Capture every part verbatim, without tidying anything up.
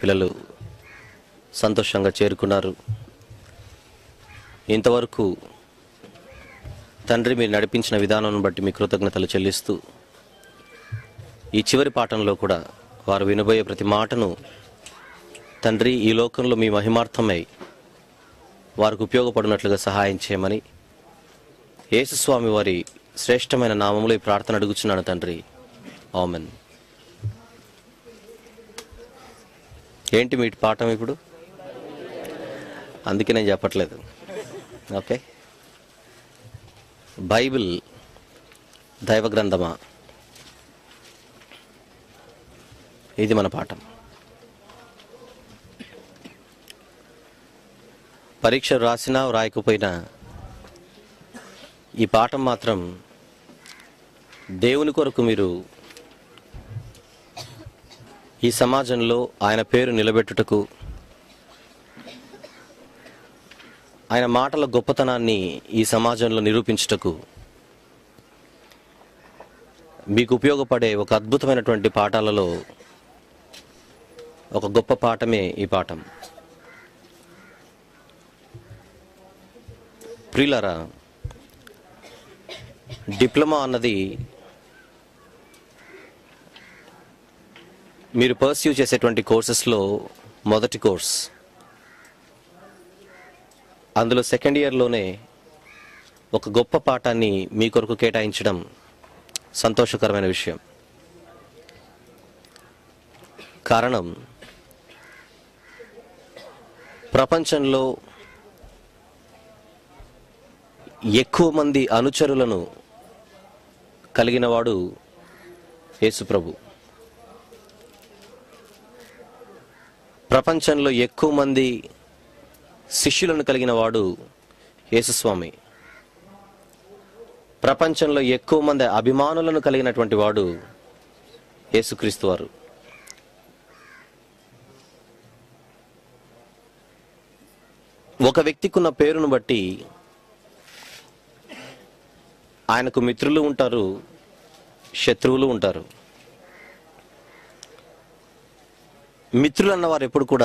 పిల్లలు సంతోషంగా చేరుకున్నారు. ఇంతవరకు తండ్రి మీరు నడిపించిన విధానం బట్టి మీ కృతజ్ఞతలు చెల్లిస్తూ ఈ చివరి పాఠంలో కూడా వారు వినబోయే ప్రతి మాటను తండ్రి ఈ లోకంలో మీ మహిమార్థమై వారికి ఉపయోగపడినట్లుగా సహాయం చేయమని యేసుస్వామి వారి శ్రేష్టమైన నామములో ఈ ప్రార్థన అడుగుచున్నాను తండ్రి, ఆమెన్. ఏంటి మీ పాఠం ఇప్పుడు? అందుకే నేను చెప్పట్లేదు. ఓకే, బైబిల్ దైవ గ్రంథమా, ఇది మన పాఠం. పరీక్ష రాసినా రాయకపోయినా ఈ పాఠం మాత్రం దేవుని కొరకు మీరు ఈ సమాజంలో ఆయన పేరు నిలబెట్టుటకు, ఆయన మాటల గొప్పతనాన్ని ఈ సమాజంలో నిరూపించుటకు మీకు ఉపయోగపడే ఒక అద్భుతమైనటువంటి పాఠాలలో ఒక గొప్ప పాఠమే ఈ పాఠం. ప్రియులారా, డిప్లొమా అన్నది మీరు పర్స్యూ చేసేటువంటి కోర్సెస్లో మొదటి కోర్స్. అందులో సెకండ్ ఇయర్లోనే ఒక గొప్ప పాఠాన్ని మీ కొరకు కేటాయించడం సంతోషకరమైన విషయం. కారణం, ప్రపంచంలో ఎక్కువ మంది అనుచరులను కలిగినవాడు యేసుప్రభు. ప్రపంచంలో ఎక్కువ మంది శిష్యులను కలిగిన వాడు యేసుస్వామి. ప్రపంచంలో ఎక్కువ మంది అభిమానులను కలిగినటువంటి వాడు యేసుక్రీస్తు వారు. ఒక వ్యక్తికి ఉన్న పేరును బట్టి ఆయనకు మిత్రులు ఉంటారు, శత్రువులు ఉంటారు. మిత్రులు అన్నవారు ఎప్పుడు కూడా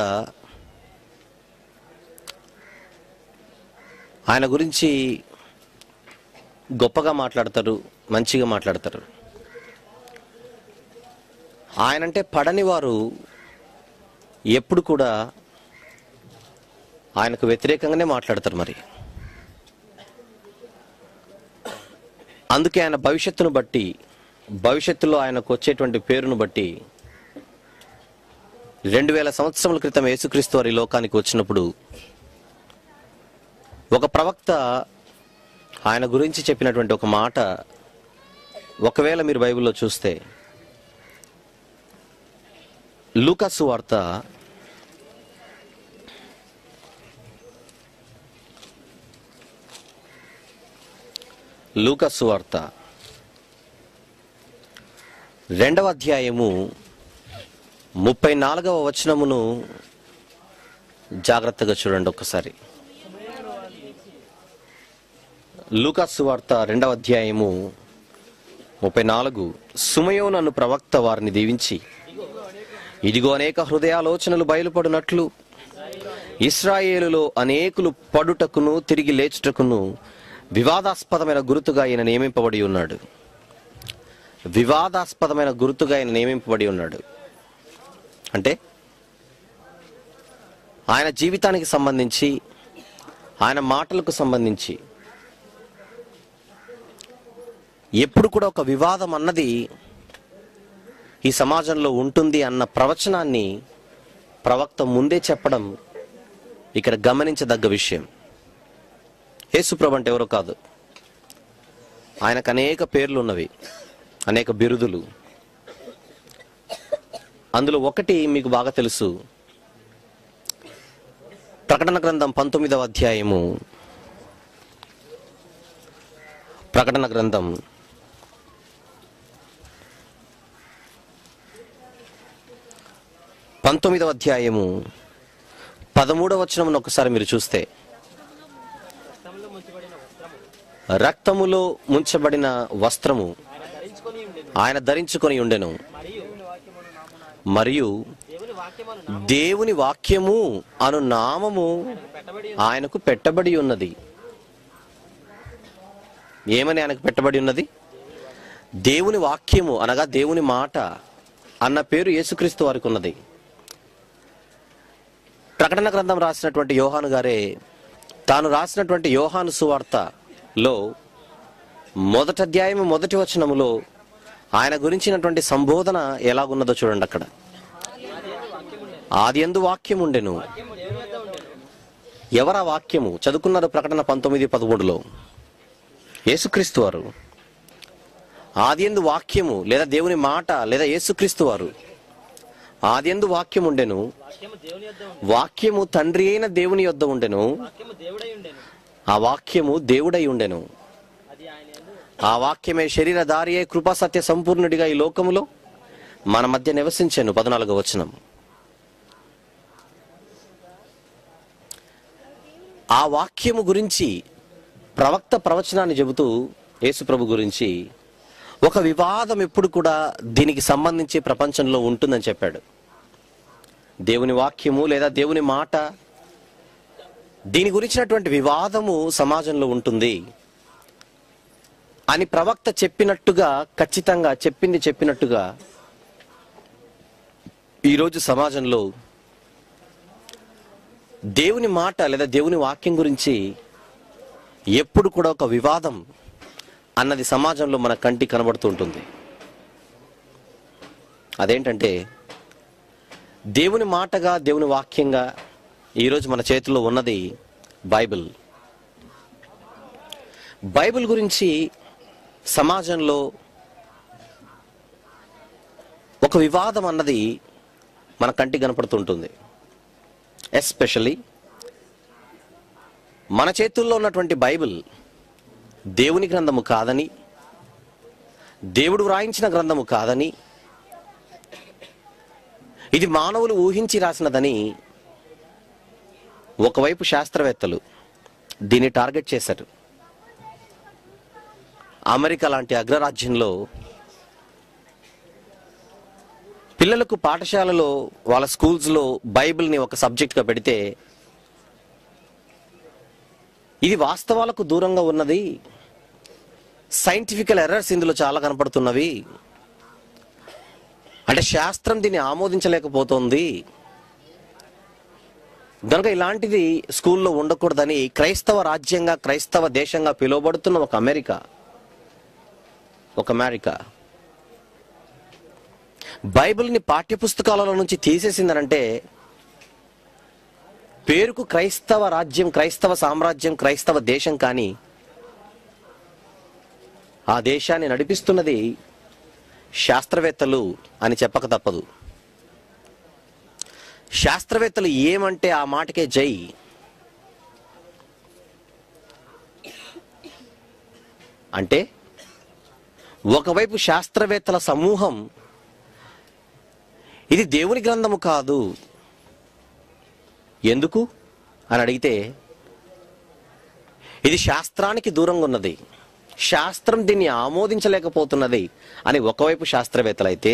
ఆయన గురించి గొప్పగా మాట్లాడతారు, మంచిగా మాట్లాడతారు. ఆయనంటే పడని వారు ఎప్పుడు కూడా ఆయనకు వ్యతిరేకంగానే మాట్లాడతారు. మరి అందుకే ఆయన భవిష్యత్తును బట్టి, భవిష్యత్తులో ఆయనకు వచ్చేటువంటి పేరును బట్టి, రెండు వేల సంవత్సరముల క్రితం యేసుక్రీస్తు వారి లోకానికి వచ్చినప్పుడు ఒక ప్రవక్త ఆయన గురించి చెప్పినటువంటి ఒక మాట, ఒకవేళ మీరు బైబిల్లో చూస్తే లూకా సువార్త లూకా సువార్త రెండవ అధ్యాయము ముప్పై నాలుగవ వచనమును జాగ్రత్తగా చూడండి ఒక్కసారి. లూకా సువార్త రెండవ అధ్యాయము ముప్పై నాలుగు. సుమయోను అను ప్రవక్త వారిని దీవించి, ఇదిగో అనేక హృదయాలోచనలు బయలుపడినట్లు ఇశ్రాయేలులో అనేకులు పడుటకును తిరిగి లేచుటకును వివాదాస్పదమైన గుర్తుగా ఆయన నియమింపబడి ఉన్నాడు. వివాదాస్పదమైన గుర్తుగా ఆయన నియమింపబడి ఉన్నాడు అంటే ఆయన జీవితానికి సంబంధించి, ఆయన మాటలకు సంబంధించి ఎప్పుడు కూడా ఒక వివాదం అన్నది ఈ సమాజంలో ఉంటుంది అన్న ప్రవచనాన్ని ప్రవక్త ముందే చెప్పడం ఇక్కడ గమనించదగ్గ విషయం. యేసుప్రభు అంటే ఎవరో కాదు, ఆయనకు అనేక పేర్లు ఉన్నవి, అనేక బిరుదులు. అందులో ఒకటి మీకు బాగా తెలుసు. ప్రకటన గ్రంథం పంతొమ్మిదవ అధ్యాయము ప్రకటన గ్రంథం పంతొమ్మిదవ అధ్యాయము పదమూడవ వచనమును ఒకసారి మీరు చూస్తే, రక్తములో ముంచబడిన వస్త్రము ఆయన ధరించుకొని ఉండెను, మరియు దేవుని వాక్యము అను నామము ఆయనకు పెట్టబడి ఉన్నది. ఏమని ఆయనకు పెట్టబడి ఉన్నది? దేవుని వాక్యము అనగా దేవుని మాట అన్న పేరు యేసుక్రీస్తు వారికి ఉన్నది. ప్రకటన గ్రంథం రాసినటువంటి యోహాను గారే తాను రాసినటువంటి యోహాను సువార్తలో మొదటి అధ్యాయం మొదటి వచనములో ఆయన గురించినటువంటి సంబోధన ఎలాగున్నదో చూడండి. అక్కడ ఆదియందు వాక్యం ఉండెను. ఎవరా వాక్యము? చదువుకున్నారు ప్రకటన పంతొమ్మిది పదమూడులో. యేసుక్రీస్తు వారు. ఆదియందు వాక్యము లేదా దేవుని మాట లేదా యేసుక్రీస్తు వారు. ఆదియందు వాక్యం ఉండెను, వాక్యము తండ్రి అయిన దేవుని యొద్ద ఉండెను, ఆ వాక్యము దేవుడై ఉండెను, ఆ వాక్యమే శరీరధారి అయి కృపా సత్య సంపూర్ణుడిగా ఈ లోకములో మన మధ్య నివసించెను. పద్నాలుగో వచనం. ఆ వాక్యము గురించి ప్రవక్త ప్రవచనాన్ని చెబుతూ యేసు ప్రభు గురించి ఒక వివాదం ఎప్పుడు కూడా దీనికి సంబంధించి ప్రపంచంలో ఉంటుందని చెప్పాడు. దేవుని వాక్యము లేదా దేవుని మాట, దీని గురించినటువంటి వివాదము సమాజంలో ఉంటుంది అని ప్రవక్త చెప్పినట్టుగా, ఖచ్చితంగా చెప్పింది చెప్పినట్టుగా ఈరోజు సమాజంలో దేవుని మాట లేదా దేవుని వాక్యం గురించి ఎప్పుడు కూడా ఒక వివాదం అన్నది సమాజంలో మన కంటి కనబడుతూ ఉంటుంది. అదేంటంటే దేవుని మాటగా దేవుని వాక్యంగా ఈరోజు మన చేతిలో ఉన్నది బైబిల్. బైబిల్ గురించి సమాజంలో ఒక వివాదం అన్నది మన కంటి కనపడుతుంటుంది. ఎస్పెషల్లీ మన చేతుల్లో ఉన్నటువంటి బైబిల్ దేవుని గ్రంథము కాదని, దేవుడు వ్రాయించిన గ్రంథము కాదని, ఇది మానవులు ఊహించి రాసినదని ఒకవైపు శాస్త్రవేత్తలు దీన్ని టార్గెట్ చేశారు. అమెరికా లాంటి అగ్రరాజ్యంలో పిల్లలకు పాఠశాలలో వాళ్ళ స్కూల్స్లో బైబిల్ని ఒక సబ్జెక్ట్గా పెడితే ఇది వాస్తవాలకు దూరంగా ఉన్నది, సైంటిఫికల్ ఎర్రర్స్ ఇందులో చాలా కనపడుతున్నవి, అంటే శాస్త్రం దీన్ని ఆమోదించలేకపోతుంది, కనుక ఇలాంటిది స్కూల్లో ఉండకూడదని క్రైస్తవ రాజ్యంగా క్రైస్తవ దేశంగా పిలువబడుతున్న ఒక అమెరికా ఒక అమెరికా బైబిల్ని పాఠ్యపుస్తకాలలో నుంచి తీసేసిందనంటే పేరుకు క్రైస్తవ రాజ్యం, క్రైస్తవ సామ్రాజ్యం, క్రైస్తవ దేశం, కానీ ఆ దేశాన్ని నడిపిస్తున్నది శాస్త్రవేత్తలు అని చెప్పక తప్పదు. శాస్త్రవేత్తలు ఏమంటే ఆ మాటకే జై. అంటే ఒకవైపు శాస్త్రవేత్తల సమూహం ఇది దేవుని గ్రంథము కాదు, ఎందుకు అని అడిగితే ఇది శాస్త్రానికి దూరంగా ఉన్నది, శాస్త్రం దీన్ని ఆమోదించలేకపోతున్నది అని ఒకవైపు శాస్త్రవేత్తలైతే,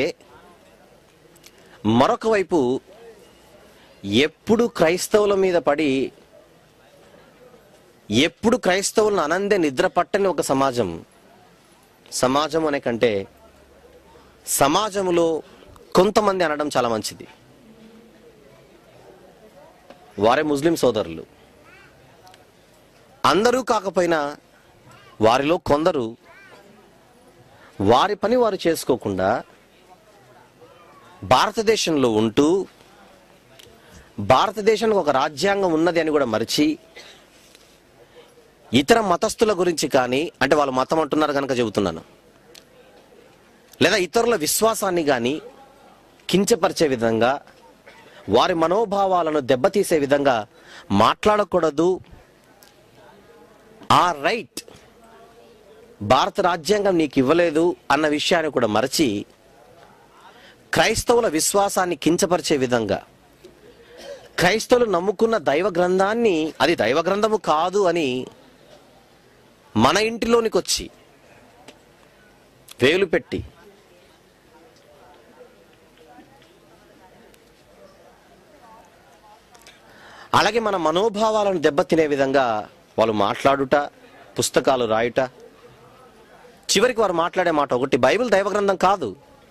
మరొక వైపు ఎప్పుడు క్రైస్తవుల మీద పడి ఎప్పుడు క్రైస్తవులను అనందే నిద్ర పట్టని ఒక సమాజం, సమాజం అనే కంటే సమాజంలో కొంతమంది అనడం చాలా మంచిది, వారే ముస్లిం సోదరులు. అందరూ కాకపోయినా వారిలో కొందరు వారి పని వారు చేసుకోకుండా భారతదేశంలో ఉంటూ భారతదేశానికి ఒక రాజ్యాంగం ఉన్నది అని కూడా మరిచి ఇతర మతస్థుల గురించి కానీ, అంటే వాళ్ళు మతం అంటున్నారు కనుక చెబుతున్నాను, లేదా ఇతరుల విశ్వాసాన్ని కానీ కించపరిచే విధంగా, వారి మనోభావాలను దెబ్బతీసే విధంగా మాట్లాడకూడదు. ఆ రైట్ భారత రాజ్యాంగం నీకు ఇవ్వలేదు అన్న విషయాన్ని కూడా మరచి క్రైస్తవుల విశ్వాసాన్ని కించపరిచే విధంగా, క్రైస్తవులు నమ్ముకున్న దైవ గ్రంథాన్ని అది దైవ గ్రంథము కాదు అని మన ఇంటిలోనికి వచ్చి వేలు పెట్టి అలాగే మన మనోభావాలను దెబ్బతినే విధంగా వాళ్ళు మాట్లాడుట, పుస్తకాలు రాయుట, చివరికి వారు మాట్లాడే మాట ఒకటి, బైబిల్ దైవ గ్రంథం కాదు.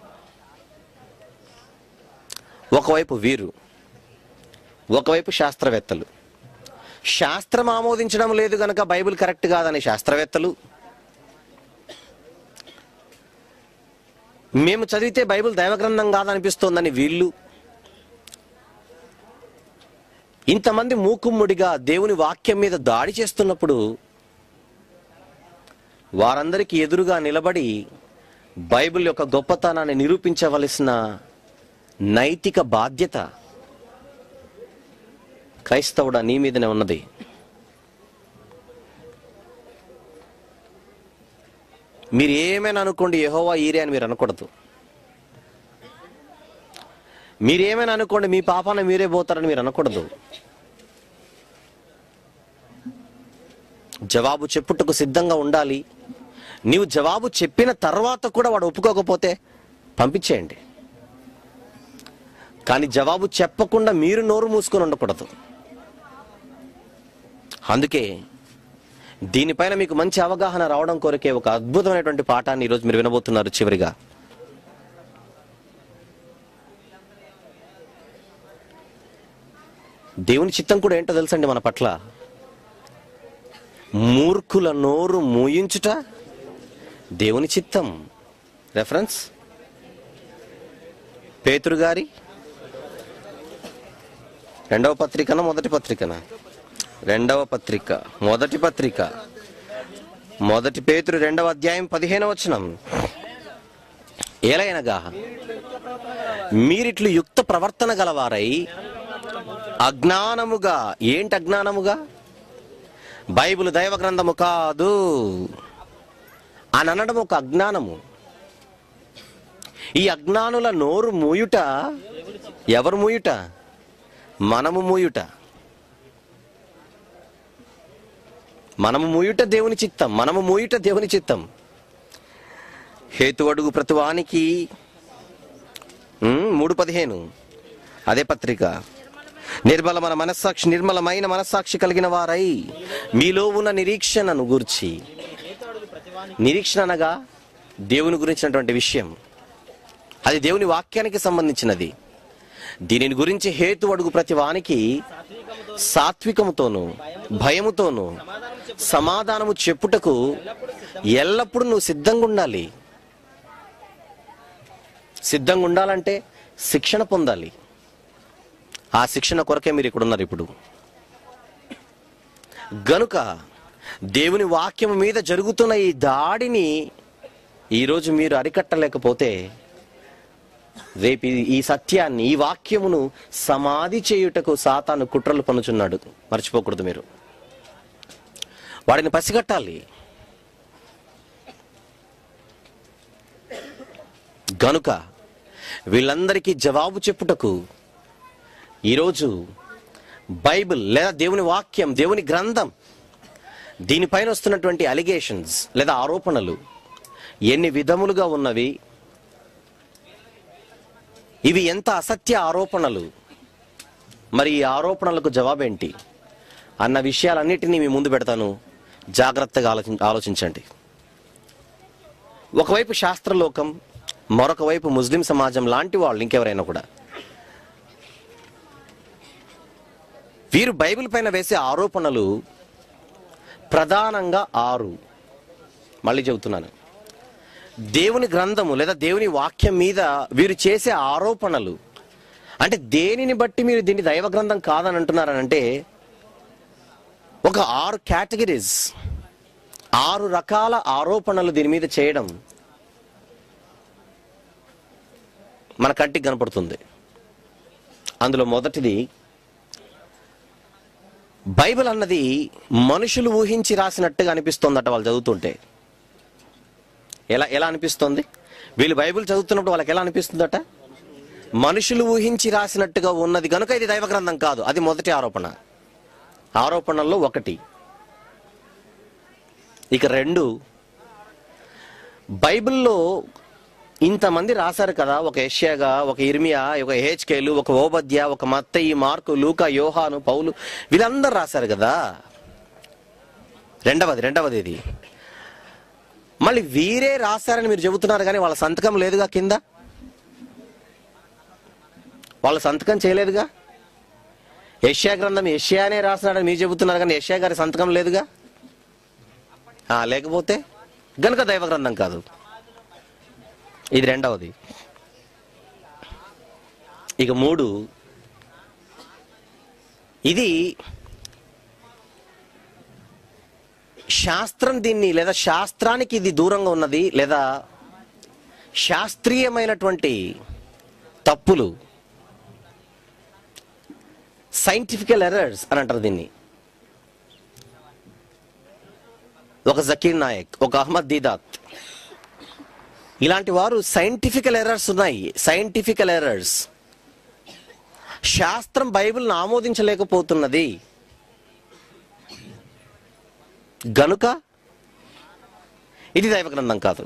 ఒకవైపు వీరు, ఒకవైపు శాస్త్రవేత్తలు. శాస్త్రం ఆమోదించడం లేదు గనక బైబిల్ కరెక్ట్ కాదని శాస్త్రవేత్తలు, మేము చదివితే బైబిల్ దైవ గ్రంథం కాదనిపిస్తోందని వీళ్ళు, ఇంతమంది మూకుమ్ముడిగా దేవుని వాక్యం మీద దాడి చేస్తున్నప్పుడు వారందరికీ ఎదురుగా నిలబడి బైబిల్ యొక్క గొప్పతనాన్ని నిరూపించవలసిన నైతిక బాధ్యత క్రైస్తవుడా నీ మీదనే ఉన్నది. మీరు ఏమైనా అనుకోండి, యెహోవా ఈరే అని మీరు అనకూడదు. మీరేమైనా అనుకోండి, మీ పాపాన మీరే పోతారని మీరు అనకూడదు. జవాబు చెప్పుటకు సిద్ధంగా ఉండాలి. నీవు జవాబు చెప్పిన తర్వాత కూడా వాడు ఒప్పుకోకపోతే పంపించేయండి. కానీ జవాబు చెప్పకుండా మీరు నోరు మూసుకొని ఉండకూడదు. అందుకే దీనిపైన మీకు మంచి అవగాహన రావడం కొరకే ఒక అద్భుతమైనటువంటి పాఠాన్ని ఈరోజు మీరు వినబోతున్నారు. చివరిగా దేవుని చిత్తం కూడా ఏంటో తెలుసండి మన పట్ల. మూర్ఖుల నోరు మూయించుట దేవుని చిత్తం. రెఫరెన్స్ పేతురు గారి రెండవ పత్రికన మొదటి పత్రికన రెండవ పత్రిక మొదటి పత్రిక మొదటి పేతురు రెండవ అధ్యాయం పదిహేనవ వచనం, ఏలైనగా మీరిట్లు యుక్త ప్రవర్తన గలవారై అజ్ఞానముగా, ఏంటి అజ్ఞానముగా, బైబిల్ దైవ గ్రంథము కాదు అని అనడం ఒక అజ్ఞానము. ఈ అజ్ఞానుల నోరు మూయుట, ఎవరు మూయుట? మనము మూయుట. మనము మూయుట దేవుని చిత్తం, మనము మూయుట దేవుని చిత్తం. హేతు అడుగు ప్రతివానికి మూడు పదిహేను అదే పత్రిక, నిర్మలమైన మనస్సాక్షి నిర్మలమైన మనస్సాక్షి కలిగిన వారై మీలో ఉన్న నిరీక్షణను గూర్చి, నిరీక్షణ అనగా దేవుని గురించినటువంటి విషయం, అది దేవుని వాక్యానికి సంబంధించినది. దీనిని గురించి హేతు అడుగు ప్రతి వానికి సాత్వికముతోను భయముతోను సమాధానము చెప్పుటకు ఎల్లప్పుడూ నువ్వు సిద్ధంగా ఉండాలి. సిద్ధంగా ఉండాలంటే శిక్షణ పొందాలి. ఆ శిక్షణ కొరకే మీరు ఇక్కడ ఉన్నారు ఇప్పుడు. గనుక దేవుని వాక్యము మీద జరుగుతున్న ఈ దాడిని ఈరోజు మీరు అరికట్టలేకపోతే రేపు ఈ సత్యాన్ని, ఈ వాక్యమును సమాధి చేయుటకు సాతాను కుట్రలు పన్నుచున్నాడు. మర్చిపోకూడదు. మీరు వాడిని పసిగట్టాలి. గనుక వీళ్ళందరికీ జవాబు చెప్పుటకు ఈరోజు బైబిల్ లేదా దేవుని వాక్యం, దేవుని గ్రంథం, దీనిపైన వస్తున్నటువంటి అలిగేషన్స్ లేదా ఆరోపణలు ఎన్ని విధములుగా ఉన్నవి, ఇవి ఎంత అసత్య ఆరోపణలు, మరి ఈ ఆరోపణలకు జవాబేంటి అన్న విషయాలన్నిటినీ మీ ముందు పెడతాను. జాగ్రత్తగా ఆలోచి ఆలోచించండి. ఒకవైపు శాస్త్రలోకం, మరొక వైపు ముస్లిం సమాజం లాంటి వాళ్ళు, ఇంకెవరైనా కూడా వీరు బైబిల్ పైన వేసే ఆరోపణలు ప్రధానంగా ఆరు. మళ్ళీ చెబుతున్నాను, దేవుని గ్రంథము లేదా దేవుని వాక్యం మీద వీరు చేసే ఆరోపణలు అంటే దేనిని బట్టి మీరు దీన్ని దైవ గ్రంథం కాదని అంటున్నారనంటే ఒక ఆరు కేటగిరీస్, ఆరు రకాల ఆరోపణలు దీని మీద చేయడం మన కంటికి కనపడుతుంది. అందులో మొదటిది, బైబిల్ అన్నది మనుషులు ఊహించి రాసినట్టుగా అనిపిస్తోందట వాళ్ళు చదువుతుంటే. ఎలా ఎలా అనిపిస్తుంది? వీళ్ళు బైబిల్ చదువుతున్నప్పుడు వాళ్ళకి ఎలా అనిపిస్తుందట? మనుషులు ఊహించి రాసినట్టుగా ఉన్నది కనుక ఇది దైవ గ్రంథం కాదు. అది మొదటి ఆరోపణ. ఆరోపణల్లో ఒకటి. ఇక రెండు, బైబిల్లో ఇంతమంది రాశారు కదా, ఒక యెషయా, ఒక ఇర్మియా, ఒక యెహెజ్కేలు, ఒక ఓబద్య, ఒక మత్తయి, మార్కు, లూకా, యోహాను, పౌలు, వీళ్ళందరూ రాశారు కదా. రెండవది రెండవది ఇది మళ్ళీ వీరే రాశారని మీరు చెబుతున్నారు, కానీ వాళ్ళ సంతకం లేదుగా, కింద వాళ్ళ సంతకం చేయలేదుగా. యెషయా గ్రంథం యెషయానే రాసినాడని మీరు చెబుతున్నారు, కానీ యెషయా గారి సంతకం లేదుగా. లేకపోతే గనుక దైవ గ్రంథం కాదు. ఇది రెండవది. ఇక మూడు, ఇది శాస్త్రం దీన్ని, లేదా శాస్త్రానికి ఇది దూరంగా ఉన్నది, లేదా శాస్త్రీయమైనటువంటి తప్పులు, సైంటిఫికల్ ఎర్రర్స్ అని అంటారు దీన్ని. ఒక జకీర్ నాయక్, ఒక అహ్మద్ దీదాత్, ఇలాంటి వారు సైంటిఫికల్ ఎర్రర్స్ ఉన్నాయి. సైంటిఫికల్ ఎర్రర్స్, శాస్త్రం బైబిల్ను ఆమోదించలేకపోతున్నది గనుక ఇది దైవ గ్రంథం కాదు.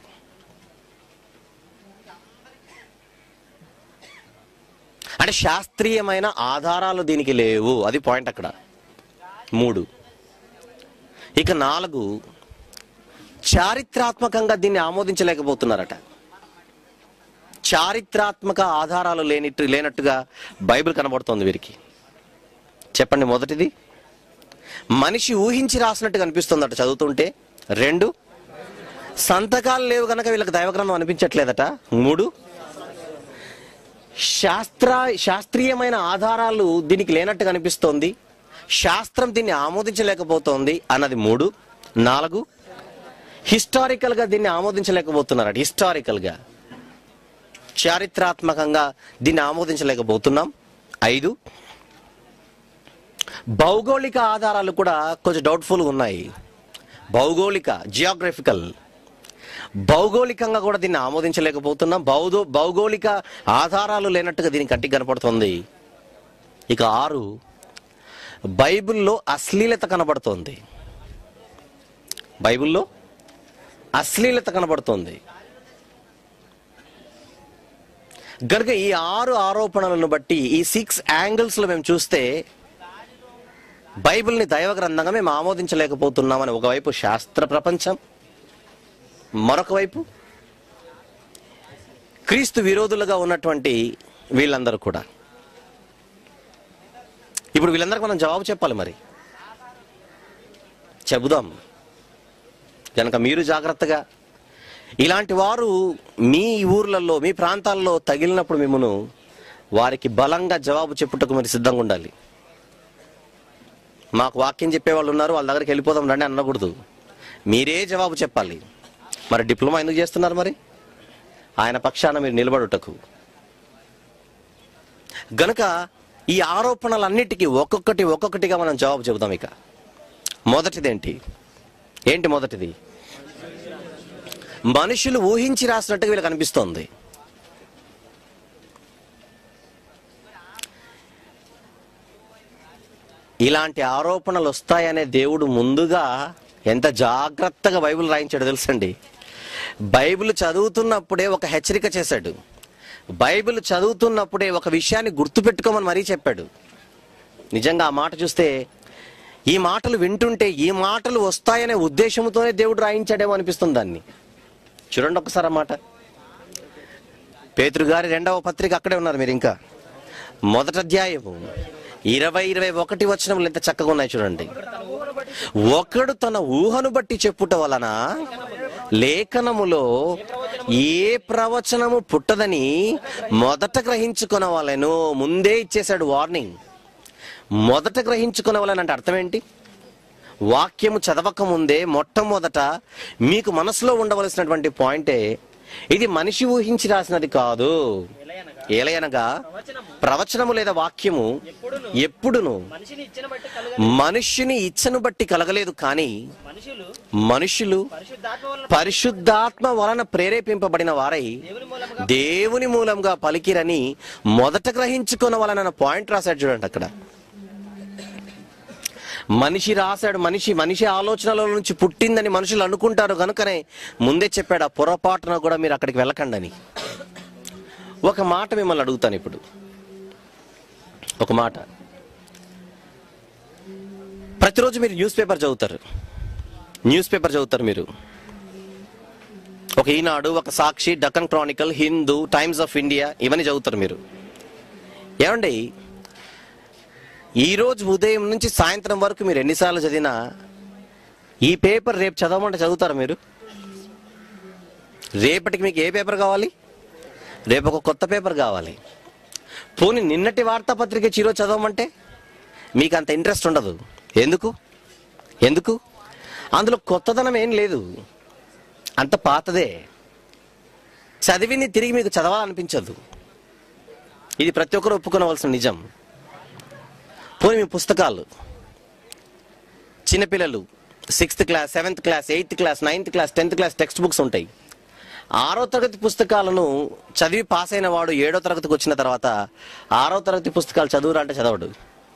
అంటే శాస్త్రీయమైన ఆధారాలు దీనికి లేవు, అది పాయింట్ అక్కడ. మూడు. ఇక నాలుగు, చారిత్రాత్మకంగా దీన్ని ఆమోదించలేకపోతున్నారట. చారిత్రాత్మక ఆధారాలు లేనిట్టు లేనట్టుగా బైబిల్ కనబడుతోంది వీరికి. చెప్పండి. మొదటిది, మనిషి ఊహించి రాసినట్టు కనిపిస్తుందట చదువుతుంటే. రెండు, సంతకాలు లేవు కనుక వీళ్ళకి దైవగ్రంథం అనిపించట్లేదట. మూడు, శాస్త్ర శాస్త్రీయమైన ఆధారాలు దీనికి లేనట్టు కనిపిస్తోంది, శాస్త్రం దీన్ని ఆమోదించలేకపోతోంది అన్నది మూడు. నాలుగు, హిస్టారికల్ గా దీన్ని ఆమోదించలేకపోతున్నారట. హిస్టారికల్ గా, చారిత్రాత్మకంగా దీన్ని ఆమోదించలేకపోతున్నాం. ఐదు, భౌగోళిక ఆధారాలు కూడా కొంచెం డౌట్ఫుల్గా ఉన్నాయి. భౌగోళిక, జియోగ్రఫికల్, భౌగోళికంగా కూడా దీన్ని ఆమోదించలేకపోతున్నాం. భౌగో భౌగోళిక ఆధారాలు లేనట్టుగా దీని కంటికి కనపడుతుంది. ఇక ఆరు, బైబిల్లో అశ్లీలత కనబడుతోంది. బైబిల్లో అశ్లీలత కనబడుతోంది గనుక ఈ ఆరు ఆరోపణలను బట్టి, ఈ సిక్స్ యాంగిల్స్ లో మేము చూస్తే బైబిల్ని దైవ గ్రంథంగా మేము ఆమోదించలేకపోతున్నామని ఒకవైపు శాస్త్ర ప్రపంచం, మరొక వైపు క్రీస్తు విరోధులుగా ఉన్నటువంటి వీళ్ళందరూ కూడా. ఇప్పుడు వీళ్ళందరికీ మనం జవాబు చెప్పాలి. మరి చెబుదాం కనుక మీరు జాగ్రత్తగా, ఇలాంటి వారు మీ ఊర్లలో, మీ ప్రాంతాల్లో తగిలినప్పుడు మిమ్మను వారికి బలంగా జవాబు చెప్పుటకు మీరు సిద్ధంగా ఉండాలి. మాకు వాక్యం చెప్పేవాళ్ళు ఉన్నారు, వాళ్ళ దగ్గరికి వెళ్ళిపోదాం రండి అనకూడదు. మీరే జవాబు చెప్పాలి. మరి డిప్లొమా ఎందుకు చేస్తున్నారు? మరి ఆయన పక్షాన మీరు నిలబడుటకు. గనుక ఈ ఆరోపణలన్నిటికీ ఒక్కొక్కటి ఒక్కొక్కటిగా మనం జవాబు చెబుదాం. ఇక మొదటిదేంటి ఏంటి మొదటిది, మనుషులు ఊహించి రాసినట్టుగా వీళ్ళకి అనిపిస్తోంది. ఇలాంటి ఆరోపణలు వస్తాయనే దేవుడు ముందుగా ఎంత జాగ్రత్తగా బైబిల్ రాయించాడు తెలుసండి. బైబిల్ చదువుతున్నప్పుడే ఒక హెచ్చరిక చేశాడు. బైబిల్ చదువుతున్నప్పుడే ఒక విషయాన్ని గుర్తుపెట్టుకోమని మరీ చెప్పాడు. నిజంగా ఆ మాట చూస్తే, ఈ మాటలు వింటుంటే ఈ మాటలు వస్తాయనే ఉద్దేశంతోనే దేవుడు రాయించాడేమో అనిపిస్తుంది. దాన్ని చూడండి ఒకసారి. అన్నమాట పేతురు గారి రెండవ పత్రిక, అక్కడే ఉన్నారు మీరు. ఇంకా మొదటి అధ్యాయము ఇరవై ఇరవై ఒకటి వచనములు ఎంత చక్కగా ఉన్నాయి చూడండి. ఒకడు తన ఊహను బట్టి చెప్పుట వలన లేఖనములో ఏ ప్రవచనము పుట్టదని మొదట గ్రహించుకొనవలెను. ముందే ఇచ్చేశాడు వార్నింగ్. మొదట గ్రహించుకొనవలెను అంటే అర్థం ఏంటి? వాక్యము చదవక ముందే మొట్టమొదట మీకు మనసులో ఉండవలసినటువంటి పాయింటే, ఇది మనిషి ఊహించి రాసినది కాదు. ఏలయనగా ప్రవచనము లేదా వాక్యము ఎప్పుడును మనుష్యుని ఇచ్చను బట్టి కలగలేదు, కానీ మనుషులు పరిశుద్ధాత్మ వలన ప్రేరేపింపబడిన వారై దేవుని మూలంగా పలికిరని మొదట గ్రహించుకొనవలన పాయింట్ రాశాడు చూడండి అక్కడ. మనిషి రాశాడు, మనిషి మనిషి ఆలోచనల నుంచి పుట్టిందని మనుషులు అనుకుంటారు కనుకనే ముందే చెప్పాడు, ఆ పొరపాటున కూడా మీరు అక్కడికి వెళ్ళకండి అని. ఒక మాట మిమ్మల్ని అడుగుతాను ఇప్పుడు, ఒక మాట. ప్రతిరోజు మీరు న్యూస్ పేపర్ చదువుతారు, న్యూస్ పేపర్ చదువుతారు మీరు. ఒక ఈనాడు, ఒక Sakshi, Deccan chronicle, Hindu, times of India, ఇవన్నీ చదువుతారు మీరు. ఏమండి, ఈరోజు ఉదయం నుంచి సాయంత్రం వరకు మీరు ఎన్నిసార్లు చదివినా ఈ పేపర్ రేపు చదవమంటే చదువుతారా మీరు? రేపటికి మీకు ఏ పేపర్ కావాలి? రేపు ఒక కొత్త పేపర్ కావాలి. పోనీ నిన్నటి వార్తాపత్రిక ఈరోజు చదవమంటే మీకు అంత ఇంట్రెస్ట్ ఉండదు. ఎందుకు? ఎందుకు? అందులో కొత్తదనం ఏం లేదు, అంత పాతదే. చదివిని తిరిగి మీకు చదవాలనిపించదు. ఇది ప్రతి ఒక్కరు ఒప్పుకోవలసిన నిజం. పోనీ మీ పుస్తకాలు, చిన్నపిల్లలు sixth class, seventh class, eighth class, ninth class, tenth class text books ఉంటాయి. ఆరో తరగతి పుస్తకాలను చదివి పాస్ అయిన వాడు ఏడో తరగతికి వచ్చిన తర్వాత ఆరో తరగతి పుస్తకాలు చదువురా అంటే చదవడు.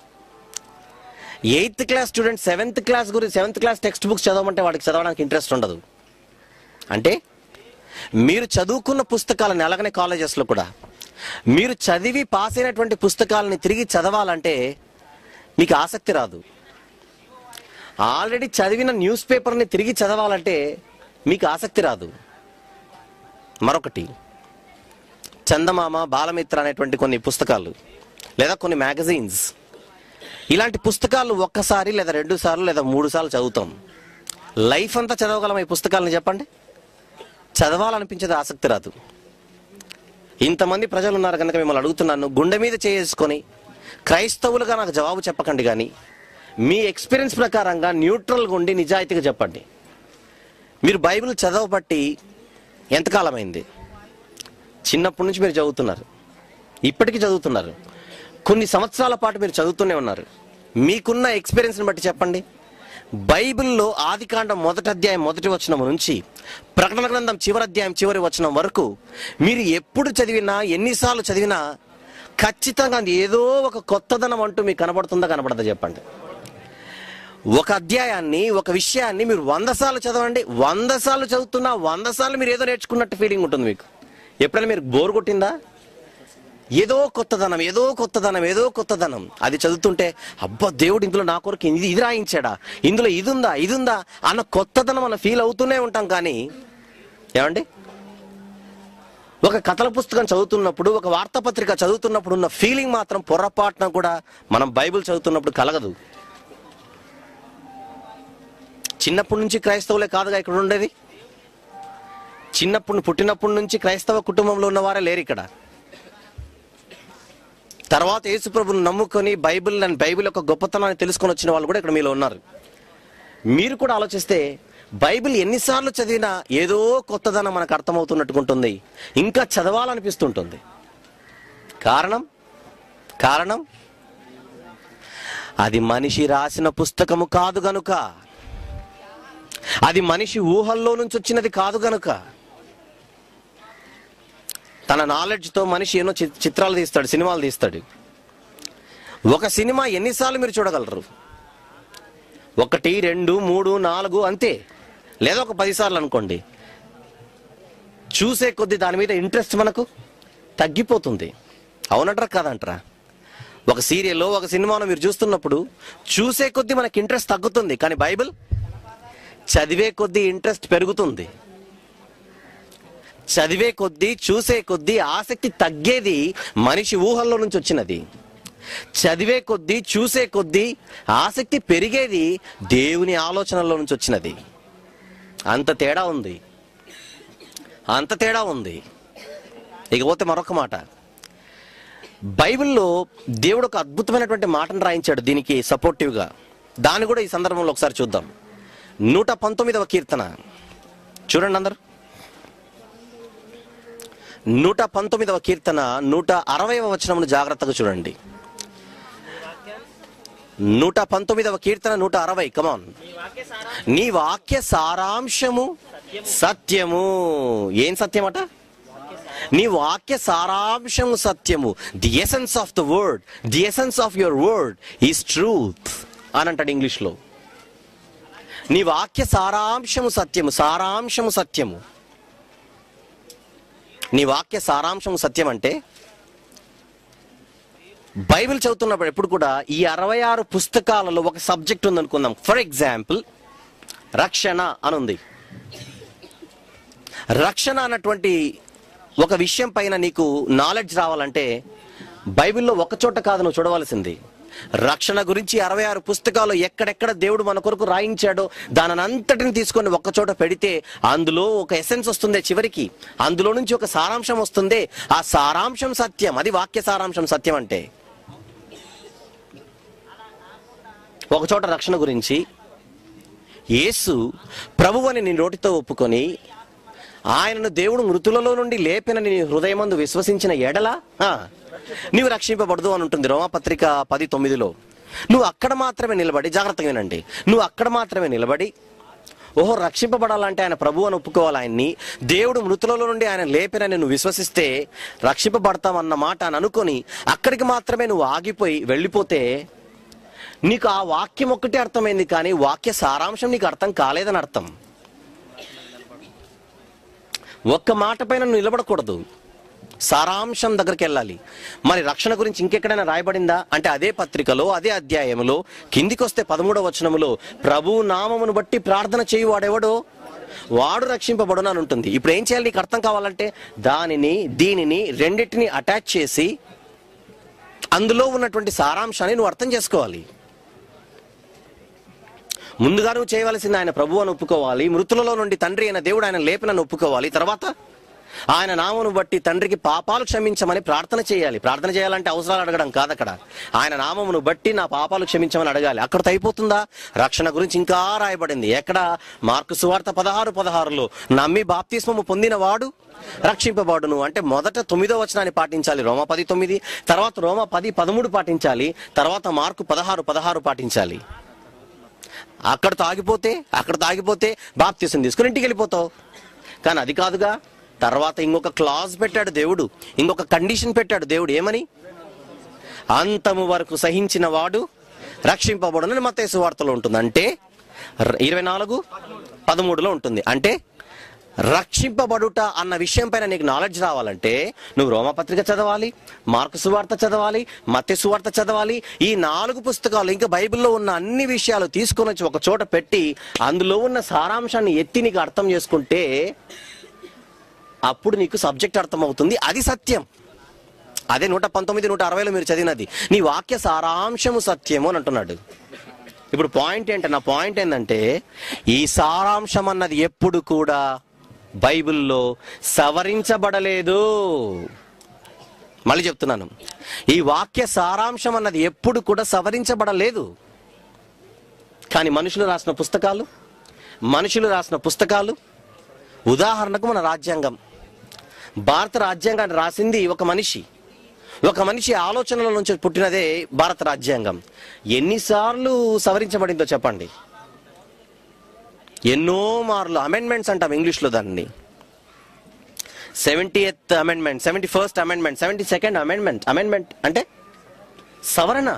Eighth class student seventh class గురించి సెవెంత్ క్లాస్ టెక్స్ట్ బుక్స్ చదవమంటే వాడికి చదవడానికి ఇంట్రెస్ట్ ఉండదు. అంటే మీరు చదువుకున్న పుస్తకాలను, అలాగనే కాలేజెస్లో కూడా మీరు చదివి పాస్ అయినటువంటి పుస్తకాలని తిరిగి చదవాలంటే మీకు ఆసక్తి రాదు. ఆల్రెడీ చదివిన న్యూస్ పేపర్ని తిరిగి చదవాలంటే మీకు ఆసక్తి రాదు. మరొకటి, చందమామ, బాలమిత్ర అనేటువంటి కొన్ని పుస్తకాలు లేదా కొన్ని మ్యాగజైన్స్, ఇలాంటి పుస్తకాలు ఒక్కసారి లేదా రెండు సార్లు లేదా మూడు సార్లు చదువుతాం. లైఫ్ అంతా చదవగలం ఈ పుస్తకాలను? చెప్పండి. చదవాలనిపించేది, ఆసక్తి రాదు. ఇంతమంది ప్రజలు ఉన్నారు కనుక మిమ్మల్ని అడుగుతున్నాను, గుండె మీద చేసుకొని క్రైస్తవులుగా నాకు జవాబు చెప్పకండి, కానీ మీ ఎక్స్పీరియన్స్ ప్రకారంగా న్యూట్రల్గా ఉండి నిజాయితీగా చెప్పండి. మీరు బైబిల్ చదవబట్టి ఎంతకాలమైంది? చిన్నప్పటి నుంచి మీరు చదువుతున్నారు, ఇప్పటికీ చదువుతున్నారు, కొన్ని సంవత్సరాల పాటు మీరు చదువుతూనే ఉన్నారు. మీకున్న ఎక్స్పీరియన్స్ని బట్టి చెప్పండి. బైబిల్లో ఆదికాండం మొదటి అధ్యాయం మొదటి వచనం నుంచి ప్రకటన గ్రంథం చివరి అధ్యాయం చివరి వచనం వరకు మీరు ఎప్పుడు చదివినా, ఎన్నిసార్లు చదివినా ఖచ్చితంగా ఏదో ఒక కొత్తదనం అంటూ మీకు కనబడుతుందా, కనబడదా? చెప్పండి. ఒక అధ్యాయాన్ని, ఒక విషయాన్ని మీరు వంద సార్లు చదవండి, వంద సార్లు చదువుతున్నా వంద సార్లు మీరు ఏదో నేర్చుకున్నట్టు ఫీలింగ్ ఉంటుంది మీకు. ఎప్పుడైనా మీరు బోర్ కొట్టిందా? ఏదో కొత్తదనం, ఏదో కొత్తదనం, ఏదో కొత్తదనం. అది చదువుతుంటే అబ్బా, దేవుడు ఇందులో నా కొరకు ఇది ఇది రాయించాడా, ఇందులో ఇది ఉందా, ఇది ఉందా అన్న కొత్తదనం మనం ఫీల్ అవుతూనే ఉంటాం. కానీ ఏమండి, ఒక కథల పుస్తకం చదువుతున్నప్పుడు, ఒక వార్తాపత్రిక చదువుతున్నప్పుడు ఉన్న ఫీలింగ్ మాత్రం పొరపాటున కూడా మనం బైబిల్ చదువుతున్నప్పుడు కలగదు. చిన్నప్పటి నుంచి క్రైస్తవులే కాదుగా ఇక్కడ ఉండేది. చిన్నప్పుడు పుట్టినప్పటి నుంచి క్రైస్తవ కుటుంబంలో ఉన్నవారే లేరు ఇక్కడ. తర్వాత యేసుప్రభుని నమ్ముకొని బైబిల్ అండ్ బైబిల్ యొక్క గొప్పతనాన్ని తెలుసుకొని వచ్చిన వాళ్ళు కూడా ఇక్కడ మీలో ఉన్నారు. మీరు కూడా ఆలోచిస్తే బైబిల్ ఎన్నిసార్లు చదివినా ఏదో కొత్తదనం మనకు అర్థమవుతున్నట్టుకుంటుంది, ఇంకా చదవాలనిపిస్తుంటుంది. కారణం కారణం అది మనిషి రాసిన పుస్తకము కాదు గనుక, అది మనిషి ఊహల్లో నుంచి వచ్చినది కాదు గనుక. తన నాలెడ్జ్తో మనిషి ఎన్నో చిత్రాలు తీస్తాడు, సినిమాలు తీస్తాడు. ఒక సినిమా ఎన్నిసార్లు మీరు చూడగలరు? ఒకటి, రెండు, మూడు, నాలుగు, అంతే. లేదా ఒక పదిసార్లు అనుకోండి. చూసే కొద్ది దాని మీద ఇంట్రెస్ట్ మనకు తగ్గిపోతుంది. అవునంటారా కాదంటారా? ఒక సీరియల్లో, ఒక సినిమాలో మీరు చూస్తున్నప్పుడు చూసే కొద్ది మనకి ఇంట్రెస్ట్ తగ్గుతుంది. కానీ బైబిల్ చదివే కొద్దీ ఇంట్రెస్ట్ పెరుగుతుంది. చదివే కొద్దీ, చూసే కొద్దీ ఆసక్తి తగ్గేది మనిషి ఊహల్లో నుంచి వచ్చినది. చదివే కొద్దీ, చూసే కొద్దీ ఆసక్తి పెరిగేది దేవుని ఆలోచనల్లో నుంచి వచ్చినది. అంత తేడా ఉంది, అంత తేడా ఉంది. ఇకపోతే మరొక మాట, బైబిల్లో దేవుడు ఒక అద్భుతమైనటువంటి మాటను రాయించాడు దీనికి సపోర్టివ్గా. దాన్ని కూడా ఈ సందర్భంలో ఒకసారి చూద్దాం. నూట పంతొమ్మిదవ కీర్తన చూడండి అందరు. నూట పంతొమ్మిదవ కీర్తన నూట అరవైవ వచనమును జాగ్రత్తగా చూడండి. నూట పంతొమ్మిదవ కీర్తన నూట అరవై. కమాన్. నీ వాక్య సారాంశము సత్యము. ఏం సత్యమట? నీ వాక్య సారాంశము సత్యము. The essence of the word, the essence of your word is truth అని అంటాడు ఇంగ్లీష్లో. నీ వాక్య సారాంశము సత్యము, సారాంశము సత్యము. నీ వాక్య సారాంశం సత్యం అంటే బైబిల్ చదువుతున్నప్పుడు ఎప్పుడు కూడా ఈ అరవై ఆరు పుస్తకాలలో ఒక సబ్జెక్ట్ ఉందనుకుందాం. ఫర్ ఎగ్జాంపుల్ రక్షణ అని ఉంది. రక్షణ అన్నటువంటి ఒక విషయం పైన నీకు నాలెడ్జ్ రావాలంటే బైబిల్లో ఒక చోట కాదు నువ్వు చూడవలసింది. రక్షణ గురించి అరవై ఆరు పుస్తకాలు ఎక్కడెక్కడ దేవుడు మన కొరకు రాయించాడో దాని అంతటిని తీసుకొని ఒక్క చోట పెడితే అందులో ఒక ఎసెన్స్ వస్తుంది. చివరికి అందులో నుంచి ఒక సారాంశం వస్తుంది. ఆ సారాంశం సత్యం. అది వాక్య సారాంశం సత్యం అంటే. ఒక చోట రక్షణ గురించి యేసు ప్రభువని నీ నోటితో ఒప్పుకొని ఆయనను దేవుడు మృతులలో నుండి లేపినని నీ హృదయమందు విశ్వసించిన ఎడల నీవు రక్షింపబడదు అని ఉంటుంది రోమాపత్రిక పది తొమ్మిదిలో. నువ్వు అక్కడ మాత్రమే నిలబడి, జాగ్రత్తగా వినండి, నువ్వు అక్కడ మాత్రమే నిలబడి ఓహో రక్షింపబడాలంటే ఆయన ప్రభువు అని ఒప్పుకోవాలి, ఆయన్ని దేవుడు మృతులలో నుండి ఆయన లేపినని నువ్వు విశ్వసిస్తే రక్షింపబడతామన్న మాట అని అనుకొని అక్కడికి మాత్రమే నువ్వు ఆగిపోయి వెళ్ళిపోతే నీకు ఆ వాక్యం ఒక్కటే అర్థమైంది, కానీ వాక్య సారాంశం నీకు అర్థం కాలేదని అర్థం. ఒక్క మాట పైన నువ్వు నిలబడకూడదు, సారాంశం దగ్గరికి వెళ్ళాలి. మరి రక్షణ గురించి ఇంకెక్కడైనా రాయబడిందా అంటే అదే పత్రికలో అదే అధ్యాయంలో కిందికి వస్తే పదమూడవ వచనములో ప్రభు నామమును బట్టి ప్రార్థన చేయువాడెవడో వాడు రక్షింపబడును అని ఉంటుంది. ఇప్పుడు ఏం చేయాలి నీకు అర్థం కావాలంటే దానిని దీనిని రెండింటిని అటాచ్ చేసి అందులో ఉన్నటువంటి సారాంశాన్ని నువ్వు అర్థం చేసుకోవాలి. ముందుగా నువ్వు చేయవలసింది ఆయన ప్రభువు అని ఒప్పుకోవాలి, మృతులలో నుండి తండ్రి అయిన దేవుడు ఆయన లేపినని ఒప్పుకోవాలి, తర్వాత ఆయన నామమును బట్టి తండ్రికి పాపాలు క్షమించమని ప్రార్థన చేయాలి. ప్రార్థన చేయాలంటే అవసరాలు అడగడం కాదు, అక్కడ ఆయన నామమును బట్టి నా పాపాలు క్షమించమని అడగాలి. అక్కడితో అయిపోతుందా? రక్షణ గురించి ఇంకా రాయబడింది. ఎక్కడ? మార్కు సువార్త పదహారు పదహారులో నమ్మి బాప్తిస్మము పొందిన వాడు రక్షింపబడును అంటే మొదట తొమ్మిదో వచనాన్ని పాటించాలి, రోమా పది తొమ్మిది, తర్వాత రోమా పది పదమూడు పాటించాలి, తర్వాత మార్కు పదహారు పదహారు పాటించాలి. అక్కడ తాగిపోతే అక్కడ తాగిపోతే బాప్తిసం తీసుకుని ఇంటికి వెళ్ళిపోతావు. కానీ అది కాదుగా. తర్వాత ఇంకొక క్లాజ్ పెట్టాడు దేవుడు, ఇంకొక కండిషన్ పెట్టాడు దేవుడు. ఏమని? అంతము వరకు సహించిన వాడు రక్షింపబడునని మత్తయి సువార్తలో ఉంటుంది. అంటే ఇరవై నాలుగు పదమూడులో ఉంటుంది. అంటే రక్షింపబడుట అన్న విషయం పైన నీకు నాలెడ్జ్ రావాలంటే నువ్వు రోమపత్రిక చదవాలి, మార్కు సువార్త చదవాలి, మత్తయి సువార్త చదవాలి. ఈ నాలుగు పుస్తకాలు ఇంకా బైబిల్లో ఉన్న అన్ని విషయాలు తీసుకొని వచ్చి ఒక చోట పెట్టి అందులో ఉన్న సారాంశాన్ని ఎత్తి నీకు అర్థం చేసుకుంటే అప్పుడు నీకు సబ్జెక్ట్ అర్థమవుతుంది. అది సత్యం. అదే నూట పంతొమ్మిది నూట అరవైలో మీరు చదివినది. నీ వాక్య సారాంశము సత్యము అని అంటున్నాడు. ఇప్పుడు పాయింట్ ఏంటంటే నా పాయింట్ ఏంటంటే ఈ సారాంశం అన్నది ఎప్పుడు కూడా బైబిల్లో సవరించబడలేదు. మళ్ళీ చెప్తున్నాను, ఈ వాక్య సారాంశం అన్నది ఎప్పుడు కూడా సవరించబడలేదు. కానీ మనుషులు రాసిన పుస్తకాలు మనుషులు రాసిన పుస్తకాలు ఉదాహరణకు మన రాజ్యాంగం, భారత రాజ్యాంగాన్ని రాసింది ఒక మనిషి. ఒక మనిషి ఆలోచనల నుంచి పుట్టినదే భారత రాజ్యాంగం. ఎన్నిసార్లు సవరించబడిందో చెప్పండి? ఎన్నో మార్లు. అమెండ్మెంట్స్ అంటాం ఇంగ్లీష్లో దాన్ని. Seventy eighth amendment, seventy first amendment, seventy second amendment. Amendment అంటే సవరణ.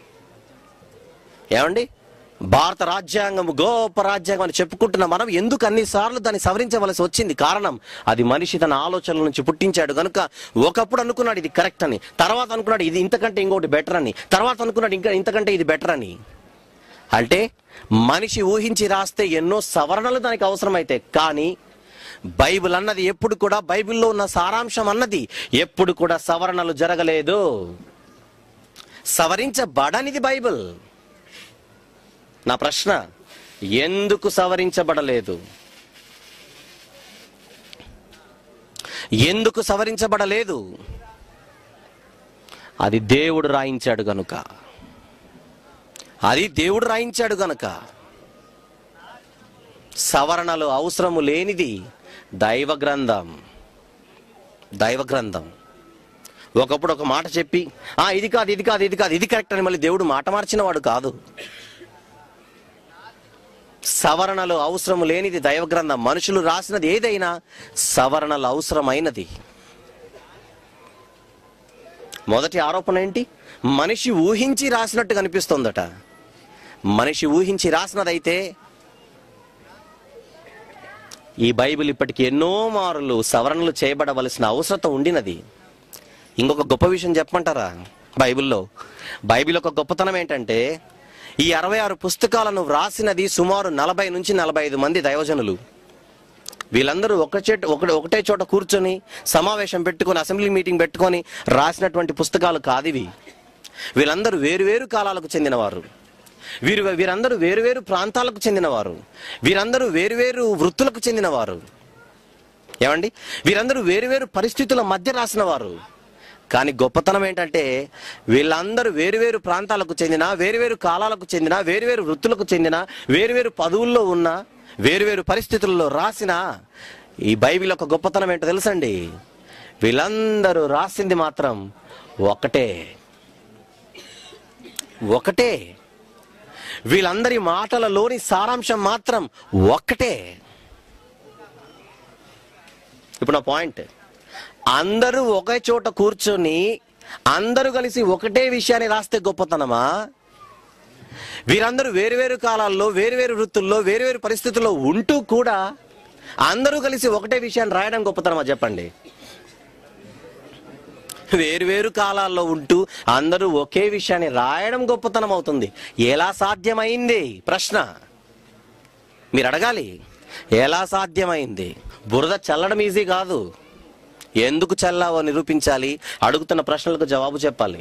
ఏమండి? భారత రాజ్యాంగం గొప్ప రాజ్యాంగం అని చెప్పుకుంటున్న మనం ఎందుకు అన్నిసార్లు దాన్ని సవరించవలసి వచ్చింది? కారణం అది మనిషి తన ఆలోచనల నుంచి పుట్టించాడు కనుక. ఒకప్పుడు అనుకున్నాడు ఇది కరెక్ట్ అని, తర్వాత అనుకున్నాడు ఇది ఇంతకంటే ఇంకోటి బెటర్ అని, తర్వాత అనుకున్నాడు ఇంకా ఇంతకంటే ఇది బెటర్ అని. అంటే మనిషి ఊహించి రాస్తే ఎన్నో సవరణలు దానికి అవసరమైతే, కానీ బైబిల్ అన్నది ఎప్పుడు కూడా, బైబిల్లో ఉన్న సారాంశం అన్నది ఎప్పుడు కూడా సవరణలు జరగలేదు. సవరించబడనిది బైబిల్. నా ప్రశ్న, ఎందుకు సవరించబడలేదు? ఎందుకు సవరించబడలేదు? అది దేవుడు రాయించాడు గనుక. అది దేవుడు రాయించాడు గనుక. సవరణలు అవసరము లేనిది దైవ గ్రంథం. దైవ గ్రంథం ఒకప్పుడు ఒక మాట చెప్పి ఆ ఇది కాదు ఇది కాదు ఇది కాదు ఇది కరెక్ట్ అని మళ్ళీ దేవుడు మాట మార్చిన వాడు కాదు. సవరణలు అవసరము లేనిది దైవ గ్రంథం. మనుషులు రాసినది ఏదైనా సవరణలు అవసరమైనది. మొదటి ఆరోపణ ఏంటి? మనిషి ఊహించి రాసినట్టు కనిపిస్తుందట. మనిషి ఊహించి రాసినదైతే ఈ బైబిల్ ఇప్పటికి ఎన్నో మారులు సవరణలు చేయబడవలసిన అవసరం ఉండినది. ఇంకొక గొప్ప విషయం చెప్పమంటారా? బైబిల్లో బైబిల్ ఒక గొప్పతనం ఏంటంటే, ఈ అరవై ఆరు పుస్తకాలను వ్రాసినది సుమారు నలభై నుంచి నలభై ఐదు మంది దైవజనులు. వీళ్ళందరూ ఒక చోట ఒక ఒకటే చోట కూర్చొని సమావేశం పెట్టుకొని అసెంబ్లీ మీటింగ్ పెట్టుకొని రాసినటువంటి పుస్తకాలు కాదివి. వీళ్ళందరూ వేరువేరు కాలాలకు చెందినవారు. వీరు వీరందరూ వేరువేరు ప్రాంతాలకు చెందినవారు. వీరందరూ వేరువేరు వృత్తులకు చెందినవారు. ఏమండి, వీరందరూ వేరువేరు పరిస్థితుల మధ్య రాసిన వారు. కానీ గొప్పతనం ఏంటంటే, వీళ్ళందరూ వేరువేరు ప్రాంతాలకు చెందిన, వేరువేరు కాలాలకు చెందిన, వేరువేరు వృత్తులకు చెందిన, వేరువేరు పదవుల్లో ఉన్న, వేరువేరు పరిస్థితుల్లో రాసిన ఈ బైబిల్ యొక్క గొప్పతనం ఏంటో తెలుసండి? వీళ్ళందరూ రాసింది మాత్రం ఒకటే ఒకటే వీళ్ళందరి మాటలలోని సారాంశం మాత్రం ఒక్కటే. ఇప్పుడు నా పాయింట్, అందరూ ఒకే చోట కూర్చొని అందరూ కలిసి ఒకటే విషయాన్ని రాస్తే గొప్పతనమా? వీరందరూ వేరువేరు కాలాల్లో, వేరువేరు వృత్తుల్లో, వేరువేరు పరిస్థితుల్లో ఉంటూ కూడా అందరూ కలిసి ఒకటే విషయాన్ని రాయడం గొప్పతనమా చెప్పండి? వేరువేరు కాలాల్లో ఉంటూ అందరూ ఒకే విషయాన్ని రాయడం గొప్పతనం అవుతుంది. ఎలా సాధ్యమైంది? ప్రశ్న మీరు అడగాలి. ఎలా సాధ్యమైంది? బురద చల్లడం ఈజీ కాదు. ఎందుకు చల్లావో నిరూపించాలి. అడుగుతున్న ప్రశ్నలకు జవాబు చెప్పాలి.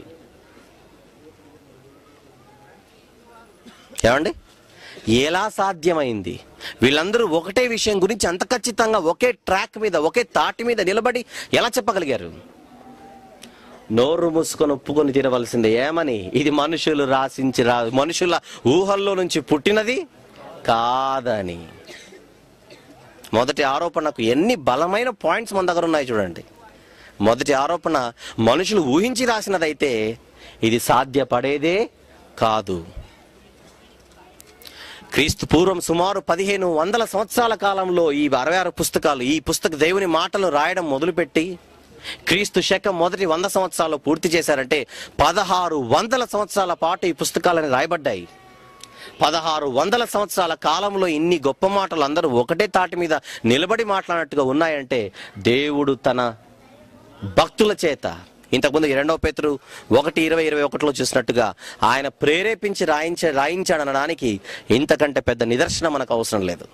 ఏమండి, ఎలా సాధ్యమైంది? వీళ్ళందరూ ఒకటే విషయం గురించి అంత ఖచ్చితంగా ఒకే ట్రాక్ మీద, ఒకే తాటి మీద నిలబడి ఎలా చెప్పగలిగారు? నోరు మూసుకొని ఒప్పుకొని తినవలసిందే. ఏమని? ఇది మనుషులు రాసించి రా మనుషుల ఊహల్లో నుంచి పుట్టినది కాదని. మొదటి ఆరోపణకు ఎన్ని బలమైన పాయింట్స్ మన దగ్గర ఉన్నాయి చూడండి. మొదటి ఆరోపణ, మనుషులు ఊహించి రాసినదైతే ఇది సాధ్యపడేదే కాదు. క్రీస్తు పూర్వం సుమారు పదిహేను వందల సంవత్సరాల కాలంలో ఈ అరవై ఆరు పుస్తకాలు, ఈ పుస్తక దేవుని మాటలు రాయడం మొదలుపెట్టి క్రీస్తు శకం మొదటి వంద సంవత్సరాలు పూర్తి చేశారంటే పదహారు వందల సంవత్సరాల పాటు ఈ పుస్తకాలని రాయబడ్డాయి. పదహారు వందల సంవత్సరాల కాలంలో ఇన్ని గొప్ప మాటలు అందరూ ఒకటే తాటి మీద నిలబడి మాట్లాడినట్టుగా ఉన్నాయంటే దేవుడు తన భక్తుల చేత, ఇంతకుముందు రెండవ పేతురు ఒకటి ఇరవై ఇరవై ఒకటిలో చూసినట్టుగా ఆయన ప్రేరేపించి రాయించ రాయించాడనడానికి ఇంతకంటే పెద్ద నిదర్శనం మనకు అవసరం లేదు.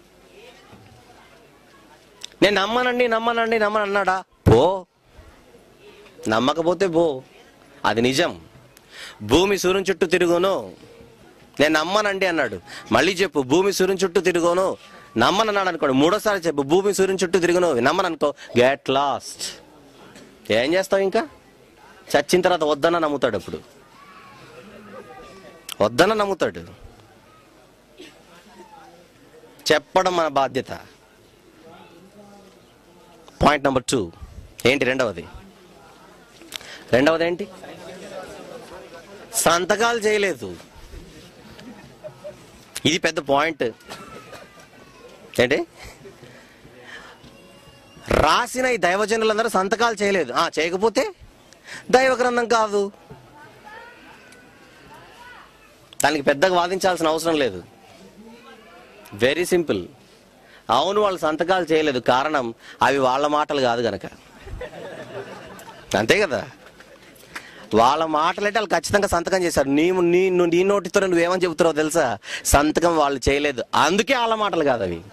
నేను నమ్మనండి నమ్మనండి నమ్మను అన్నాడా? పో. నమ్మకపోతే పో, అది నిజం. భూమి సూర్యుని చుట్టూ తిరుగును, నేను నమ్మనండి అన్నాడు. మళ్ళీ చెప్పు, భూమి సూర్యుని చుట్టూ తిరుగును, నమ్మనన్నాడు అనుకోండి. మూడోసారి చెప్పు, భూమి సూర్యుని చుట్టూ తిరుగును, నమ్మననుకో, గెట్ లాస్ట్. ఏం చేస్తావు? ఇంకా చచ్చిన తర్వాత వద్దన్న నమ్ముతాడు. అప్పుడు వద్దన్న నమ్ముతాడు. చెప్పడం మన బాధ్యత. పాయింట్ నెంబర్ టూ ఏంటి? రెండవది రెండవది ఏంటి? సంతకాలు చేయలేదు. ఇది పెద్ద పాయింట్. ఏంటి? రాసిన ఈ దైవజనులందరూ సంతకాలు చేయలేదు. ఆ చేయకపోతే దైవ గ్రంథం కాదు. దానికి పెద్దగా వాదించాల్సిన అవసరం లేదు. Very simple. అవును, వాళ్ళు సంతకాలు చేయలేదు, కారణం అవి వాళ్ళ మాటలు కాదు గనక. అంతే కదా? వాళ్ళ మాటలు అంటే వాళ్ళు ఖచ్చితంగా సంతకం చేశారు. నీ నీ నీ నోటితో నువ్వేమని చెబుతున్నావు తెలుసా? సంతకం వాళ్ళు చేయలేదు, అందుకే వాళ్ళ మాటలు కాదు అవి.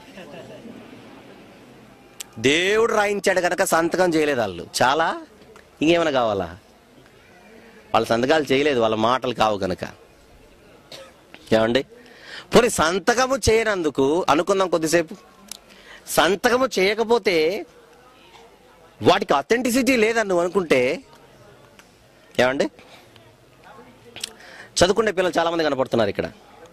దేవుడు రాయించాడు కనుక సంతకం చేయలేదు వాళ్ళు. చాలా ఇంకేమైనా కావాలా? వాళ్ళ సంతకాలు చేయలేదు, వాళ్ళ మాటలు కావు కనుక. ఏమండి, పోనీ సంతకము చేయనందుకు అనుకుందాం కొద్దిసేపు. సంతకము చేయకపోతే వాటికి అథెంటిసిటీ లేదని నువ్వు అనుకుంటే, ఏమండి, చదువుకునే పిల్లలు చాలా మంది కనపడుతున్నారు ఇక్కడ.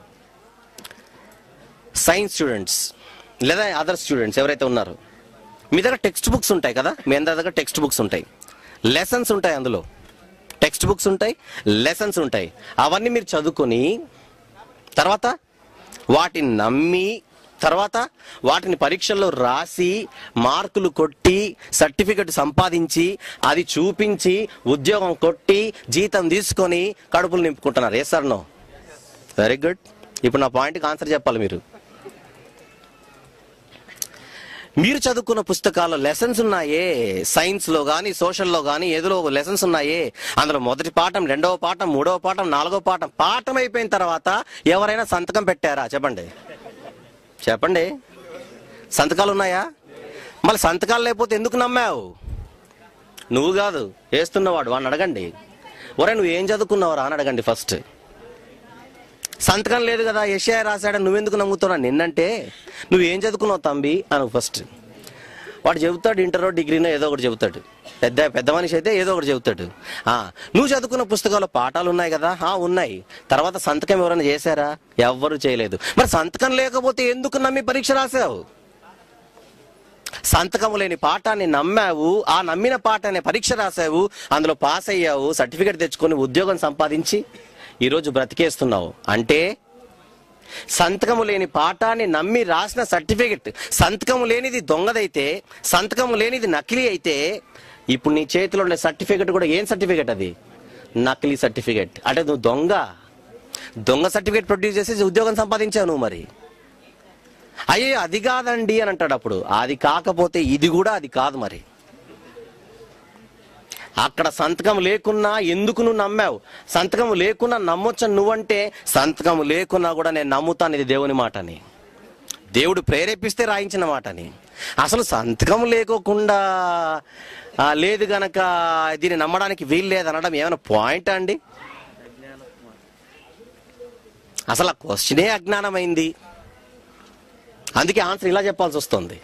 సైన్స్ స్టూడెంట్స్ లేదా అదర్ స్టూడెంట్స్ ఎవరైతే ఉన్నారో, మీ దగ్గర టెక్స్ట్ బుక్స్ ఉంటాయి కదా. మీ అందరి దగ్గర టెక్స్ట్ బుక్స్ ఉంటాయి, లెసన్స్ ఉంటాయి. అందులో టెక్స్ట్ బుక్స్ ఉంటాయి, లెసన్స్ ఉంటాయి. అవన్నీ మీరు చదువుకొని తర్వాత వాటిని నమ్మి, తర్వాత వాటిని పరీక్షల్లో రాసి మార్కులు కొట్టి సర్టిఫికెట్ సంపాదించి అది చూపించి ఉద్యోగం కొట్టి జీతం తీసుకొని కడుపులు నింపుకుంటున్నారు. Yes or no? Very good. ఇప్పుడు నా పాయింట్కి ఆన్సర్ చెప్పాలి మీరు. మీరు చదువుకున్న పుస్తకాల్లో లెసన్స్ ఉన్నాయే, సైన్స్లో కానీ సోషల్లో కానీ ఏదో లెసన్స్ ఉన్నాయే. అందులో మొదటి పాఠం, రెండవ పాఠం, మూడవ పాఠం, నాలుగవ పాఠం, పాఠం అయిపోయిన తర్వాత ఎవరైనా సంతకం పెట్టారా? చెప్పండి చెప్పండి సంతకాలు ఉన్నాయా? మళ్ళీ సంతకాలు లేకపోతే ఎందుకు నమ్మావు? నువ్వు కాదు, వేస్తున్నవాడు, వాడిని అడగండి. ఒరే నువ్వు ఏం చదువుకున్నావురా అని అడగండి ఫస్ట్. సంతకం లేదు కదా, యెషయా రాశాడని నువ్వెందుకు నమ్ముతున్నావు? నిన్నంటే నువ్వేం చదువుకున్నావు తంబి అను ఫస్ట్. వాడు చెబుతాడు, ఇంటరో డిగ్రీనో ఏదో ఒకటి చెబుతాడు. పెద్ద పెద్ద మనిషి అయితే ఏదో ఒకటి చెబుతాడు. నువ్వు చదువుకున్న పుస్తకాల్లో పాఠాలు ఉన్నాయి కదా, ఉన్నాయి. తర్వాత సంతకం ఎవరైనా చేశారా? ఎవ్వరు చేయలేదు. మరి సంతకం లేకపోతే ఎందుకు నమ్మి పరీక్ష రాసావు? సంతకము లేని పాఠాన్ని నమ్మావు, ఆ నమ్మిన పాఠాన్ని పరీక్ష రాసావు, అందులో పాస్ అయ్యావు, సర్టిఫికెట్ తెచ్చుకొని ఉద్యోగం సంపాదించి ఈరోజు బ్రతికేస్తున్నావు. అంటే సంతకము లేని పాఠాన్ని నమ్మి రాసిన సర్టిఫికెట్, సంతకము లేనిది దొంగదైతే, సంతకము లేనిది నకిలీ అయితే, ఇప్పుడు నీ చేతిలో ఉండే సర్టిఫికెట్ కూడా ఏం సర్టిఫికెట్? అది నకిలీ సర్టిఫికెట్. అంటే నువ్వు దొంగ దొంగ సర్టిఫికెట్ ప్రొడ్యూస్ చేసి ఉద్యోగం సంపాదించావు నువ్వు. మరి అయ్యే అది కాదండి అని అంటాడు. అప్పుడు అది కాకపోతే ఇది కూడా అది కాదు. మరి అక్కడ సంతకం లేకున్నా ఎందుకు నువ్వు నమ్మావు? సంతకం లేకున్నా నమ్మొచ్చు నువ్వంటే, సంతకం లేకున్నా కూడా నేను నమ్ముతాను ఇది దేవుని మాటని, దేవుడు ప్రేరేపిస్తే రాయించిన మాటని. అసలు సంతకం లేకోకుండా లేదు గనక దీన్ని నమ్మడానికి వీలు లేదనడం ఏమైనా పాయింట్ అండి? అసలు ఆ క్వశ్చనే అజ్ఞానమైంది. అందుకే ఆన్సర్ ఇలా చెప్పాల్సి వస్తుంది.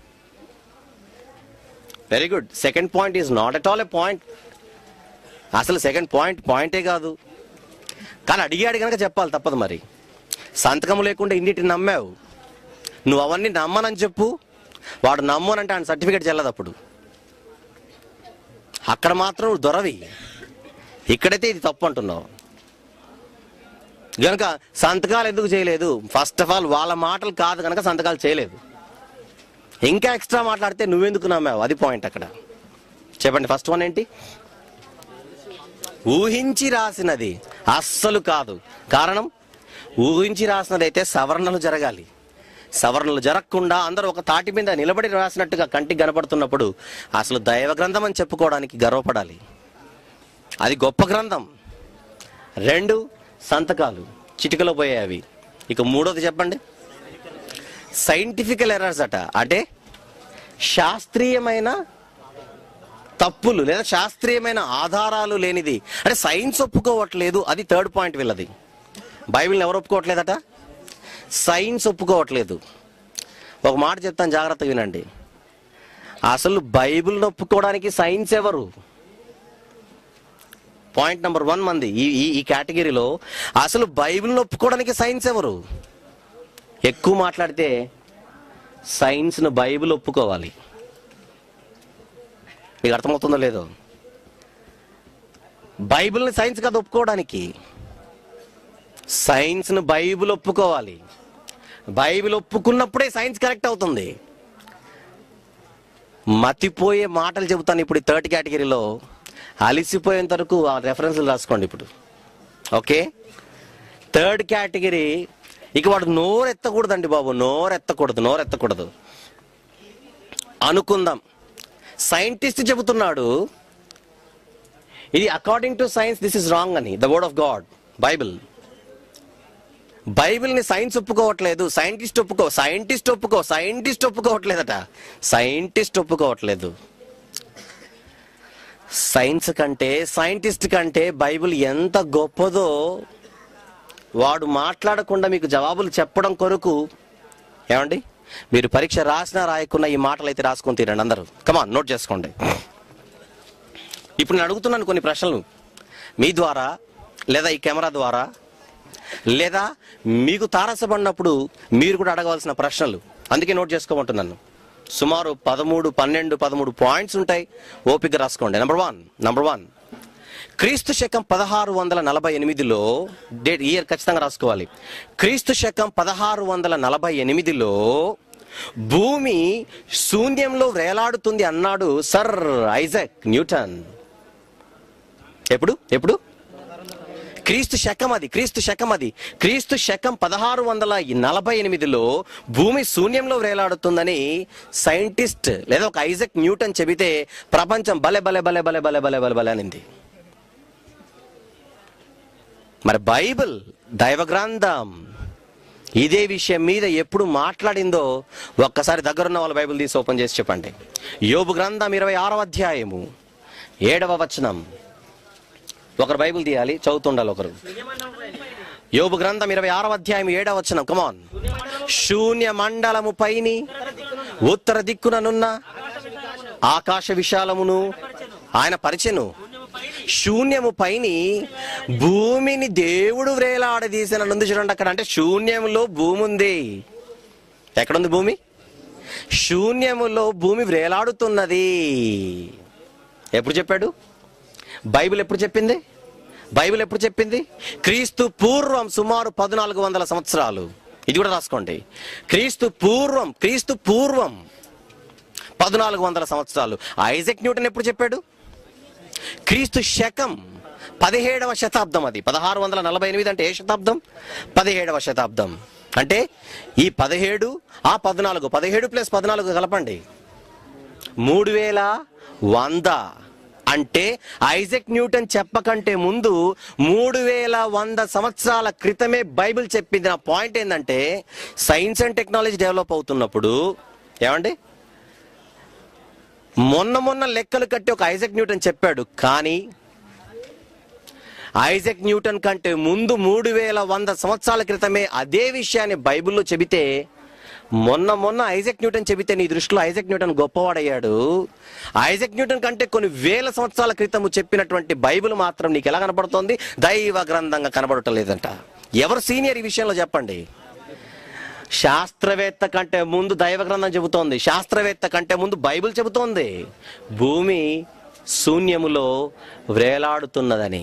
Very good. Second point is not at all a point. అసలు సెకండ్ పాయింట్ పాయింటే కాదు, కానీ అడిగాడు కనుక చెప్పాలి, తప్పదు. మరి సంతకం లేకుండా ఇన్నిటిని నమ్మావు, నువ్వు అవన్నీ నమ్మనని చెప్పు. వాడు నమ్మనంటే ఆయన సర్టిఫికేట్ చెల్లదు. అప్పుడు అక్కడ మాత్రం నువ్వు దొరవి, ఇక్కడైతే ఇది తప్పు అంటున్నావు. కనుక సంతకాలు ఎందుకు చేయలేదు? ఫస్ట్ ఆఫ్ ఆల్ వాళ్ళ మాటలు కాదు కనుక సంతకాలు చేయలేదు. ఇంకా ఎక్స్ట్రా మాట్లాడితే నువ్వెందుకు నమ్మావు? అది పాయింట్ అక్కడ. చెప్పండి. ఫస్ట్ వన్ ఏంటి? ఊహించి రాసినది అస్సలు కాదు. కారణం, ఊహించి రాసినది అయితే సవరణలు జరగాలి. సవరణలు జరగకుండా అందరూ ఒక తాటి మీద నిలబడి రాసినట్టుగా కంటికి కనపడుతున్నప్పుడు అసలు దైవ గ్రంథం అని చెప్పుకోవడానికి గర్వపడాలి. అది గొప్ప గ్రంథం. రెండు, సంతకాలు చిటికలో పోయాయి అవి. ఇక మూడోది చెప్పండి, సైంటిఫికల్ ఎర్రర్స్ అట. అంటే శాస్త్రీయమైన తప్పులు లేదా శాస్త్రీయమైన ఆధారాలు లేనిది. అంటే సైన్స్ ఒప్పుకోవట్లేదు. అది థర్డ్ పాయింట్ వీళ్ళది. బైబిల్ని ఎవరు ఒప్పుకోవట్లేదట? సైన్స్ ఒప్పుకోవట్లేదు. ఒక మాట చెప్తాను, జాగ్రత్తగా వినండి. అసలు బైబిల్ని ఒప్పుకోవడానికి సైన్స్ ఎవరు? పాయింట్ నెంబర్ వన్ మంది ఈ ఈ కేటగిరీలో అసలు బైబిల్ని ఒప్పుకోవడానికి సైన్స్ ఎవరు? ఎక్కువ మాట్లాడితే సైన్స్ను బైబిల్ ఒప్పుకోవాలి. మీకు అర్థమవుతుందో లేదో? బైబిల్ని సైన్స్ కాదు ఒప్పుకోవడానికి, సైన్స్ను బైబిల్ ఒప్పుకోవాలి. బైబిల్ ఒప్పుకున్నప్పుడే సైన్స్ కరెక్ట్ అవుతుంది. మతిపోయే మాటలు చెబుతాను ఇప్పుడు. ఈ థర్డ్ కేటగిరీలో అలిసిపోయేంత వరకు ఆ రెఫరెన్స్లు రాసుకోండి ఇప్పుడు. Okay, third category. ఇక వాడు నోరు ఎత్తకూడదండి బాబు, నోరు ఎత్తకూడదు, నోరు ఎత్తకూడదు. అనుకుందాం, సైంటిస్ట్ చెబుతున్నాడు ఇది according to science this is wrong అని, the word of God Bible. బైబిల్ని సైన్స్ ఒప్పుకోవట్లేదు, సైంటిస్ట్ ఒప్పుకో సైంటిస్ట్ ఒప్పుకో సైంటిస్ట్ ఒప్పుకోవట్లేదట. సైంటిస్ట్ ఒప్పుకోవట్లేదు. సైన్స్ కంటే సైంటిస్ట్ కంటే బైబిల్ ఎంత గొప్పదో వాడు మాట్లాడకుండా మీకు జవాబులు చెప్పడం కొరకు. ఏమండి, మీరు పరీక్ష రాసినా రాయకున్నా ఈ మాటలు అయితే రాసుకొని తీరండి అందరూ. కమాన్, నోట్ చేసుకోండి. ఇప్పుడు నేను అడుగుతున్నాను కొన్ని ప్రశ్నలు మీ ద్వారా, లేదా ఈ కెమెరా ద్వారా, లేదా మీకు తారసపడినప్పుడు మీరు కూడా అడగవలసిన ప్రశ్నలు. అందుకే నోట్ చేసుకోమంటున్నాను. సుమారు పదమూడు పన్నెండు పదమూడు పాయింట్స్ ఉంటాయి. ఓపిక రాసుకోండి. నెంబర్ వన్ నెంబర్ వన్ క్రీస్తు శకం పదహారు వందల నలభై ఎనిమిదిలో డేట్ ఇయర్ ఖచ్చితంగా రాసుకోవాలి. క్రీస్తు శకం పదహారు వందల నలభై ఎనిమిదిలో భూమి శూన్యంలో వేలాడుతుంది అన్నాడు సర్ ఐజాక్ న్యూటన్. ఎప్పుడు ఎప్పుడు క్రీస్తు శకం అది క్రీస్తు శకం అది క్రీస్తు శకం పదహారు వందల నలభై ఎనిమిదిలో భూమి శూన్యంలో వేలాడుతుందని సైంటిస్ట్ లేదా ఒక ఐజాక్ న్యూటన్ చెబితే ప్రపంచం బలే బలే బలే బలే బలే బలే బలే బలే అనింది. మరి బైబిల్ దైవ గ్రంథం ఇదే విషయం మీద ఎప్పుడు మాట్లాడిందో ఒక్కసారి దగ్గరున్న వాళ్ళ బైబిల్ తీసి ఓపెన్ చేసి చెప్పండి. యోబు గ్రంథం ఇరవై ఆరవ అధ్యాయము ఏడవ వచనం. ఒకరు బైబిల్ తీయాలి, చదువుతుండాలి ఒకరు. యోబు గ్రంథం ఇరవై ఆరవ అధ్యాయం ఏడవ వచనం. కమాన్. శూన్య మండలము పైని ఉత్తర దిక్కుననున్న ఆకాశ విశాలమును ఆయన పరిచెను. శూన్యము పైని భూమిని దేవుడు వ్రేలాడదీసిన నుండి చూడండి అక్కడ. అంటే శూన్యములో భూమి ఉంది. ఎక్కడుంది భూమి? శూన్యములో భూమి వ్రేలాడుతున్నది. ఎప్పుడు చెప్పాడు? బైబిల్ ఎప్పుడు చెప్పింది? బైబిల్ ఎప్పుడు చెప్పింది? క్రీస్తు పూర్వం సుమారు పద్నాలుగు వందల సంవత్సరాలు. ఇది కూడా రాసుకోండి. క్రీస్తు పూర్వం క్రీస్తు పూర్వం పద్నాలుగు వందల సంవత్సరాలు. ఐజాక్ న్యూటన్ ఎప్పుడు చెప్పాడు? క్రీస్తు శకం పదిహేడవ శతాబ్దం. అది పదహారు వందల నలభై ఎనిమిది అంటే ఏ శతాబ్దం? పదిహేడవ శతాబ్దం. అంటే ఈ పదిహేడు ఆ పద్నాలుగు పదిహేడు ప్లస్ పద్నాలుగు కలపండి, మూడు వేల వంద. అంటే ఐజాక్ న్యూటన్ చెప్పకంటే ముందు మూడు వేల వంద సంవత్సరాల క్రితమే బైబిల్ చెప్పింది. నా పాయింట్ ఏంటంటే సైన్స్ అండ్ టెక్నాలజీ డెవలప్ అవుతున్నప్పుడు ఏమండి మొన్న మొన్న లెక్కలు కట్టి ఒక ఐజాక్ న్యూటన్ చెప్పాడు. కానీ ఐజాక్ న్యూటన్ కంటే ముందు మూడు వేల వంద సంవత్సరాల క్రితమే అదే విషయాన్ని బైబిల్లో చెబితే మొన్న మొన్న ఐజాక్ న్యూటన్ చెబితే నీ దృష్టిలో ఐజాక్ న్యూటన్ గొప్పవాడయ్యాడు. ఐజాక్ న్యూటన్ కంటే కొన్ని వేల సంవత్సరాల క్రితము చెప్పినటువంటి బైబిల్ మాత్రం నీకు ఎలా కనపడుతోంది? దైవ గ్రంథంగా కనబడటం లేదంట. ఎవరు సీనియర్ ఈ విషయంలో చెప్పండి? శాస్త్రవేత్త కంటే ముందు దైవ గ్రంథం చెబుతోంది. శాస్త్రవేత్త కంటే ముందు బైబిల్ చెబుతోంది భూమి శూన్యములో వ్రేలాడుతున్నదని.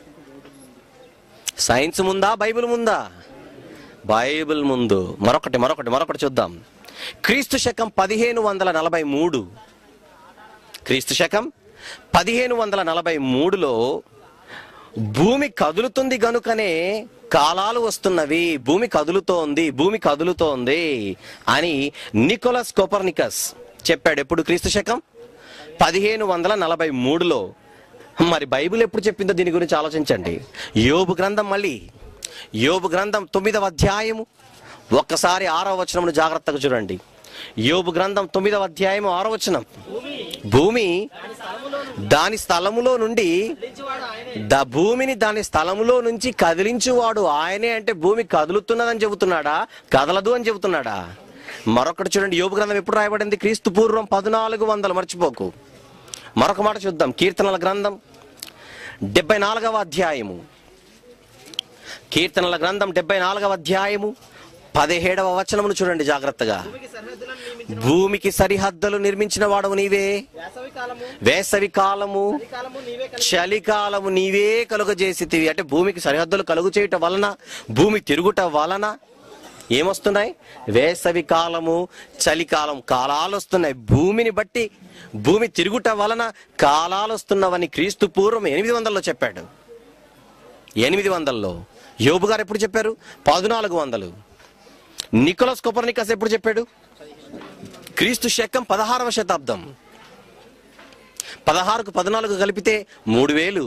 సైన్స్ ముందా బైబిల్ ముందా? బైబిల్ ముందు. మరొకటి మరొకటి మరొకటి చూద్దాం. క్రీస్తు శకం పదిహేను వందల నలభై మూడు క్రీస్తు శకం పదిహేను వందల నలభై మూడులో భూమి కదులుతుంది గనుకనే కాలాలు వస్తున్నవి. భూమి కదులుతోంది భూమి కదులుతోంది అని నికోలస్ కోపర్నికస్ చెప్పాడు. ఎప్పుడు? క్రీస్తు శకం పదిహేను వందల నలభై మూడులో. మరి బైబిల్ ఎప్పుడు చెప్పిందో దీని గురించి ఆలోచించండి. యోబు గ్రంథం, మళ్ళీ యోబు గ్రంథం తొమ్మిదవ అధ్యాయము ఒక్కసారి ఆరవ వచనమును జాగ్రత్తగా చూడండి. యోబు గ్రంథం తొమ్మిదవ అధ్యాయము ఆరో వచనం. భూమి దాని స్థలములో నుండి ద భూమిని దాని స్థలములో నుంచి కదిలించువాడు ఆయనే. అంటే భూమి కదులుతున్నదని చెబుతున్నాడా, కదలదు అని చెబుతున్నాడా? మరొకటి చూడండి. యోబు గ్రంథం ఎప్పుడు రాయబడింది? క్రీస్తు పూర్వం పద్నాలుగు వందలు. మర్చిపోకు. మరొక మాట చూద్దాం. కీర్తనల గ్రంథం డెబ్బై నాలుగవ అధ్యాయము. కీర్తనల గ్రంథం డెబ్బై నాలుగవ అధ్యాయము పదిహేడవ వచనమును చూడండి జాగ్రత్తగా. భూమికి సరిహద్దులు నిర్మించిన వాడవు నీవే, వేసవి కాలము చలికాలము నీవే కలుగజేసితివి. అంటే భూమికి సరిహద్దులు కలుగు చేయటం వలన, భూమి తిరుగుట వలన ఏమొస్తున్నాయి? వేసవి కాలము చలికాలం కాలాలు వస్తున్నాయి. భూమిని బట్టి భూమి తిరుగుట వలన కాలాలు వస్తున్నవని క్రీస్తు పూర్వం ఎనిమిది వందల్లో చెప్పాడు. ఎనిమిది వందల్లో. యోబు గారు ఎప్పుడు చెప్పారు? పద్నాలుగు వందలు. నికోలస్ కోపర్నికస్ ఎప్పుడు చెప్పాడు? క్రీస్తు శకం పదహారవ శతాబ్దం. పదహారుకు పద్నాలుగు కలిపితే మూడు వేలు.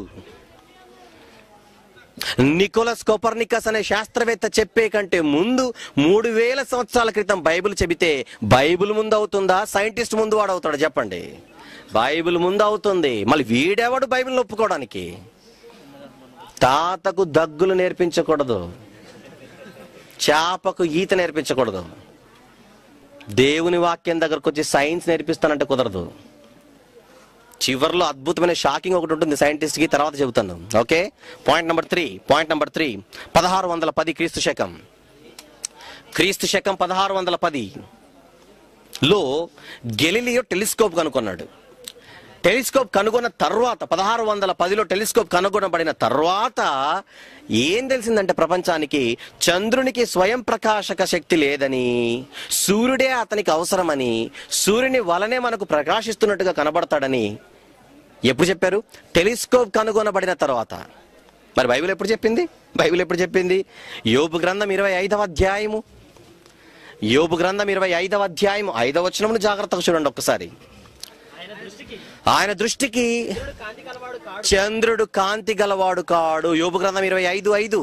నికోలస్ కోపర్నికస్ అనే శాస్త్రవేత్త చెప్పే కంటే ముందు మూడు వేల సంవత్సరాల క్రితం బైబిల్ చెబితే బైబిల్ ముందు అవుతుందా, సైంటిస్ట్ ముందు వాడు అవుతాడు? చెప్పండి. బైబిల్ ముందు అవుతుంది. మళ్ళీ వీడెవడు బైబిల్ ఒప్పుకోవడానికి? తాతకు దగ్గులు నేర్పించకూడదు, చేపకు ఈత నేర్పించకూడదు, దేవుని వాక్యం దగ్గరకు వచ్చి సైన్స్ నేర్పిస్తానంటే కుదరదు. చివరిలో అద్భుతమైన షాకింగ్ ఒకటి ఉంటుంది సైంటిస్ట్ కి, తర్వాత చెబుతాను. Okay. Point number three point number three పదహారు వందల పది క్రీస్తు శకం. క్రీస్తు శకం పదహారు వందల పది లో గెలీలియో టెలిస్కోప్ కనుగొన్నాడు. టెలిస్కోప్ కనుగొన్న తర్వాత పదహారు వందల పదిలో టెలిస్కోప్ కనుగొనబడిన తర్వాత ఏం తెలిసిందంటే ప్రపంచానికి, చంద్రునికి స్వయం ప్రకాశక శక్తి లేదని, సూర్యుడే అతనికి అవసరమని, సూర్యుని వలనే మనకు ప్రకాశిస్తున్నట్టుగా కనబడతాడని ఎప్పుడు చెప్పారు? టెలిస్కోప్ కనుగొనబడిన తర్వాత. మరి బైబిల్ ఎప్పుడు చెప్పింది? బైబిల్ ఎప్పుడు చెప్పింది? యోబు గ్రంథం ఇరవై ఐదవ అధ్యాయము యోబు గ్రంథం ఇరవై ఐదవ అధ్యాయము ఐదవ వచనమును జాగ్రత్తగా చూడండి ఒక్కసారి. ఆయన దృష్టికి చంద్రుడు కాంతి గలవాడు కాడు. యోబు గ్రంథం ఇరవై ఐదు ఐదు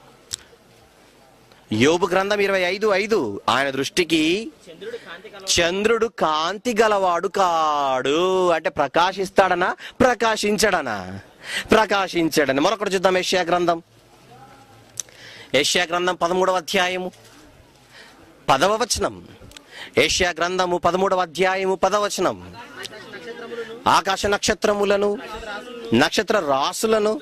యోబు గ్రంథం ఇరవై ఐదు ఐదు ఆయన దృష్టికి చంద్రుడు కాంతి గలవాడు కాడు. అంటే ప్రకాశిస్తాడనా ప్రకాశించడనా? ప్రకాశించడని. మరొకటి చూద్దాం. యెషయా గ్రంథం యెషయా గ్రంథం పదమూడవ అధ్యాయము పదవ వచనం. యెషయా గ్రంథము పదమూడవ అధ్యాయము పదవచనం. ఆకాశ నక్షత్రములను నక్షత్ర రాసులను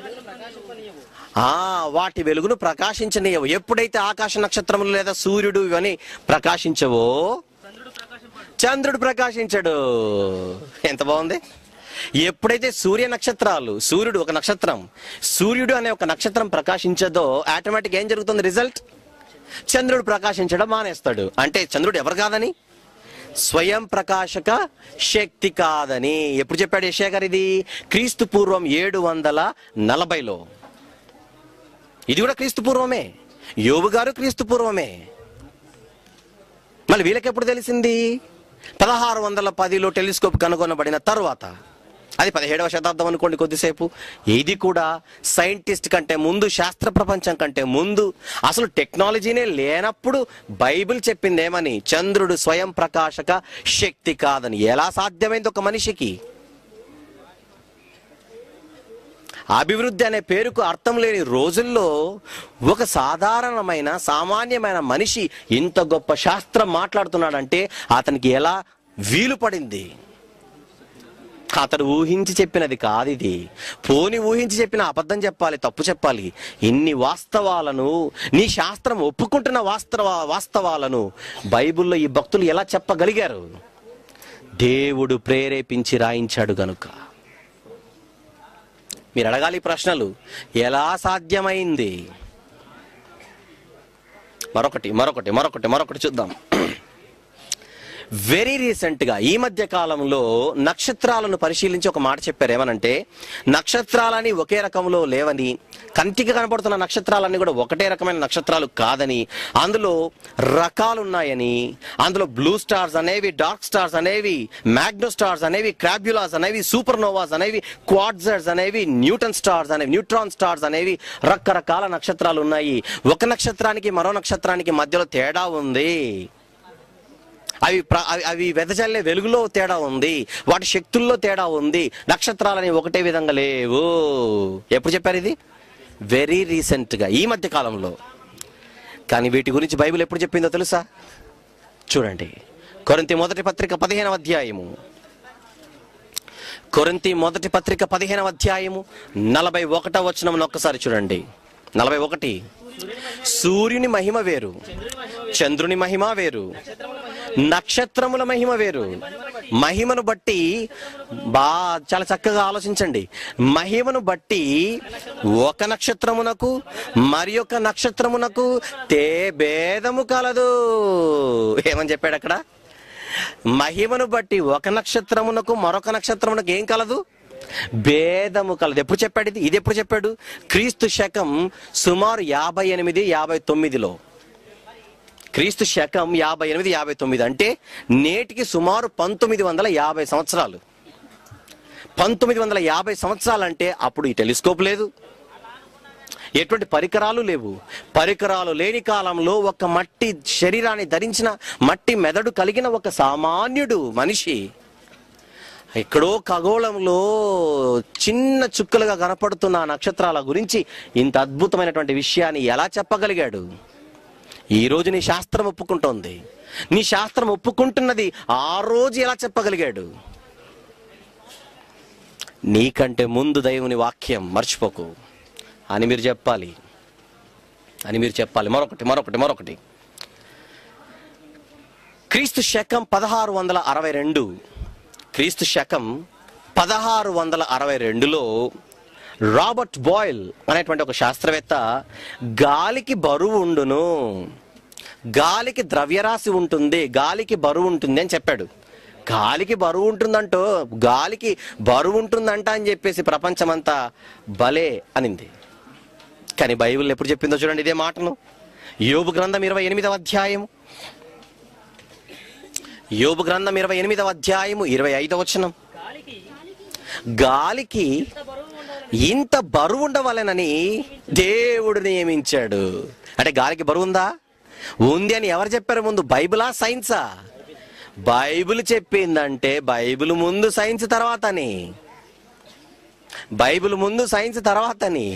ఆ వాటి వెలుగును ప్రకాశించనీయవు. ఎప్పుడైతే ఆకాశ నక్షత్రములు లేదా సూర్యుడు ఇవన్నీ ప్రకాశించవో చంద్రుడు ప్రకాశించడు. ఎంత బాగుంది! ఎప్పుడైతే సూర్య నక్షత్రాలు, సూర్యుడు ఒక నక్షత్రం, సూర్యుడు అనే ఒక నక్షత్రం ప్రకాశించదో ఆటోమేటిక్ ఏం జరుగుతుంది? రిజల్ట్ చంద్రుడు ప్రకాశించడం మానేస్తాడు. అంటే చంద్రుడు ఎవరు కాదని? స్వయం ప్రకాశక శక్తి కాదని. ఎప్పుడు చెప్పాడు యెషయా గారు? ఇది క్రీస్తు పూర్వం ఏడు వందల నలభైలో. ఇది కూడా క్రీస్తు పూర్వమే. యోబు గారు క్రీస్తు పూర్వమే. మళ్ళీ వీళ్ళకి ఎప్పుడు తెలిసింది? పదహారు వందల పదిలో టెలిస్కోప్ కనుగొనబడిన తరువాత. అది పదిహేడవ శతాబ్దం అనుకోండి కొద్దిసేపు. ఇది కూడా సైంటిస్ట్ కంటే ముందు, శాస్త్ర ప్రపంచం కంటే ముందు, అసలు టెక్నాలజీనే లేనప్పుడు బైబిల్ చెప్పింది ఏమని? చంద్రుడు స్వయం ప్రకాశక శక్తి కాదని. ఎలా సాధ్యమైంది ఒక మనిషికి? అభివృద్ధి అనే పేరుకు అర్థం లేని రోజుల్లో ఒక సాధారణమైన సామాన్యమైన మనిషి ఇంత గొప్ప శాస్త్రం మాట్లాడుతున్నాడంటే అతనికి ఎలా వీలు పడింది? అతడు ఊహించి చెప్పినది కాదు ఇది. పోని ఊహించి చెప్పిన అబద్ధం చెప్పాలి, తప్పు చెప్పాలి. ఇన్ని వాస్తవాలను, నీ శాస్త్రం ఒప్పుకుంటున్న వాస్తవ వాస్తవాలను బైబిల్లో ఈ భక్తులు ఎలా చెప్పగలిగారు? దేవుడు ప్రేరేపించి రాయించాడు గనుక. మీరు అడగాలి ప్రశ్నలు. ఎలా సాధ్యమైంది? మరొకటి మరొకటి మరొకటి మరొకటి చూద్దాం. వెరీ రీసెంట్గా ఈ మధ్య కాలంలో నక్షత్రాలను పరిశీలించి ఒక మాట చెప్పారు. ఏమనంటే, నక్షత్రాలని ఒకే రకంలో లేవని, కంటికి కనపడుతున్న నక్షత్రాలన్నీ కూడా ఒకటే రకమైన నక్షత్రాలు కాదని, అందులో రకాలున్నాయని, అందులో బ్లూ స్టార్స్ అనేవి, డార్క్ స్టార్స్ అనేవి, మ్యాగ్నో స్టార్స్ అనేవి, క్రాబ్యులాస్ అనేవి, సూపర్ నోవాస్ అనేవి, క్వాడ్జర్స్ అనేవి, న్యూటన్ స్టార్స్ అనేవి, న్యూట్రాన్ స్టార్స్ అనేవి, రకరకాల నక్షత్రాలు ఉన్నాయి. ఒక నక్షత్రానికి మరో నక్షత్రానికి మధ్యలో తేడా ఉంది. అవి అవి వెదజల్లే వెలుగులో తేడా ఉంది, వాటి శక్తుల్లో తేడా ఉంది. నక్షత్రాలని ఒకటే విధంగా లేవు. ఎప్పుడు చెప్పారు ఇది? వెరీ రీసెంట్గా, ఈ మధ్య కాలంలో. కానీ వీటి గురించి బైబిల్ ఎప్పుడు చెప్పిందో తెలుసా? చూడండి. కొరింథీ మొదటి పత్రిక పదిహేనవ అధ్యాయము కొరింథీ మొదటి పత్రిక పదిహేనవ అధ్యాయము నలభై ఒకటవ వచనం ఒక్కసారి చూడండి. నలభై ఒకటి. సూర్యుని మహిమ వేరు, చంద్రుని మహిమ వేరు, నక్షత్రముల మహిమ వేరు. మహిమను బట్టి బా చాలా చక్కగా ఆలోచించండి. మహిమను బట్టి ఒక నక్షత్రమునకు మరి ఒక నక్షత్రమునకు తే భేదము కలదు. ఏమని చెప్పాడు అక్కడ? మహిమను బట్టి ఒక నక్షత్రమునకు మరొక నక్షత్రమునకు ఏం కలదు? భేదము కలదు. ఎప్పుడు చెప్పాడు ఇది? ఇది ఎప్పుడు చెప్పాడు? క్రీస్తు శకం సుమారు యాభై ఎనిమిది యాభై తొమ్మిదిలో. క్రీస్తు శకం యాభై ఎనిమిది యాభై తొమ్మిది అంటే నేటికి సుమారు పంతొమ్మిది వందల యాభై సంవత్సరాలు. పంతొమ్మిది వందల యాభై సంవత్సరాలు అంటే అప్పుడు ఈ టెలిస్కోప్ లేదు, ఎటువంటి పరికరాలు లేవు. పరికరాలు లేని కాలంలో ఒక మట్టి శరీరాన్ని ధరించిన, మట్టి మెదడు కలిగిన ఒక సామాన్యుడు మనిషి ఎక్కడో ఖగోళంలో చిన్న చుక్కలుగా కనపడుతున్న నక్షత్రాల గురించి ఇంత అద్భుతమైనటువంటి విషయాన్ని ఎలా చెప్పగలిగాడు? ఈ రోజు నీ శాస్త్రం ఒప్పుకుంటోంది. నీ శాస్త్రం ఒప్పుకుంటున్నది ఆ రోజు ఎలా చెప్పగలిగాడు? నీకంటే ముందు దైవుని వాక్యం మర్చిపోకు అని మీరు చెప్పాలి అని మీరు చెప్పాలి. మరొకటి మరొకటి మరొకటి క్రీస్తు శకం పదహారు వందల అరవై రెండు క్రీస్తు శకం పదహారు వందల అరవై రెండులో రాబర్ట్ బాయిల్ అనేటువంటి ఒక శాస్త్రవేత్త గాలికి బరువు ఉండును, గాలికి ద్రవ్యరాశి ఉంటుంది, గాలికి బరువు ఉంటుంది అని చెప్పాడు. గాలికి బరువు ఉంటుందంటో, గాలికి బరువు ఉంటుందంట అని చెప్పేసి ప్రపంచమంతా భలే అనింది. కానీ బైబిల్ ఎప్పుడు చెప్పిందో చూడండి ఇదే మాటను. యోబు గ్రంథం ఇరవై ఎనిమిదవ అధ్యాయము యోబు గ్రంథం ఇరవై ఎనిమిదవ అధ్యాయము ఇరవై ఐదవ వచనం. గాలికి ఇంత బరువు ఉండవలెనని దేవుడు నియమించాడు. అంటే గాలికి బరువు ఉందా? ఉంది అని ఎవరు చెప్పారు ముందు? బైబిలా సైన్సా? బైబిల్ చెప్పిందంటే బైబిల్ ముందు సైన్స్ తర్వాతని, బైబిల్ ముందు సైన్స్ తర్వాతని.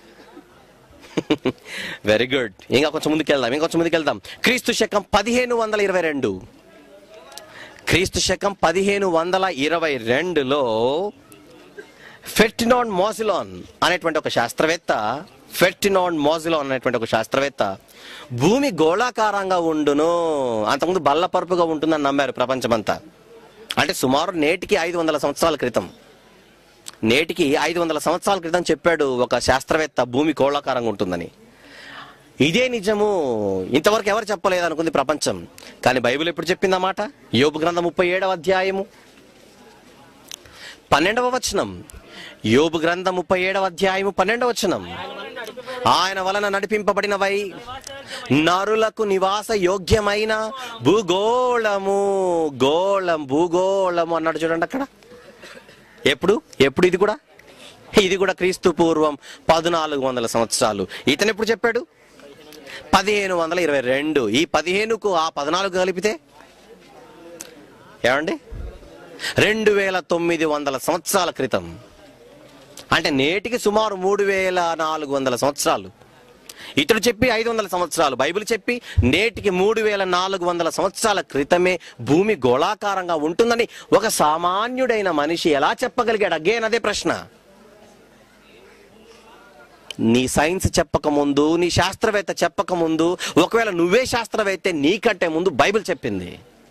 Very good. ఇంకా కొంచెం ముందుకెళ్దాం, ఇంకొంచెం ముందుకెళ్దాం. క్రీస్తు శకం పదిహేను వందల ఇరవై రెండు క్రీస్తు శకం పదిహేను వందల ఇరవై రెండులో ఫెర్డినాండ్ మోజిలాన్ అనేటువంటి ఒక శాస్త్రవేత్త ఫెర్డినాండ్ మోజిలాన్ అనేటువంటి ఒక శాస్త్రవేత్త భూమి గోళాకారంగా ఉండును, అంతకుముందు బల్లపరుపుగా ఉంటుందని నమ్మారు ప్రపంచమంతా. అంటే సుమారు నేటికి ఐదు వందల సంవత్సరాల క్రితం నేటికి ఐదు వందల సంవత్సరాల క్రితం చెప్పాడు ఒక శాస్త్రవేత్త భూమి గోళాకారంగా ఉంటుందని. ఇదే నిజము, ఇంతవరకు ఎవరు చెప్పలేదు అనుకుంది ప్రపంచం. కానీ బైబిల్ ఎప్పుడు చెప్పింది అన్నమాట? యోబు గ్రంథం ముప్పై ఏడవ అధ్యాయము పన్నెండవ వచనం. యోబు గ్రంథం ముప్పై ఏడవ అధ్యాయము పన్నెండవ వచనం. ఆయన వలన నడిపింపబడినవై నరులకు నివాస యోగ్యమైన భూగోళము గోళం భూగోళము అన్నాడు చూడండి అక్కడ. ఎప్పుడు ఎప్పుడు ఇది కూడా ఇది కూడా క్రీస్తు పూర్వం పద్నాలుగు వందల సంవత్సరాలు. ఇతను ఎప్పుడు చెప్పాడు? పదిహేను వందల ఇరవై రెండు. ఈ పదిహేనుకు ఆ పద్నాలుగు కలిపితే ఏమండి రెండు వేల తొమ్మిది వందల సంవత్సరాల క్రితం. అంటే నేటికి సుమారు మూడు వేల నాలుగు వందల సంవత్సరాలు. ఇతడు చెప్పి ఐదు వందల సంవత్సరాలు, బైబిల్ చెప్పి నేటికి మూడు వేల నాలుగు వందల సంవత్సరాల క్రితమే భూమి గోళాకారంగా ఉంటుందని ఒక సామాన్యుడైన మనిషి ఎలా చెప్పగలిగాడు? అగేన్ అదే ప్రశ్న. నీ సైన్స్ చెప్పకముందు, నీ శాస్త్రవేత్త చెప్పకముందు, ఒకవేళ నువ్వే శాస్త్రవేత్త నీకంటే ముందు బైబిల్ చెప్పింది.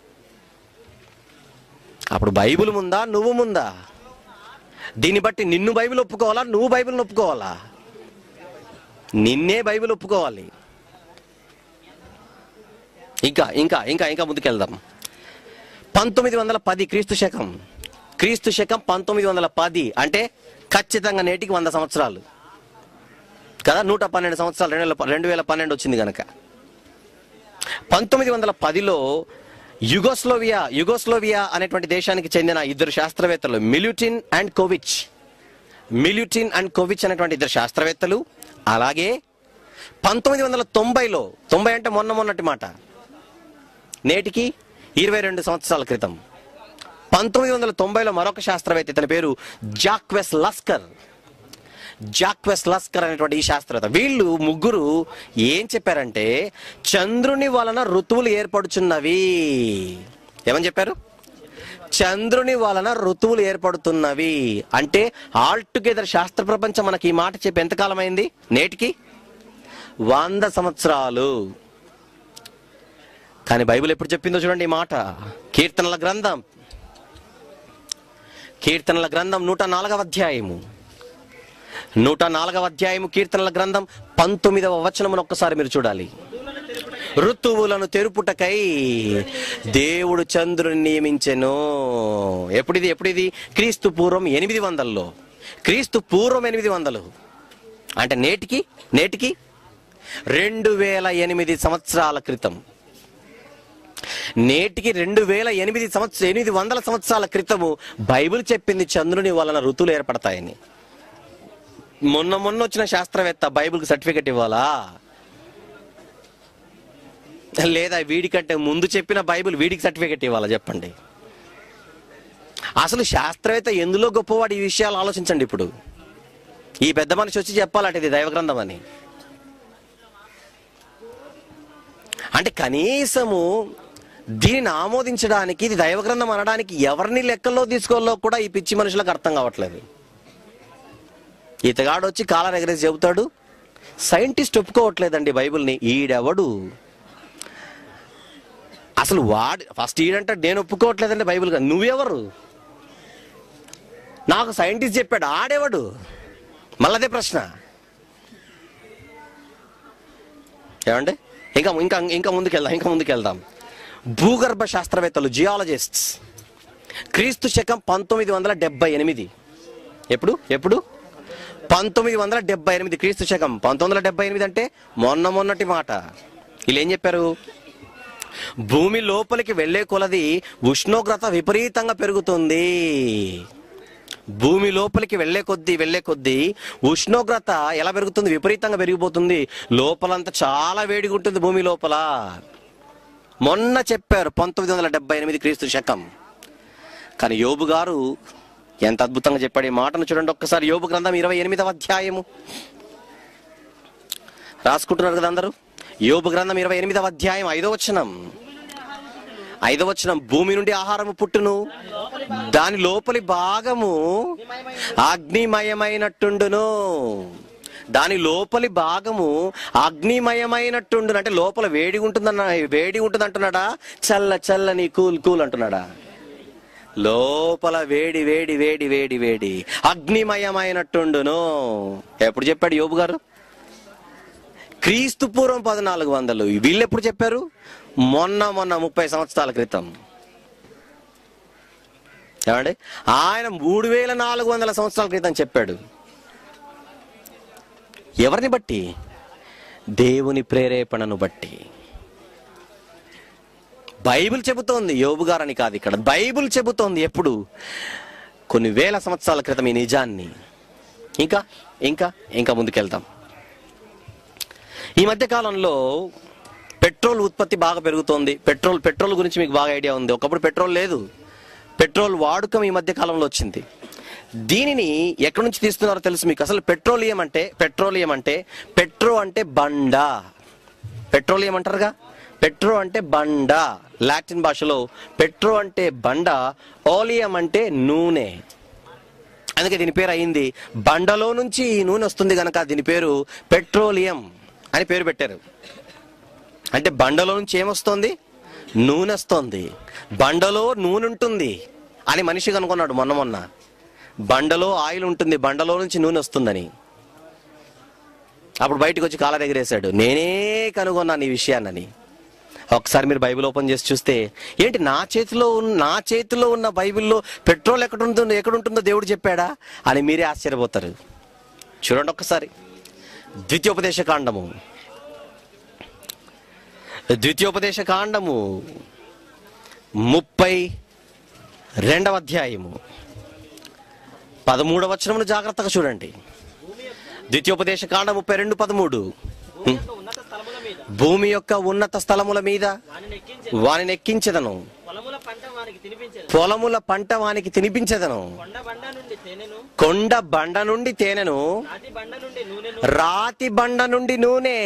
అప్పుడు బైబిల్ ముందా నువ్వు ముందా? దీన్ని బట్టి నిన్ను బైబిల్ ఒప్పుకోవాలా, నువ్వు బైబిల్ని ఒప్పుకోవాలా? నిన్నే బైబిల్ ఒప్పుకోవాలి. ఇంకా ఇంకా ఇంకా ఇంకా ముందుకెళ్దాం. పంతొమ్మిది వందల పది క్రీస్తు శకం క్రీస్తు శకం పంతొమ్మిది వందల పది అంటే ఖచ్చితంగా నేటికి వంద సంవత్సరాలు కదా. నూట పన్నెండు సంవత్సరాలు రెండు వేల రెండు వేల పన్నెండు వచ్చింది కనుక. పంతొమ్మిది వందల పదిలో యుగోస్లోవియా యుగోస్లోవియా అనేటువంటి దేశానికి చెందిన ఇద్దరు శాస్త్రవేత్తలు మిల్యూటిన్ అండ్ కోవిచ్ మిల్యూటిన్ అండ్ కోవిచ్ అనేటువంటి ఇద్దరు శాస్త్రవేత్తలు, అలాగే పంతొమ్మిది వందల తొంభైలో తొంభై అంటే మొన్న మొన్నటి మాట, నేటికి ఇరవై రెండు సంవత్సరాల క్రితం పంతొమ్మిది వందల తొంభైలో మరొక శాస్త్రవేత్త, ఇతని పేరు జాక్వెస్ లస్కర్ జాక్వెస్ లస్కర్ అనేటువంటి ఈ శాస్త్రవేత్త. వీళ్ళు ముగ్గురు ఏం చెప్పారంటే చంద్రుని వలన ఋతువులు ఏర్పడుచున్నవి. ఏమని చెప్పారు? చంద్రుని వలన ఋతువులు ఏర్పడుతున్నవి. అంటే ఆల్ టుగెదర్ శాస్త్ర ప్రపంచం మనకి ఈ మాట చెప్పి ఎంతకాలం అయింది? నేటికి వంద సంవత్సరాలు. కానీ బైబిల్ ఎప్పుడు చెప్పిందో చూడండి ఈ మాట. కీర్తనల గ్రంథం కీర్తనల గ్రంథం నూట నాలుగవ అధ్యాయము నూట నాలుగవ అధ్యాయము కీర్తనల గ్రంథం పంతొమ్మిదవ వచనమును ఒక్కసారి మీరు చూడాలి. ఋతువులను తెరుపుటకై దేవుడు చంద్రుని నియమించెను. ఎప్పుడిది ఎప్పుడిది క్రీస్తు పూర్వం ఎనిమిది వందల్లో క్రీస్తు పూర్వం ఎనిమిది వందలు అంటే నేటికి నేటికి రెండు వేల ఎనిమిది సంవత్సరాల క్రితం. నేటికి రెండు వేల ఎనిమిది సంవత్సరం ఎనిమిది వందల సంవత్సరాల క్రితము బైబిల్ చెప్పింది చంద్రుని వలన ఋతువులు ఏర్పడతాయని. మొన్న మొన్న వచ్చిన శాస్త్రవేత్త బైబిల్కి సర్టిఫికెట్ ఇవ్వాలా? లేదా వీడికంటే ముందు చెప్పిన బైబిల్ వీడికి సర్టిఫికెట్ ఇవ్వాలా? చెప్పండి. అసలు శాస్త్రవేత్త ఎందులో గొప్పవాడు? ఈ విషయాలు ఆలోచించండి. ఇప్పుడు ఈ పెద్ద మనిషి వచ్చి చెప్పాలంటే ఇది దైవగ్రంథం అని. అంటే కనీసము దీనిని ఆమోదించడానికి, ఇది దైవగ్రంథం అనడానికి ఎవరిని లెక్కల్లో తీసుకోవాలో కూడా ఈ పిచ్చి మనుషులకు అర్థం కావట్లేదు. ఇతగాడు వచ్చి కాలర్ ఎగరేసి చెబుతాడు, సైంటిస్ట్ ఒప్పుకోవట్లేదండి బైబిల్ని. ఈడెవడు అసలు? వాడు ఫస్ట్ ఈడంటే నేను ఒప్పుకోవట్లేదండి బైబిల్. నువ్వెవరు? నాకు సైంటిస్ట్ చెప్పాడు. ఆడేవాడు? మళ్ళదే ప్రశ్న. ఏమండి? ఇంకా ఇంకా ఇంకా ముందుకెళ్దాం ఇంకా ముందుకెళ్దాం భూగర్భ శాస్త్రవేత్తలు, జియాలజిస్ట్స్, క్రీస్తు శకం పంతొమ్మిది వందల డెబ్బై ఎనిమిది ఎప్పుడు ఎప్పుడు పంతొమ్మిది వందల డెబ్బై ఎనిమిది క్రీస్తు శకం. పంతొమ్మిది వందల డెబ్బై ఎనిమిది అంటే మొన్న మొన్నటి మాట. వీళ్ళు ఏం చెప్పారు? భూమి లోపలికి వెళ్లే కొలది ఉష్ణోగ్రత విపరీతంగా పెరుగుతుంది. భూమి లోపలికి వెళ్లే కొద్దీ వెళ్లే కొద్దీ ఉష్ణోగ్రత ఎలా పెరుగుతుంది? విపరీతంగా పెరిగిపోతుంది. లోపలంతా చాలా వేడిగా ఉంటుంది భూమి లోపల. మొన్న చెప్పారు పంతొమ్మిది వందల డెబ్బై ఎనిమిది క్రీస్తు శకం. కానీ యోబు గారు ఎంత అద్భుతంగా చెప్పాడు ఈ మాటను చూడండి ఒక్కసారి. యోబు గ్రంథం ఇరవై ఎనిమిదవ అధ్యాయము రాసుకుంటున్నారు కదా అందరూ. యోబు గ్రంథం ఇరవై ఎనిమిదవ అధ్యాయం ఐదో వచనం ఐదో వచనం భూమి నుండి ఆహారము పుట్టును, దాని లోపలి భాగము అగ్నిమయమైనట్టుండును. దాని లోపలి భాగము అగ్నిమయమైనట్టుండును అంటే లోపల వేడి ఉంటుందన్న వేడి ఉంటుంది అంటున్నాడా? చల్ల చల్లని కూల్ కూల్ అంటున్నాడా? లోపల వేడి వేడి వేడి వేడి వేడి అగ్నిమయమైనట్టుండును. ఎప్పుడు చెప్పాడు యోబు గారు? క్రీస్తు పూర్వం పద్నాలుగు వందలు. వీళ్ళు ఎప్పుడు చెప్పారు? మొన్న మొన్న ముప్పై సంవత్సరాల క్రితం. ఏమండి, ఆయన మూడు వేల నాలుగు వందల సంవత్సరాల క్రితం చెప్పాడు. ఎవరిని బట్టి? దేవుని ప్రేరేపణను బట్టి. బైబిల్ చెబుతోంది, యోబు గారని కాదు ఇక్కడ. బైబిల్ చెబుతోంది ఎప్పుడు? కొన్ని వేల సంవత్సరాల క్రితం ఈ నిజాన్ని. ఇంకా ఇంకా ఇంకా ముందుకెళ్తాం. ఈ మధ్య కాలంలో పెట్రోల్ ఉత్పత్తి బాగా పెరుగుతోంది. పెట్రోల్ పెట్రోల్ గురించి మీకు బాగా ఐడియా ఉంది. ఒకప్పుడు పెట్రోల్ లేదు. పెట్రోల్ వాడకం ఈ మధ్య కాలంలో వచ్చింది. దీనిని ఎక్కడి నుంచి తీస్తున్నారో తెలుసు మీకు? అసలు పెట్రోలియం అంటే పెట్రోలియం అంటే పెట్రో అంటే బండ. పెట్రోలియం అంటారుగా, పెట్రో అంటే బండ. లాటిన్ భాషలో పెట్రో అంటే బండ, ఓలియం అంటే నూనె. అందుకే దీని పేరు అయింది. బండలో నుంచి ఈ నూనె వస్తుంది కనుక దీని పేరు పెట్రోలియం అని పేరు పెట్టారు. అంటే బండలో నుంచి ఏమొస్తుంది? నూనె వస్తుంది. బండలో నూనె ఉంటుంది అని మనిషి కనుక్కున్నాడు మొన్న మొన్న. బండలో ఆయిల్ ఉంటుంది, బండలో నుంచి నూనె వస్తుందని. అప్పుడు బయటకు వచ్చి కాలర్ ఎగిరేశాడు, నేనే కనుగొన్నాను ఈ విషయాన్ని. ఒకసారి మీరు బైబిల్ ఓపెన్ చేసి చూస్తే ఏంటి నా చేతిలో ఉన్న నా చేతిలో ఉన్న బైబిల్లో పెట్రోల్ ఎక్కడ ఉంటుందో ఎక్కడుంటుందో దేవుడు చెప్పాడా అని మీరే ఆశ్చర్యపోతారు. చూడండి ఒక్కసారి. ద్వితీయోపదేశ కాండము ద్వితీయోపదేశ కాండము ముప్పై రెండవ అధ్యాయము పదమూడవ వచనమును జాగ్రత్తగా చూడండి. ద్వితీయోపదేశ కాండం ముప్పై రెండు పదమూడు. భూమి యొక్క ఉన్నత స్థలముల మీద వానిని ఎక్కించెదను, పొలముల పంట వానికి తినిపించెదను, కొండ బండ నుండి తేనెను, రాతి బండ నుండి నూనె.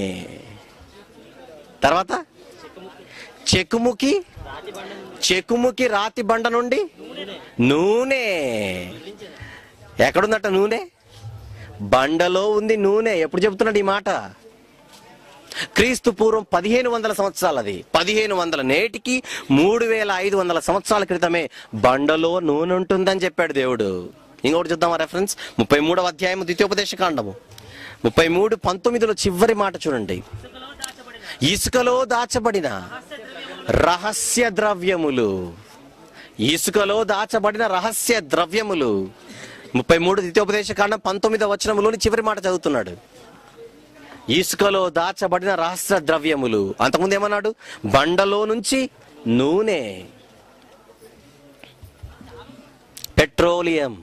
తర్వాత చెకుముకి చెకుముకి రాతి బండ నుండి నూనె. ఎక్కడుందట నూనె? బండలో ఉంది నూనె. ఎప్పుడు చెబుతున్నాడు ఈ మాట? క్రీస్తు పూర్వం పదిహేను వందల సంవత్సరాలు. అది పదిహేను వందల నేటికి మూడు వేల ఐదు వందల సంవత్సరాల క్రితమే బండలో నూనె ఉంటుందని చెప్పాడు దేవుడు. ఇంకొకటి చూద్దామా రెఫరెన్స్? ముప్పై మూడవ అధ్యాయం ద్వితీయోపదేశ కాండము ముప్పై మూడు పంతొమ్మిదిలో చివరి మాట చూడండి. ఇసుకలో దాచబడిన రహస్య ద్రవ్యములు, ఇసుకలో దాచబడిన రహస్య ద్రవ్యములు. ముప్పై మూడు ద్వితీయోపదేశ కాండం పంతొమ్మిదవ వచనములోని చివరి మాట చదువుతున్నాడు. ఇసుకలో దాచబడిన రహస్య ద్రవ్యములు. అంతకుముందు ఏమన్నాడు? బండలో నుంచి నూనె, పెట్రోలియం.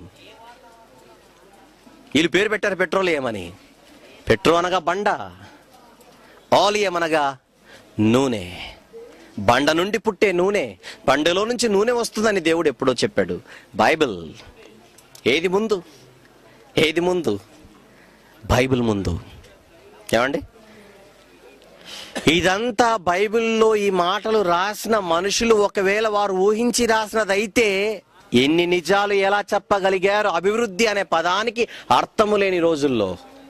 వీళ్ళు పేరు పెట్టారు పెట్రోలియం అని. పెట్రో అనగా బండ, ఓలియం అనగా నూనె. బండ నుండి పుట్టే నూనె, బండలో నుంచి నూనె వస్తుందని దేవుడు ఎప్పుడో చెప్పాడు. బైబిల్ ఏది ముందు? ఏది ముందు? బైబిల్ ముందు. ఏమండి, ఇదంతా బైబిల్లో ఈ మాటలు రాసిన మనుషులు ఒకవేళ వారు ఊహించి రాసినదైతే ఎన్ని నిజాలు ఎలా చెప్పగలిగారు? అభివృద్ధి అనే పదానికి అర్థము లేని రోజుల్లో.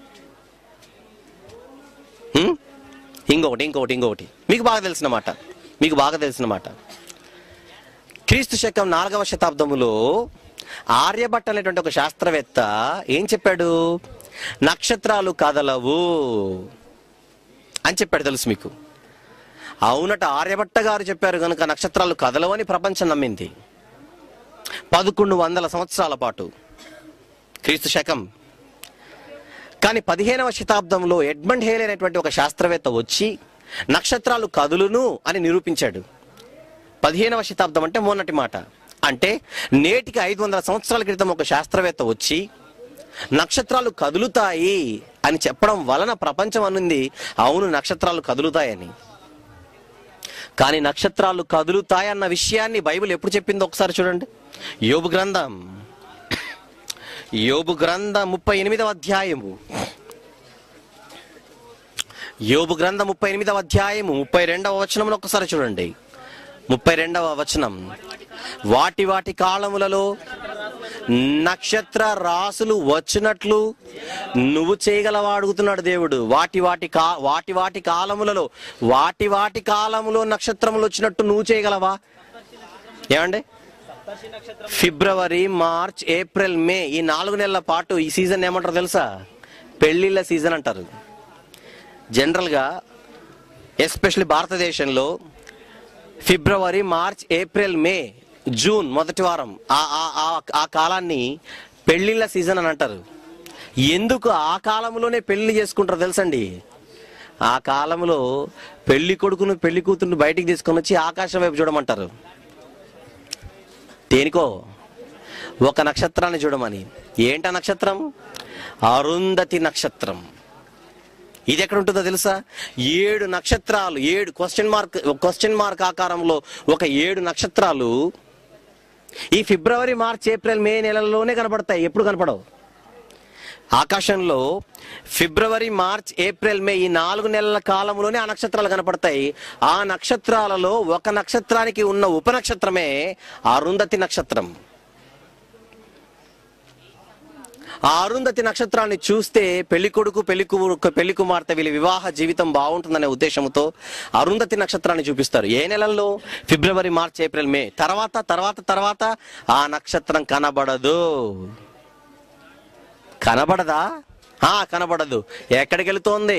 ఇంకొకటి ఇంకొకటి ఇంకొకటి మీకు బాగా తెలిసిన మాట మీకు బాగా తెలిసిన మాట క్రీస్తు శకం నాలుగవ శతాబ్దములో ఆర్యభట్ట అనేటువంటి ఒక శాస్త్రవేత్త ఏం చెప్పాడు? నక్షత్రాలు కదలవు అని చెప్పాడు. తెలుసు మీకు? అవునట, ఆర్యభట్ట గారు చెప్పారు కనుక నక్షత్రాలు కదలవని ప్రపంచం నమ్మింది. పదకొండు వందల సంవత్సరాల పాటు క్రీస్తు శకం కానీ పదిహేనవ శతాబ్దంలో ఎడ్మండ్ హేలీ అనేటువంటి ఒక శాస్త్రవేత్త వచ్చి నక్షత్రాలు కదులును అని నిరూపించాడు. పదిహేనవ శతాబ్దం అంటే మొన్నటి మాట. అంటే నేటికి ఐదు వందల సంవత్సరాల క్రితం ఒక శాస్త్రవేత్త వచ్చి నక్షత్రాలు కదులుతాయి అని చెప్పడం వలన ప్రపంచం అనుంది అవును నక్షత్రాలు కదులుతాయని. కానీ నక్షత్రాలు కదులుతాయన్న విషయాన్ని బైబిల్ ఎప్పుడు చెప్పిందో ఒకసారి చూడండి. యోబు గ్రంథం యోబు గ్రంథం ముప్పై ఎనిమిదవ అధ్యాయము యోబు గ్రంథం ముప్పై ఎనిమిదవ అధ్యాయము ముప్పై రెండవ వచనం ఒక్కసారి చూడండి. ముప్పై రెండవ వచనం, వాటి వాటి కాలములలో నక్షత్ర రాసులు వచ్చినట్లు నువ్వు చేయగలవా అడుగుతున్నాడు దేవుడు. వాటి వాటి కా వాటి వాటి కాలములలో వాటి వాటి కాలములో నక్షత్రములు వచ్చినట్టు నువ్వు చేయగలవా? ఏమండి, ఫిబ్రవరి, మార్చ్, ఏప్రిల్, మే ఈ నాలుగు నెలల పాటు ఈ సీజన్ ఏమంటారు తెలుసా? పెళ్లిళ్ళ సీజన్ అంటారు. జనరల్గా ఎస్పెషల్లీ భారతదేశంలో February, March, April, May, June మొదటి వారం ఆ కాలాన్ని పెళ్లిళ్ళ సీజన్ అని అంటారు. ఎందుకు ఆ కాలంలోనే పెళ్లి చేసుకుంటారు తెలుసండి? ఆ కాలంలో పెళ్లి కొడుకును పెళ్లి కూతురును బయటికి తీసుకొని వచ్చి ఆకాశం వైపు చూడమంటారు. దేనికో? ఒక నక్షత్రాన్ని చూడమని. ఏంట నక్షత్రం? అరుంధతి నక్షత్రం. ఇది ఎక్కడ ఉంటుందో తెలుసా? ఏడు నక్షత్రాలు, ఏడు క్వశ్చన్ మార్క్ క్వశ్చన్ మార్క్ ఆకారంలో ఒక ఏడు నక్షత్రాలు ఈ ఫిబ్రవరి, మార్చ్, ఏప్రిల్, మే నెలల్లోనే కనపడతాయి. ఎప్పుడు కనపడవు. ఆకాశంలో ఫిబ్రవరి, మార్చ్, ఏప్రిల్, మే ఈ నాలుగు నెలల కాలంలోనే ఆ నక్షత్రాలు కనపడతాయి. ఆ నక్షత్రాలలో ఒక నక్షత్రానికి ఉన్న ఉపనక్షత్రమే అరుంధతి నక్షత్రం. ఆ అరుంధతి నక్షత్రాన్ని చూస్తే పెళ్లి కొడుకు పెళ్లి పెళ్లి కుమార్తె వీళ్ళ వివాహ జీవితం బాగుంటుందనే ఉద్దేశంతో అరుంధతి నక్షత్రాన్ని చూపిస్తారు. ఏ నెలల్లో? February, March, April, May. తర్వాత తర్వాత తర్వాత ఆ నక్షత్రం కనబడదు. కనబడదా? ఆ కనబడదు. ఎక్కడికి వెళుతోంది?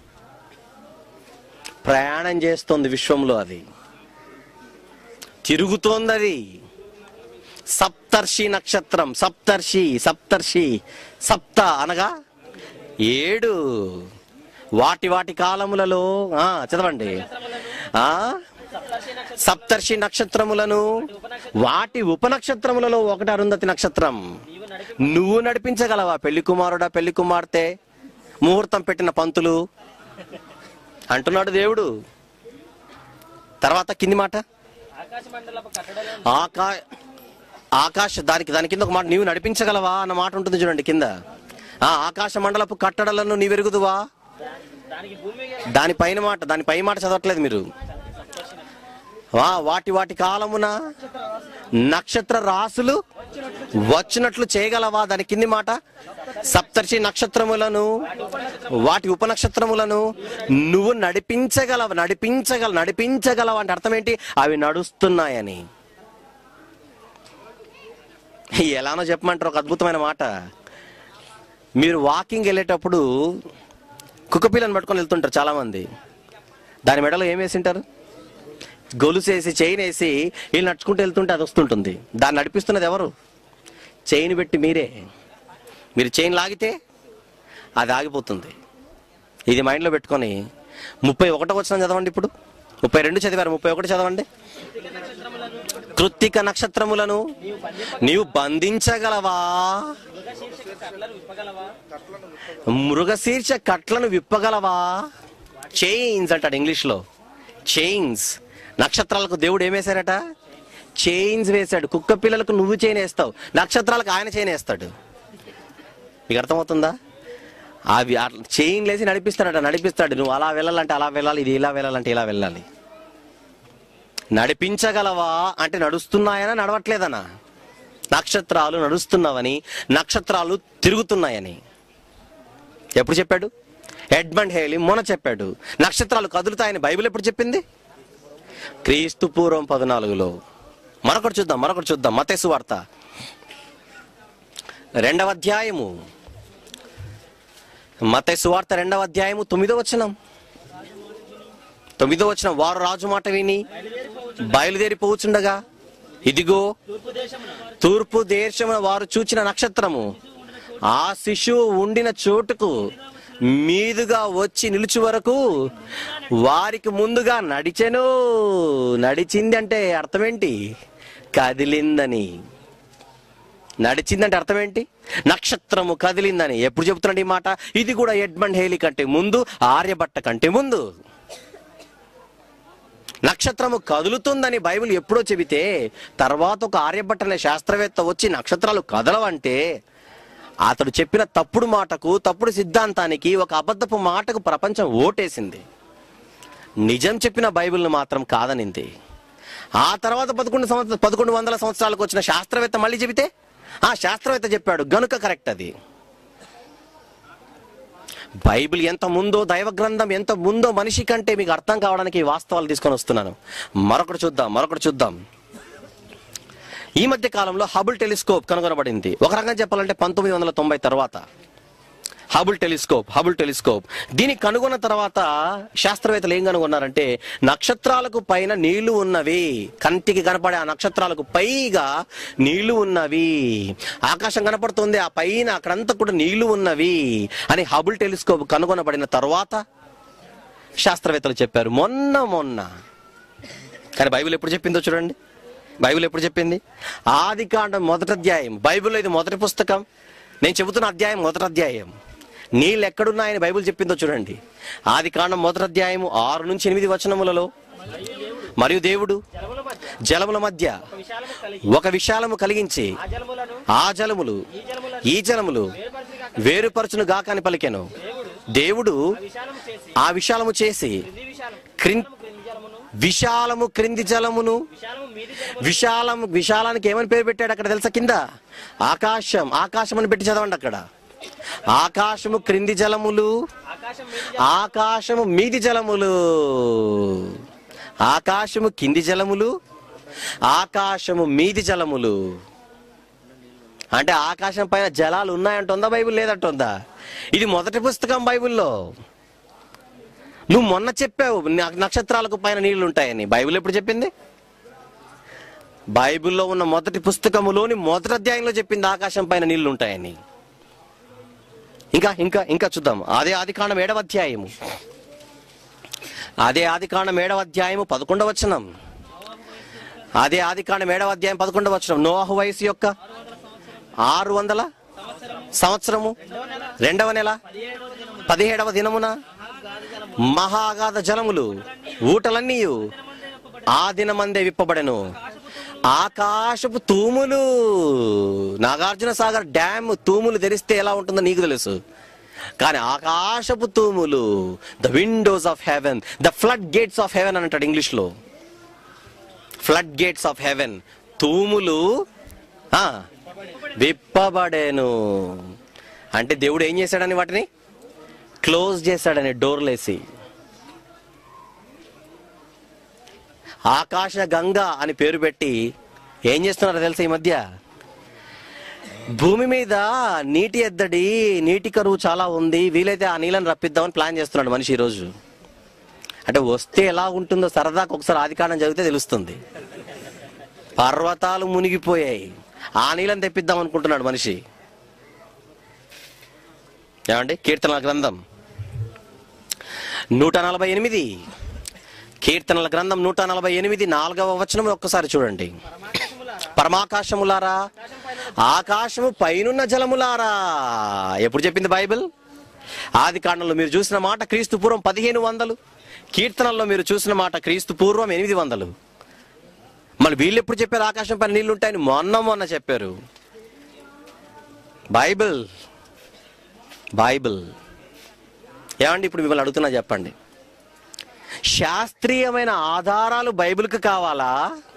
ప్రయాణం చేస్తోంది విశ్వంలో. అది తిరుగుతోంది. అది సప్తర్షి నక్షత్రం. సప్తర్షి సప్తర్షి సప్త అనగా ఏడు. వాటి వాటి కాలములలో ఆ చదవండి. ఆ సప్తర్షి నక్షత్రములను వాటి ఉపనక్షత్రములలో ఒకటి అరుంధతి నక్షత్రం. నువ్వు నడిపించగలవా? పెళ్లి కుమారుడా పెళ్లి కుమార్తె, ముహూర్తం పెట్టిన పంతులు అంటున్నాడు దేవుడు. తర్వాత కింది మాట, ఆకా ఆకాశ దానికి దాని కింద ఒక మాట, నీవు నడిపించగలవా అన్న మాట ఉంటుంది చూడండి కింద. ఆ ఆకాశ మండలపు కట్టడలను నీ వెరుగుదువా. దాని పైన మాట, దాని పై మాట చదవట్లేదు మీరు. వాటి వాటి కాలమున నక్షత్ర రాసులు వచ్చినట్లు చేయగలవా. దాని కింది మాట, సప్తర్షి నక్షత్రములను వాటి ఉపనక్షత్రములను నువ్వు నడిపించగలవు. నడిపించగల నడిపించగలవు అంటే అర్థం ఏంటి? అవి నడుస్తున్నాయని. ఎలానో చెప్పమంటారు ఒక అద్భుతమైన మాట. మీరు వాకింగ్ వెళ్ళేటప్పుడు కుక్కపిల్లని పట్టుకొని వెళ్తుంటారు చాలా మంది. దాని మెడలో ఏం వేసింటారు? గొలుసేసి చైన్ వేసి వీళ్ళు నడుచుకుంటూ వెళ్తుంటే అది వస్తుంటుంది. దాన్ని నడిపిస్తున్నది ఎవరు? చైన్ పెట్టి మీరే. మీరు చైన్ లాగితే అది ఆగిపోతుంది. ఇది మైండ్లో పెట్టుకొని ముప్పై ఒకటో వచనం చదవండి. ఇప్పుడు ముప్పై రెండు చదివారు, ముప్పై ఒకటి చదవండి. కృత్తిక నక్షత్రములను నీవు బంధించగలవా. మృగశీర్ష కట్లను విప్పగలవా. చైన్స్ అంటాడు ఇంగ్లీష్ లో. చైన్స్. నక్షత్రాలకు దేవుడు ఏమేశారట? చైన్స్ వేశాడు. కుక్క పిల్లలకు నువ్వు చైన్ వేస్తావు, నక్షత్రాలకు ఆయన చైన్ వేస్తాడు. మీకు అర్థమవుతుందా? అవి చైన్ లేసి నడిపిస్తాడట. నడిపిస్తాడు. నువ్వు అలా వెళ్ళాలంటే అలా వెళ్ళాలి, ఇది ఇలా వెళ్ళాలంటే ఇలా వెళ్ళాలి. నడిపించగలవా అంటే నడుస్తున్నాయనా నడవట్లేదనా? నక్షత్రాలు నడుస్తున్నావని, నక్షత్రాలు తిరుగుతున్నాయని ఎప్పుడు చెప్పాడు? ఎడ్మండ్ హేలీ మొన్న చెప్పాడు. నక్షత్రాలు కదులుతాయని బైబిల్ ఎప్పుడు చెప్పింది? క్రీస్తు పూర్వం పద్నాలుగులో. మరొకటి చూద్దాం మరొకటి చూద్దాం మత్తయి సువార్త రెండవ అధ్యాయము. మత్తయి సువార్త రెండవ అధ్యాయము తొమ్మిదో వచనం. తొమ్మిదో వచనం, వారు రాజు మాట విని బయలుదేరిపోవచ్చుండగా ఇదిగో తూర్పు దేశమున వారు చూచిన నక్షత్రము ఆ శిశువు ఉండిన చోటుకు మీదుగా వచ్చి నిలుచు వరకు వారికి ముందుగా నడిచెను. నడిచింది అంటే అర్థం ఏంటి? కదిలిందని. నడిచిందంటే అర్థం ఏంటి? నక్షత్రము కదిలిందని. ఎప్పుడు చెబుతున్నాడు ఈ మాట? ఇది కూడా ఎడ్మండ్ హేలీ కంటే ముందు, ఆర్యభట్ట కంటే ముందు. నక్షత్రము కదులుతుందని బైబిల్ ఎప్పుడో చెబితే, తర్వాత ఒక ఆర్యభట్ట అనే శాస్త్రవేత్త వచ్చి నక్షత్రాలు కదలవంటే, అతడు చెప్పిన తప్పుడు మాటకు, తప్పుడు సిద్ధాంతానికి, ఒక అబద్ధపు మాటకు ప్రపంచం ఓటేసింది. నిజం చెప్పిన బైబిల్ను మాత్రం కాదనింది. ఆ తర్వాత పదకొండు సంవత్సరాలు పదకొండు వందల సంవత్సరాలకు వచ్చిన శాస్త్రవేత్త మళ్ళీ చెబితే, ఆ శాస్త్రవేత్త చెప్పాడు గనుక కరెక్ట్ అది. బైబిల్ ఎంత ముందో, దైవ గ్రంథం ఎంత ముందో మనిషి కంటే మీకు అర్థం కావడానికి వాస్తవాలు తీసుకొని వస్తున్నాను. మరొకటి చూద్దాం మరొకటి చూద్దాం ఈ మధ్య కాలంలో హబుల్ టెలిస్కోప్ కనుగొనబడింది. ఒక రకంగా చెప్పాలంటే పంతొమ్మిది వందల తొంభై తర్వాత హబుల్ టెలిస్కోప్ హబుల్ టెలిస్కోప్ దీన్ని కనుగొన్న తర్వాత శాస్త్రవేత్తలు ఏం కనుగొన్నారంటే, నక్షత్రాలకు పైన నీళ్లు ఉన్నవి, కంటికి కనపడే ఆ నక్షత్రాలకు పైగా నీళ్లు ఉన్నవి, ఆకాశం కనపడుతుంది, ఆ పైన అక్కడంతా కూడా నీళ్లు ఉన్నవి అని హబుల్ టెలిస్కోప్ కనుగొనబడిన తర్వాత శాస్త్రవేత్తలు చెప్పారు మొన్న మొన్న. కానీ బైబిల్ ఎప్పుడు చెప్పిందో చూడండి. బైబిల్ ఎప్పుడు చెప్పింది? ఆది కాండం మొదటి అధ్యాయం. బైబిల్లో ఇది మొదటి పుస్తకం. నేను చెబుతున్న అధ్యాయం మొదటి అధ్యాయం. నీళ్ళు ఎక్కడున్నాయని బైబిల్ చెప్పిందో చూడండి. ఆది కాండం మొదటి అధ్యాయము ఆరు నుంచి ఎనిమిది వచనములలో, మరియు దేవుడు జలముల మధ్య ఒక విశాలము కలిగించి ఆ జలములు ఈ జలములు వేరుపరచును గాక అని పలికెను. దేవుడు ఆ విశాలము చేసి విశాలము క్రింది జలమును, విశాలము విశాలానికి ఏమని పేరు పెట్టాడు అక్కడ తెలుసా? కింద ఆకాశం. ఆకాశం అని పెట్టి చదవండి అక్కడ. ఆకాశము క్రింది జలములు, ఆకాశము మీది జలములు. ఆకాశము కింది జలములు, ఆకాశము మీది జలములు. అంటే ఆకాశం పైన జలాలు ఉన్నాయంటుందా బైబిల్? లేదంటుందా? ఇది మొదటి పుస్తకం బైబిల్లో. నువ్వు మొన్న చెప్పావు నక్షత్రాలకు పైన నీళ్లు ఉంటాయని. బైబిల్ ఎప్పుడు చెప్పింది? బైబిల్లో ఉన్న మొదటి పుస్తకములోని మొదటి అధ్యాయంలో చెప్పింది ఆకాశం పైన నీళ్లు ఉంటాయని. ఇంకా ఇంకా ఇంకా చూద్దాం. అదే ఆది కాండం ఏడవ అధ్యాయము అదే ఆది కాండం ఏడవ అధ్యాయము పదకొండవ వచనం. అదే ఆది కాండం ఏడవ అధ్యాయం పదకొండవ వచనం. నోహు వయసు యొక్క ఆరు వందల సంవత్సరము రెండవ నెల పదిహేడవ దినమున మహాగాధ జలములు ఊటలన్నీ ఆ దినమందే విప్పబడెను. ఆకాశపు తూములు, నాగార్జున సాగర్ డ్యామ్ తూములు తెరిస్తే ఎలా ఉంటుందో నీకు తెలుసు. కానీ ఆకాశపు తూములు, the windows of heaven, the flood gates of heaven అని అంటాడు ఇంగ్లీష్ లో. ఫ్లడ్ గేట్స్ ఆఫ్ హెవెన్, తూములు విప్పబడేను. అంటే దేవుడు ఏం చేశాడని వాటిని క్లోజ్ చేశాడని, డోర్లేసి. ఆకాశ గంగా అని పేరు పెట్టి ఏం చేస్తున్నారో తెలుసా ఈ మధ్య? భూమి మీద నీటి ఎద్దడి, నీటి కరువు చాలా ఉంది, వీలైతే ఆ నీళ్ళని రప్పిద్దామని ప్లాన్ చేస్తున్నాడు మనిషి ఈరోజు. అంటే వస్తే ఎలా ఉంటుందో సరదాకు ఒకసారి ఆదికాండం చదివితే తెలుస్తుంది. పర్వతాలు మునిగిపోయాయి, ఆ నీళ్ళని తెప్పిద్దాం అనుకుంటున్నాడు మనిషి. ఏమండి? కీర్తనల గ్రంథం నూట నలభై ఎనిమిది కీర్తనల గ్రంథం నూట నలభై ఎనిమిది నాలుగవ వచనం ఒక్కసారి చూడండి. పరమాకాశములారా, ఆకాశము పైనున్న జలములారా. ఎప్పుడు చెప్పింది బైబిల్? ఆది కాండంలో మీరు చూసిన మాట క్రీస్తు పూర్వం పదిహేను వందలు, కీర్తనల్లో మీరు చూసిన మాట క్రీస్తు పూర్వం ఎనిమిది వందలు. మళ్ళీ వీళ్ళు ఎప్పుడు చెప్పారు ఆకాశం పైన నీళ్లు ఉంటాయని? మొన్న మొన్న చెప్పారు. బైబిల్ బైబిల్ ఏమండి? ఇప్పుడు మిమ్మల్ని అడుగుతున్నా, చెప్పండి, శాస్త్రీయమైన ఆధారాలు బైబిల్కి కావాలా?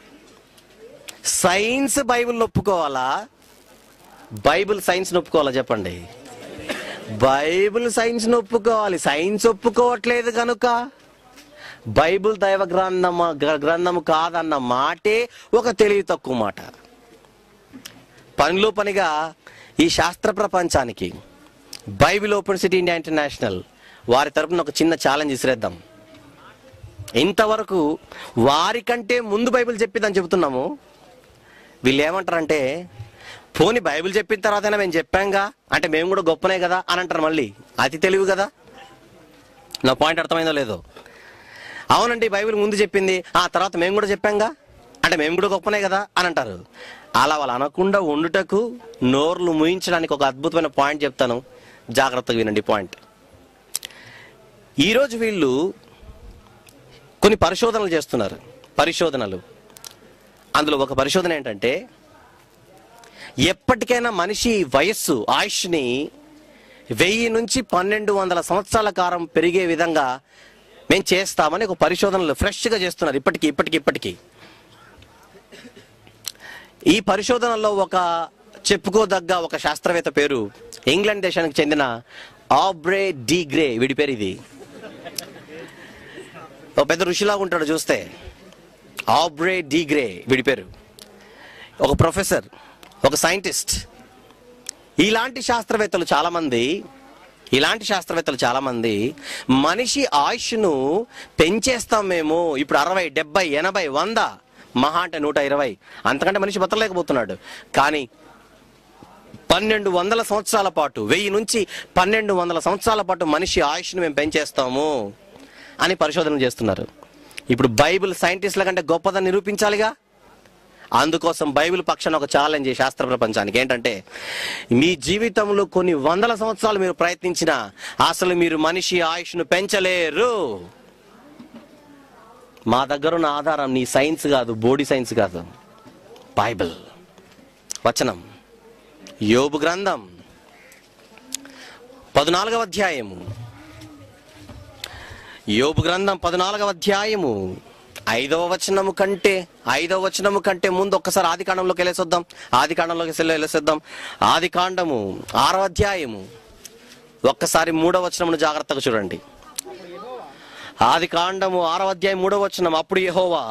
సైన్స్ బైబిల్ ఒప్పుకోవాలా? బైబిల్ సైన్స్ ఒప్పుకోవాలా? చెప్పండి. బైబిల్ సైన్స్ ఒప్పుకోవాలి. సైన్స్ ఒప్పుకోవట్లేదు కనుక బైబిల్ దైవ గ్రంథము గ్రంథము కాదన్న మాటే ఒక తెలివి తక్కువ మాట. పనిలో పనిగా ఈ శాస్త్ర ప్రపంచానికి Bible open city India international వారి తరపున ఒక చిన్న ఛాలెంజ్ ఇసిరేద్దాం. ఇంతవరకు వారికంటే ముందు బైబిల్ చెప్పిందని చెబుతున్నాము. వీళ్ళు ఏమంటారంటే పోనీ బైబిల్ చెప్పిన తర్వాతైనా మేము చెప్పాంగా అంటే మేము కూడా గొప్పనే కదా అని అంటారు మళ్ళీ. అతి తెలివి కదా. నా పాయింట్ అర్థమైందో లేదో? అవునండి బైబిల్ ముందు చెప్పింది, ఆ తర్వాత మేము కూడా చెప్పాంగా అంటే మేము కూడా గొప్పనే కదా అని అంటారు. అలా వాళ్ళు అనకుండా ఉండుటకు నోర్లు ముయించడానికి ఒక అద్భుతమైన పాయింట్ చెప్తాను, జాగ్రత్తగా వినండి పాయింట్. ఈరోజు వీళ్ళు కొన్ని పరిశోధనలు చేస్తున్నారు. పరిశోధనలు అందులో ఒక పరిశోధన ఏంటంటే, ఎప్పటికైనా మనిషి వయస్సు ఆయుష్ని వెయ్యి నుంచి పన్నెండు వందల సంవత్సరాల కాలం పెరిగే విధంగా మేము చేస్తామని ఒక పరిశోధనలు ఫ్రెష్గా చేస్తున్నారు ఇప్పటికీ ఇప్పటికి ఇప్పటికీ ఈ పరిశోధనలో ఒక చెప్పుకోదగ్గ ఒక శాస్త్రవేత్త పేరు ఇంగ్లాండ్ దేశానికి చెందిన ఆబ్రే డి గ్రే. వీడి పేరు ఇది. ఒక పెద్ద ఋషిలాగా ఉంటాడు చూస్తే. ఆబ్రే డి గ్రే వీడి పేరు. ఒక ప్రొఫెసర్, ఒక సైంటిస్ట్. ఇలాంటి శాస్త్రవేత్తలు చాలామంది ఇలాంటి శాస్త్రవేత్తలు చాలామంది మనిషి ఆయుష్ను పెంచేస్తాం మేము, ఇప్పుడు అరవై డెబ్బై ఎనభై వంద మహా అంటే నూట ఇరవై, అంతకంటే మనిషి బతకలేకపోతున్నాడు. కానీ పన్నెండు వందల సంవత్సరాల పాటు, వెయ్యి నుంచి పన్నెండు వందల సంవత్సరాల పాటు మనిషి ఆయుష్ను మేము పెంచేస్తాము అని పరిశోధన చేస్తున్నారు. ఇప్పుడు బైబిల్ సైంటిస్టుల కంటే గొప్పదని నిరూపించాలిగా. అందుకోసం బైబిల్ పక్షాన ఒక ఛాలెంజ్ శాస్త్ర ప్రపంచానికి ఏంటంటే, మీ జీవితంలో కొన్ని వందల సంవత్సరాలు మీరు ప్రయత్నించినా అసలు మీరు మనిషి ఆయుష్ను పెంచలేరు. మా దగ్గర ఉన్న ఆధారం నీ సైన్స్ కాదు, బోడీ సైన్స్ కాదు, బైబిల్ వచనం. యోబు గ్రంథం పద్నాలుగవ అధ్యాయము యోబు గ్రంథం పద్నాలుగవ అధ్యాయము ఐదవ వచనము కంటే ఐదవ వచనము కంటే ముందు ఒక్కసారి ఆది కాండంలోకి వెళ్ళేసొద్దాం. ఆది కాండంలోకి వెళ్ళేసొద్దాం. ఆది కాండము ఆరవ అధ్యాయము ఒక్కసారి మూడవ వచనమును జాగ్రత్తగా చూడండి. ఆది కాండము ఆరవ అధ్యాయం మూడవ వచనం. అప్పుడు యెహోవా,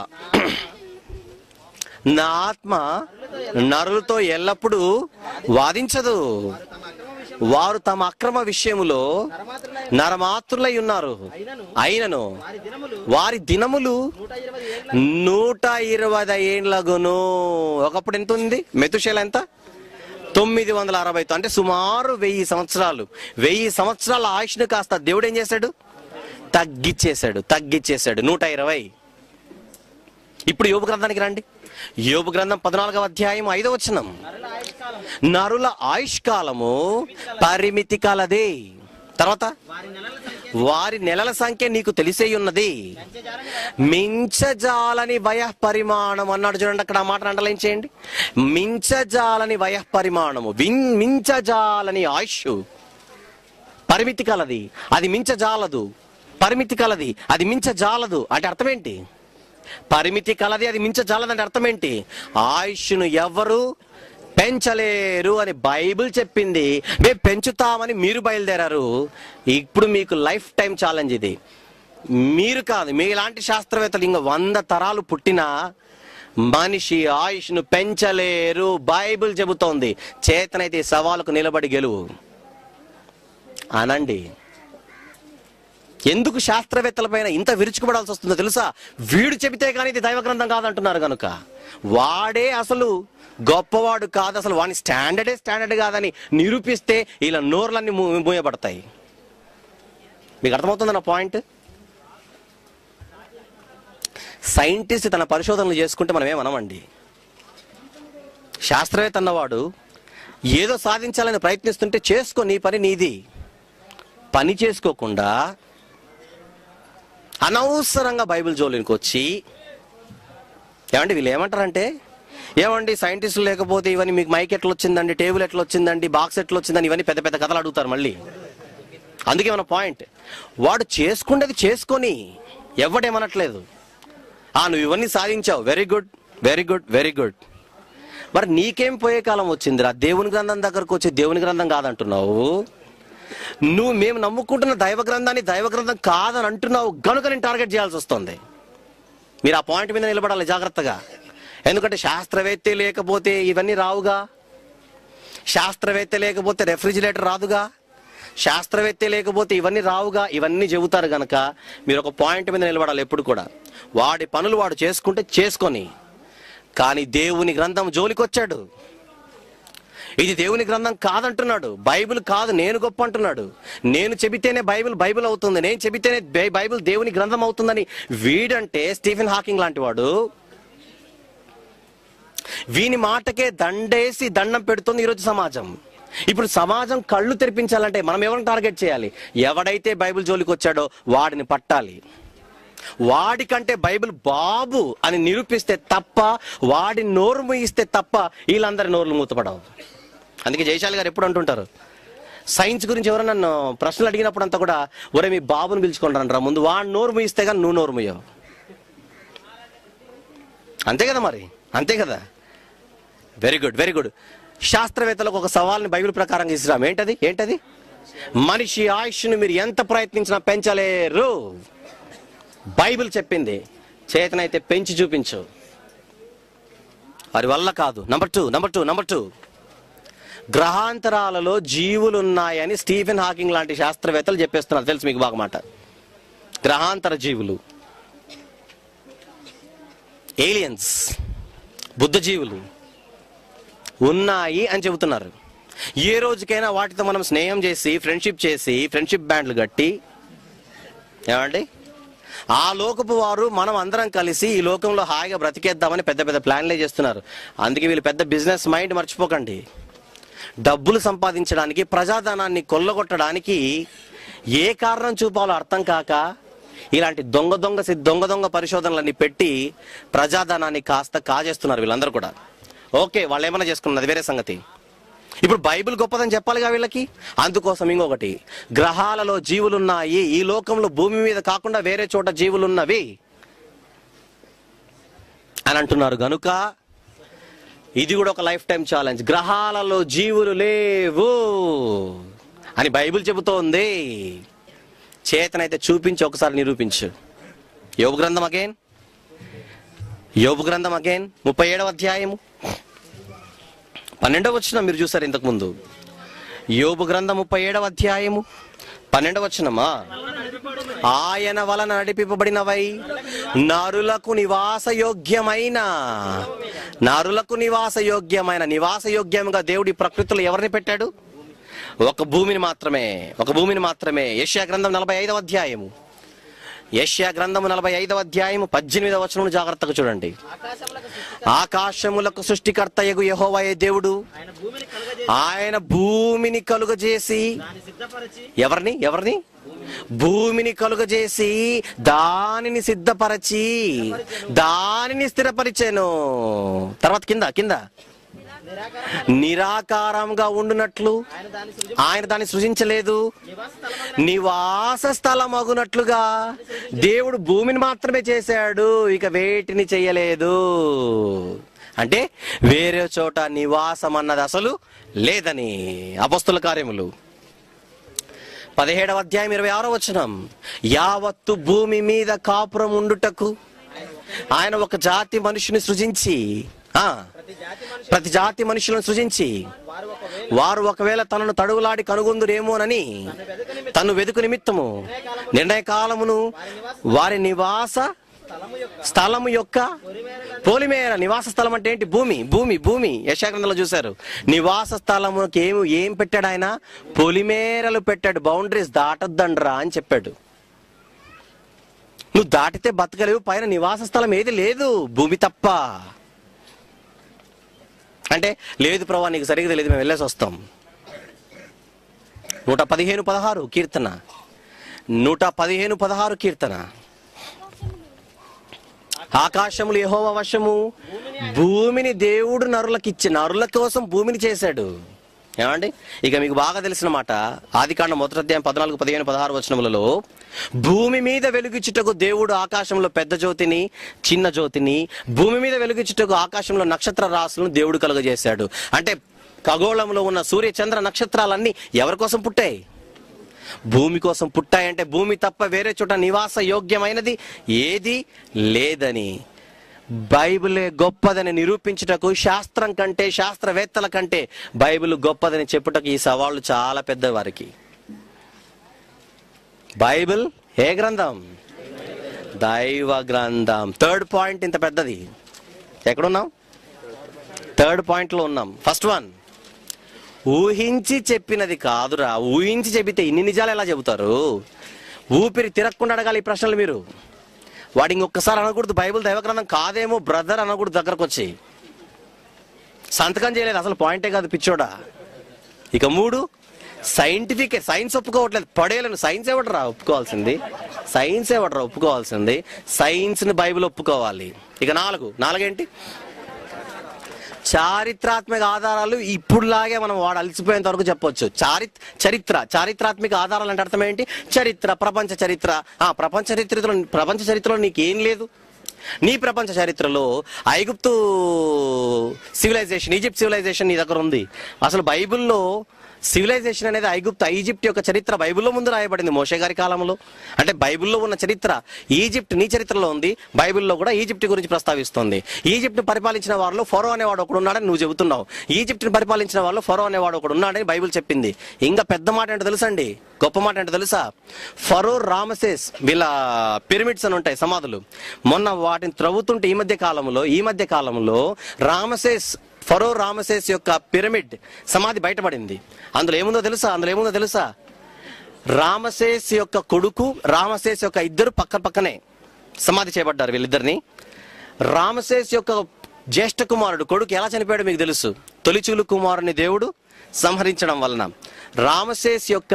నా ఆత్మ నరులతో ఎల్లప్పుడూ వాదించదు, వారు తమ అక్రమ విషయములో నరమాత్రులై ఉన్నారు, అయినను వారి దినములు నూట ఇరవై ఏండ్లగును. ఒకప్పుడు ఎంత ఉంది? మెతుషేల ఎంత? తొమ్మిది వందల అరవైతో, అంటే సుమారు వెయ్యి సంవత్సరాలు. వెయ్యి సంవత్సరాల ఆయుష్ను కాస్త దేవుడు ఏం చేశాడు? తగ్గిచ్చేశాడు తగ్గిచ్చేశాడు నూట ఇరవై. ఇప్పుడు యోబు గ్రంథానికి రండి. యోబు గ్రంథం పద్నాలుగవ అధ్యాయం ఐదవ వచనం. నరుల ఆయుష్కాలము పరిమితి కలదే. తర్వాత, వారి నెలల సంఖ్య నీకు తెలిసే ఉన్నది, మించజాలని వయ పరిమాణం అన్నాడు చూడండి. అక్కడ ఆ మాట అండర్లైన్ చేయండి. మించజాలని వయ పరిమాణము, మించజాలని ఆయుష్ పరిమితి కలది, అది మించజాలదు. పరిమితి కలది, అది మించజాలదు అంటే అర్థం ఏంటి? పరిమితి కలది, అది మించజాలదు అంటే అర్థం ఏంటి? ఆయుష్ను ఎవరు పెంచలేరు అని బైబిల్ చెప్పింది. మేము పెంచుతామని మీరు బయలుదేరారు. ఇప్పుడు మీకు లైఫ్ టైం ఛాలెంజ్ ఇది. మీరు కాదు, మీలాంటి శాస్త్రవేత్తలు ఇంకా వంద తరాలు పుట్టినా మనిషి ఆయుష్ను పెంచలేరు బైబిల్ చెబుతోంది. చేతనైతే సవాలుకు నిలబడి గెలువు అనండి. ఎందుకు శాస్త్రవేత్తల పైన ఇంత విరుచుకుపడాల్సి వస్తుందో తెలుసా? వీడు చెబితే కానీ ఇది దైవ గ్రంథం కాదంటున్నారు కనుక. వాడే అసలు గొప్పవాడు కాదు, అసలు వాని స్టాండర్డే స్టాండర్డ్ కాదని నిరూపిస్తే ఇలా నోర్లన్నీ మూయబడతాయి. మీకు అర్థమవుతుంది నా పాయింట్? సైంటిస్ట్ తన పరిశోధనలు చేసుకుంటే మనం ఏమనమండి. శాస్త్రవేత్త అన్నవాడు ఏదో సాధించాలని ప్రయత్నిస్తుంటే చేసుకో, నీ పని నీది. పని చేసుకోకుండా అనవసరంగా బైబిల్ జోలికి వచ్చి, ఏమండి వీళ్ళు ఏమంటారంటే, ఏమండి సైంటిస్టులు లేకపోతే ఇవన్నీ మీకు మైక్ ఎట్లా వచ్చిందండి, టేబుల్ ఎట్లా వచ్చిందండి, బాక్స్ ఎట్లా వచ్చిందని ఇవన్నీ పెద్ద పెద్ద కథలు అడుగుతారు మళ్ళీ. అందుకే మన పాయింట్, వాడు చేసుకుండేది చేసుకొని ఎవడేమనట్లేదు. ఆ నువ్వు ఇవన్నీ సాధించావు, very good very good very good. మరి నీకేం పోయే కాలం వచ్చిందిరా? దేవుని గ్రంథం దగ్గరకు వచ్చి దేవుని గ్రంథం కాదంటున్నావు. నువ్వు మేము నమ్ముకుంటున్న దైవ గ్రంథాన్ని దైవ గ్రంథం కాదని అంటున్నావు కనుక నేను టార్గెట్ చేయాల్సి వస్తుంది. మీరు ఆ పాయింట్ మీద నిలబడాలి జాగ్రత్తగా. ఎందుకంటే శాస్త్రవేత్త లేకపోతే ఇవన్నీ రావుగా, శాస్త్రవేత్త లేకపోతే రెఫ్రిజిరేటర్ రాదుగా, శాస్త్రవేత్త లేకపోతే ఇవన్నీ రావుగా. ఇవన్నీ చెబుతారు గనక మీరు ఒక పాయింట్ మీద నిలబడాలి ఎప్పుడు కూడా. వాడి పనులు వాడు చేసుకుంటే చేసుకొని, కానీ దేవుని గ్రంథం జోలికి వచ్చాడు, ఇది దేవుని గ్రంథం కాదంటున్నాడు. బైబిల్ కాదు, నేను గొప్ప అంటున్నాడు. నేను చెబితేనే బైబిల్ బైబిల్ అవుతుంది, నేను చెబితేనే బైబిల్ దేవుని గ్రంథం అవుతుందని వీడంటే స్టీఫెన్ హాకింగ్ లాంటి వాడు. వీని మాటకే దండేసి దండం పెడుతుంది ఈరోజు సమాజం. ఇప్పుడు సమాజం కళ్ళు తెరిపించాలంటే మనం ఎవరిని టార్గెట్ చేయాలి? ఎవడైతే బైబిల్ జోలికి వచ్చాడో వాడిని పట్టాలి. వాడికంటే బైబిల్ బాబు అని నిరూపిస్తే తప్ప, వాడి నోరు మూయిస్తే తప్ప వీళ్ళందరి నోర్లు మూతపడవు. అందుకే జయశాలి గారు ఎప్పుడు అంటుంటారు, సైన్స్ గురించి ఎవరైనా నన్ను ప్రశ్నలు అడిగినప్పుడు అంతా కూడా, ఒరే మీ బాబుని పిలుచుకుంటాను రా ముందు, వాడి నోరు మూయిస్తే కానీ నువ్వు నోరు మూయవు. అంతే కదా మరి, అంతే కదా. Very good, very good. శాస్త్రవేత్తలకు ఒక సవాల్ని బైబిల్ ప్రకారంగా ఇస్తున్నాం. ఏంటది? ఏంటది? మనిషి ఆయుష్ను మీరు ఎంత ప్రయత్నించినా పెంచలేరు. బైబిల్ చెప్పింది. చేతనైతే పెంచి చూపించు, వారి వల్ల కాదు. Number two number two number two గ్రహాంతరాలలో జీవులు ఉన్నాయని స్టీఫెన్ హాకింగ్ లాంటి శాస్త్రవేత్తలు చెప్పేస్తున్నారు. తెలుసు మీకు బాగా మాట. గ్రహాంతర జీవులు, ఏలియన్స్, బుద్ధ జీవులు ఉన్నాయి అని చెబుతున్నారు. ఏ రోజుకైనా వాటితో మనం స్నేహం చేసి, ఫ్రెండ్షిప్ చేసి, ఫ్రెండ్షిప్ బ్యాండ్లు కట్టి, ఏమండి ఆ లోకపు వారు మనం అందరం కలిసి ఈ లోకంలో హాయిగా బ్రతికేద్దామని పెద్ద పెద్ద ప్లాన్లే చేస్తున్నారు. అందుకే వీళ్ళు పెద్ద బిజినెస్ మైండ్ మర్చిపోకండి. డబ్బులు సంపాదించడానికి, ప్రజాధనాన్ని కొల్లగొట్టడానికి ఏ కారణం చూపాలో అర్థం కాక ఇలాంటి దొంగ దొంగ దొంగ దొంగ పరిశోధనలన్నీ పెట్టి ప్రజాధనాన్ని కాస్త కాజేస్తున్నారు వీళ్ళందరూ కూడా. ఓకే, వాళ్ళు ఏమైనా చేసుకున్నది వేరే సంగతి. ఇప్పుడు బైబిల్ గొప్పదని చెప్పాలిగా వీళ్ళకి. అందుకోసం ఇంకొకటి, గ్రహాలలో జీవులున్నాయి, ఈ లోకంలో భూమి మీద కాకుండా వేరే చోట జీవులున్నవి అని అంటున్నారు. గనుక ఇది కూడా ఒక లైఫ్ టైం ఛాలెంజ్. గ్రహాలలో జీవులు లేవు అని బైబిల్ చెబుతోంది. చేతనైతే చూపించి ఒకసారి నిరూపించు. యోబు గ్రంథం అగైన్ యోబు గ్రంథం అగైన్ ముప్పై ఏడవ అధ్యాయము పన్నెండవ వచనం మీరు చూసారు ఇంతకు ముందు. యోబు గ్రంథం ముప్పై ఏడవ అధ్యాయము పన్నెండవ వచనమా, ఆయన వలన నడిపింపబడినవై నరులకు నివాస యోగ్యమైన నరులకు నివాస యోగ్యమైన నివాస యోగ్యంగా దేవుడి ప్రకృతిలో ఎవరిని పెట్టాడు? ఒక భూమిని మాత్రమే, ఒక భూమిని మాత్రమే. యెషయా గ్రంథం నలభై ఐదవ అధ్యాయము యెషయా గ్రంథము నలభై ఐదవ అధ్యాయము పద్దెనిమిదవ వచనం జాగ్రత్తగా చూడండి. ఆకాశములకు సృష్టికర్తయగు యెహోవాయే దేవుడు, ఆయన భూమిని కలుగజేసి, ఎవరిని ఎవరిని భూమిని కలుగజేసి దానిని సిద్ధపరచి దానిని స్థిరపరిచాను. తర్వాత కింద కింద నిరాకారంగా ఉండునట్లు ఆయన దాన్ని సృజించలేదు, నివాస స్థలం అగునట్లుగా దేవుడు భూమిని మాత్రమే చేశాడు, ఇక వేటిని చెయ్యలేదు. అంటే వేరే చోట నివాసం అన్నది అసలు లేదని. అపొస్తలుల కార్యములు పదిహేడవ అధ్యాయం ఇరవై ఆరో వచనం, యావత్తు భూమి మీద కాపురం ఉండుటకు ఆయన ఒక జాతి మనుషుని సృజించి, ఆ ప్రతి జాతి మనుషులను సృజించి, వారు ఒకవేళ తనను తడువులాడి కనుగొందురేమోనని తను వెదుకు నిమిత్తము నిర్ణయ కాలమును వారి నివాస స్థలము యొక్క పోలిమేర. నివాస స్థలం అంటే ఏంటి? భూమి భూమి భూమి యెషయా గ్రంథంలో చూశారు. నివాస స్థలముకి ఏం ఏం పెట్టాడు ఆయన? పొలిమేరలు పెట్టాడు. బౌండరీస్ దాటొద్దండ్రా అని చెప్పాడు. నువ్వు దాటితే బతకలేవు. పైన నివాస స్థలం ఏది లేదు, భూమి తప్ప. అంటే లేదు ప్రభా, నీకు సరిగ్గా తెలియదు, మేము వెళ్ళేసి వస్తాం. నూట పదిహేను పదహారు కీర్తన నూట పదిహేను పదహారు కీర్తన ఆకాశములు యెహోవా వశము, భూమిని దేవుడు నరులకిచ్చి, నరుల కోసం భూమిని చేశాడు. ఏమండి, ఇక మీకు బాగా తెలిసిన మాట ఆదికాండం మొదటి అధ్యాయం పద్నాలుగు పదిహేను పదహారు వచనములలో, భూమి మీద వెలుగిచ్చుటకు దేవుడు ఆకాశంలో పెద్ద జ్యోతిని చిన్న జ్యోతిని, భూమి మీద వెలుగిచ్చుటకు ఆకాశంలో నక్షత్ర రాశులను దేవుడు కలుగజేశాడు. అంటే ఖగోళంలో ఉన్న సూర్య చంద్ర నక్షత్రాలన్నీ ఎవరి కోసం పుట్టాయి? భూమి కోసం పుట్టాయంటే భూమి తప్ప వేరే చోట నివాస యోగ్యమైనది ఏది లేదని, బైబిలే గొప్పదని నిరూపించుటకు శాస్త్రం కంటే, శాస్త్రవేత్తల కంటే బైబిల్ గొప్పదని చెప్పుటకు ఈ సవాళ్ళు చాలా పెద్ద వారికి. బైబిల్ ఏ గ్రంథం? దైవ గ్రంథం. థర్డ్ పాయింట్ ఇంత పెద్దది. ఎక్కడున్నాం? థర్డ్ పాయింట్ లో ఉన్నాం. ఫస్ట్ వన్, ఊహించి చెప్పినది కాదురా. ఊహించి చెబితే ఇన్ని నిజాలు ఎలా చెబుతారు? ఊపిరి తిరగకుండా అడగాలి ఈ ప్రశ్నలు మీరు. వాడు ఇంకొకసారి అనకూడదు బైబిల్ దైవగ్రంథం కాదేమో బ్రదర్ అనకూడదు. దగ్గరకు వచ్చి సంతకం చేయలేదు అసలు, పాయింటే కాదు పిచ్చోడా. ఇక మూడు, సైంటిఫిక్ సైన్స్ ఒప్పుకోవట్లేదు. పడేయలేను. సైన్స్ ఎవడరా ఒప్పుకోవాల్సింది? సైన్స్ ఎవడరా ఒప్పుకోవాల్సింది? సైన్స్ని బైబిల్ ఒప్పుకోవాలి. ఇక నాలుగు నాలుగేంటి? చారిత్రాత్మక ఆధారాలు. ఇప్పుడులాగే మనం వాడు అలసిపోయేంత వరకు చెప్పొచ్చు. చారి చరిత్ర చారిత్రాత్మక ఆధారాలు అంటే అర్థం ఏంటి? చరిత్ర, ప్రపంచ చరిత్ర. ఆ ప్రపంచ చరిత్రలో ప్రపంచ చరిత్రలో నీకేం లేదు? నీ ప్రపంచ చరిత్రలో ఐగుప్తు సివిలైజేషన్, ఈజిప్ట్ సివిలైజేషన్ నీ దగ్గర ఉంది. అసలు బైబిల్లో సివిలైజేషన్ అనేది ఐగుప్తు ఈజిప్ట్ యొక్క చరిత్ర బైబిల్లో ముందు రాయబడింది మోషే గారి కాలంలో. అంటే బైబిల్లో ఉన్న చరిత్ర ఈజిప్ట్ నీ చరిత్రలో ఉంది. బైబిల్లో కూడా ఈజిప్ట్ గురించి ప్రస్తావిస్తుంది. ఈజిప్ట్ని పరిపాలించిన వారిలో ఫరో అనేవాడు ఒకడు ఉన్నాడని నువ్వు చెబుతున్నావు. ఈజిప్ట్ని పరిపాలించిన వాళ్ళు ఫరో అనేవాడు ఒకడు ఉన్నాడని బైబిల్ చెప్పింది. ఇంకా పెద్ద మాట ఏంటో తెలుసండి, గొప్ప మాట ఏంటో తెలుసా? ఫరో రామసేస్ వీళ్ళ పిరమిడ్స్ అని ఉంటాయి, సమాధులు. మొన్న వాటిని త్రవ్వుతుంటే ఈ మధ్య కాలంలో ఈ మధ్య కాలంలో రామసేస్ ఫరో రామసేస్ యొక్క పిరమిడ్ సమాధి బయటపడింది. అందులో ఏముందో తెలుసా? అందులో ఏముందో తెలుసా? రామసేస్ యొక్క కొడుకు, రామసేస్ యొక్క ఇద్దరు పక్క పక్కనే సమాధి చేయబడ్డారు వీళ్ళిద్దరిని. రామసేస్ యొక్క జ్యేష్ఠ కుమారుడు కొడుకు ఎలా చనిపోయాడు మీకు తెలుసు. తొలిచూలు కుమారుని దేవుడు సంహరించడం వలన. రామసేస్ యొక్క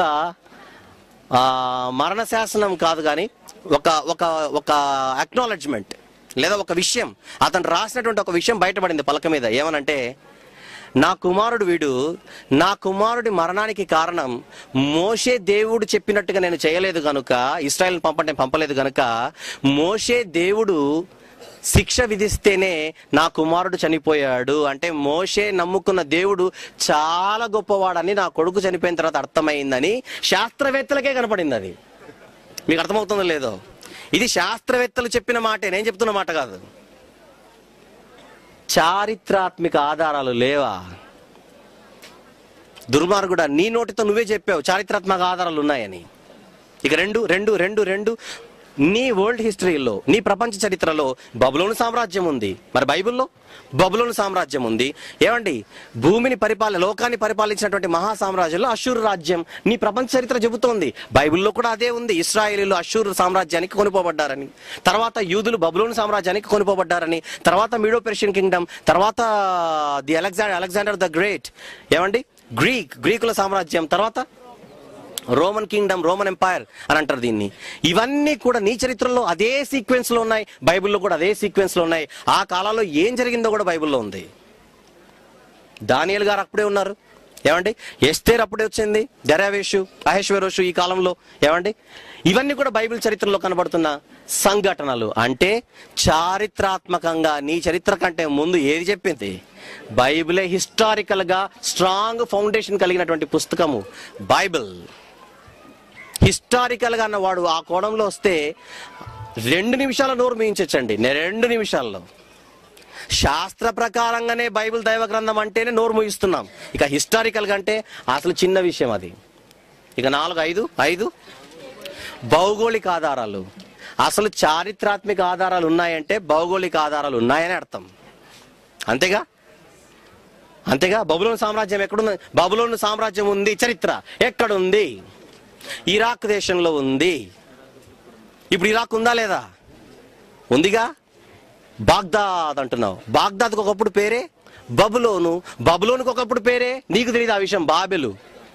మరణ శాసనం కాదు కానీ ఒక ఒక ఒక అక్నాలెడ్జ్మెంట్ లేదా ఒక విషయం, అతను రాసినటువంటి ఒక విషయం బయటపడింది పలక మీద. ఏమనంటే, నా కుమారుడు వీడు, నా కుమారుడి మరణానికి కారణం మోషే దేవుడు చెప్పినట్టుగా నేను చేయలేదు కనుక, ఇశ్రాయేలును పంపంటే పంపలేదు కనుక, మోషే దేవుడు శిక్ష విధిస్తేనే నా కుమారుడు చనిపోయాడు. అంటే మోషే నమ్ముకున్న దేవుడు చాలా గొప్పవాడని నా కొడుకు చనిపోయిన తర్వాత అర్థమైందని శాస్త్రవేత్తలకే కనపడింది. అది మీకు అర్థమవుతుందో లేదో? ఇది శాస్త్రవేత్తలు చెప్పిన మాటే, నేను చెప్తున్న మాట కాదు. చారిత్రాత్మక ఆధారాలు లేవా? దుర్మార్గుడా, నీ నోటితో నువ్వే చెప్పావు చారిత్రాత్మక ఆధారాలు ఉన్నాయని. ఇక రెండు రెండు రెండు రెండు నీ వరల్డ్ హిస్టరీలో, నీ ప్రపంచ చరిత్రలో బబులోను సామ్రాజ్యం ఉంది. మరి బైబిల్లో బబులోను సామ్రాజ్యం ఉంది. ఏమండి, భూమిని పరిపాలన లోకాన్ని పరిపాలించినటువంటి మహా సామ్రాజ్యంలో అషూరు రాజ్యం నీ ప్రపంచ చరిత్ర చెబుతోంది. బైబిల్లో కూడా అదే ఉంది. ఇశ్రాయేలీలు అషూరు సామ్రాజ్యానికి కొనుపోబడ్డారని, తర్వాత యూదులు బబులోను సామ్రాజ్యానికి కొనుపోబడ్డారని, తర్వాత మీడో పెర్షియన్ కింగ్డమ్, తర్వాత the Alexander Alexander the great, ఏమండి గ్రీక్ గ్రీకుల సామ్రాజ్యం, తర్వాత రోమన్ కింగ్డమ్, రోమన్ ఎంపైర్ అని అంటారు దీన్ని. ఇవన్నీ కూడా నీ చరిత్రలో అదే సీక్వెన్స్ లో ఉన్నాయి. బైబిల్లో కూడా అదే సీక్వెన్స్ లో ఉన్నాయి. ఆ కాలంలో ఏం జరిగిందో కూడా బైబిల్లో ఉంది. దానియేలు గారు అప్పుడే ఉన్నారు. ఏమండి, ఎస్తేర్ అప్పుడే వచ్చింది. దర్యావేషు, అహేశ్వరోషు ఈ కాలంలో. ఏమండి, ఇవన్నీ కూడా బైబిల్ చరిత్రలో కనబడుతున్న సంఘటనలు. అంటే చారిత్రాత్మకంగా నీ చరిత్ర కంటే ముందు ఏది చెప్పింది? బైబిలే. హిస్టారికల్ గా స్ట్రాంగ్ ఫౌండేషన్ కలిగినటువంటి పుస్తకము బైబిల్. హిస్టారికల్ గా అన్నవాడు ఆ కోణంలో వస్తే రెండు నిమిషాల నోరు మీయించండి. రెండు నిమిషాల్లో శాస్త్ర ప్రకారంగానే బైబిల్ దైవ గ్రంథం అంటేనే నోరు మూయిస్తున్నాం. ఇక హిస్టారికల్ గా అంటే అసలు చిన్న విషయం అది. ఇక నాలుగు ఐదు ఐదు భౌగోళిక ఆధారాలు. అసలు చారిత్రాత్మక ఆధారాలు ఉన్నాయంటే భౌగోళిక ఆధారాలు ఉన్నాయని అర్థం. అంతేగా అంతేగా బబులోను సామ్రాజ్యం ఎక్కడుంది? బబులోను సామ్రాజ్యం ఉంది. చరిత్ర ఎక్కడుంది? ఇరాక్ దేశంలో ఉంది. ఇప్పుడు ఇరాక్ ఉందా లేదా? ఉందిగా. బాగ్దాద్ అంటున్నావు. బాగ్దాద్కి ఒకప్పుడు పేరే బబులోను. బబులోనుకి ఒకప్పుడు పేరే నీకు తెలియదు ఆ విషయం, బాబెలు.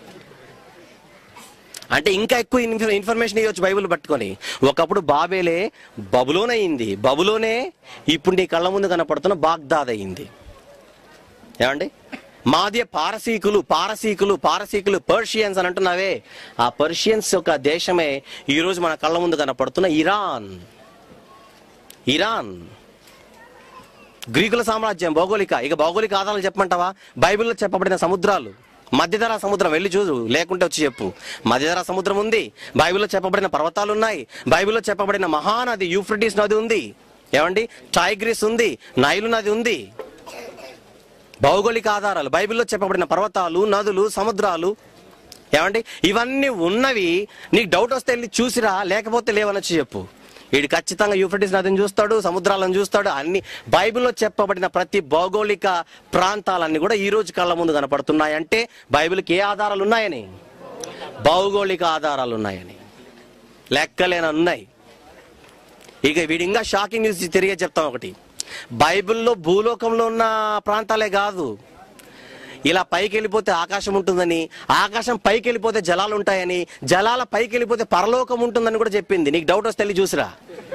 అంటే ఇంకా ఎక్కువ ఇన్ఫర్మేషన్ ఇవ్వచ్చు బైబిల్ పట్టుకొని. ఒకప్పుడు బాబేలే బబులోన్ అయింది. బబులోనే ఇప్పుడు నీ కళ్ళ ముందు కనపడుతున్న బాగ్దాద్ అయింది. ఏమండి, మాదే పారసీకులు పారసీకులు పారసీకులు పర్షియన్స్ అని అంటున్నావే, ఆ పర్షియన్స్ యొక్క దేశమే ఈరోజు మన కళ్ళ ముందు కనపడుతున్న ఇరాన్. ఇరాన్ గ్రీకుల సామ్రాజ్యం భౌగోళిక. ఇక భౌగోళిక ఆధారాలు చెప్పమంటావా? బైబిల్లో చెప్పబడిన సముద్రాలు. మధ్యధరా సముద్రం వెళ్ళి చూడు, లేకుంటే వచ్చి చెప్పు. మధ్యధరా సముద్రం ఉంది. బైబిల్లో చెప్పబడిన పర్వతాలు ఉన్నాయి. బైబిల్లో చెప్పబడిన మహానది యూఫ్రటీస్ నది ఉంది. ఏమండి, టైగ్రిస్ ఉంది, నైలు నది ఉంది. భౌగోళిక ఆధారాలు, బైబిల్లో చెప్పబడిన పర్వతాలు, నదులు, సముద్రాలు. ఏమండి, ఇవన్నీ ఉన్నవి. నీకు డౌట్ వస్తే వెళ్ళి చూసిరా, లేకపోతే లేవనొచ్చి చెప్పు. వీడు ఖచ్చితంగా యూఫ్రటీస్ నదిని చూస్తాడు, సముద్రాలను చూస్తాడు. అన్ని బైబిల్లో చెప్పబడిన ప్రతి భౌగోళిక ప్రాంతాలన్నీ కూడా ఈ రోజు కళ్ళ ముందు కనపడుతున్నాయి. అంటే బైబిల్కి ఏ ఆధారాలు ఉన్నాయని? భౌగోళిక ఆధారాలు ఉన్నాయని. లెక్కలేన ఉన్నాయి. ఇక వీడి ఇంకా షాకింగ్ న్యూస్ తిరిగే చెప్తాం. ఒకటి, బైబిల్లో భూలోకంలో ఉన్న ప్రాంతాలే కాదు, ఇలా పైకి వెళ్ళిపోతే ఆకాశం ఉంటుందని, ఆకాశం పైకి వెళ్ళిపోతే జలాలు ఉంటాయని, జలాల పైకి వెళ్ళిపోతే పరలోకం ఉంటుందని కూడా చెప్పింది. నీకు డౌట్ వస్తే వెళ్ళి చూసిరా.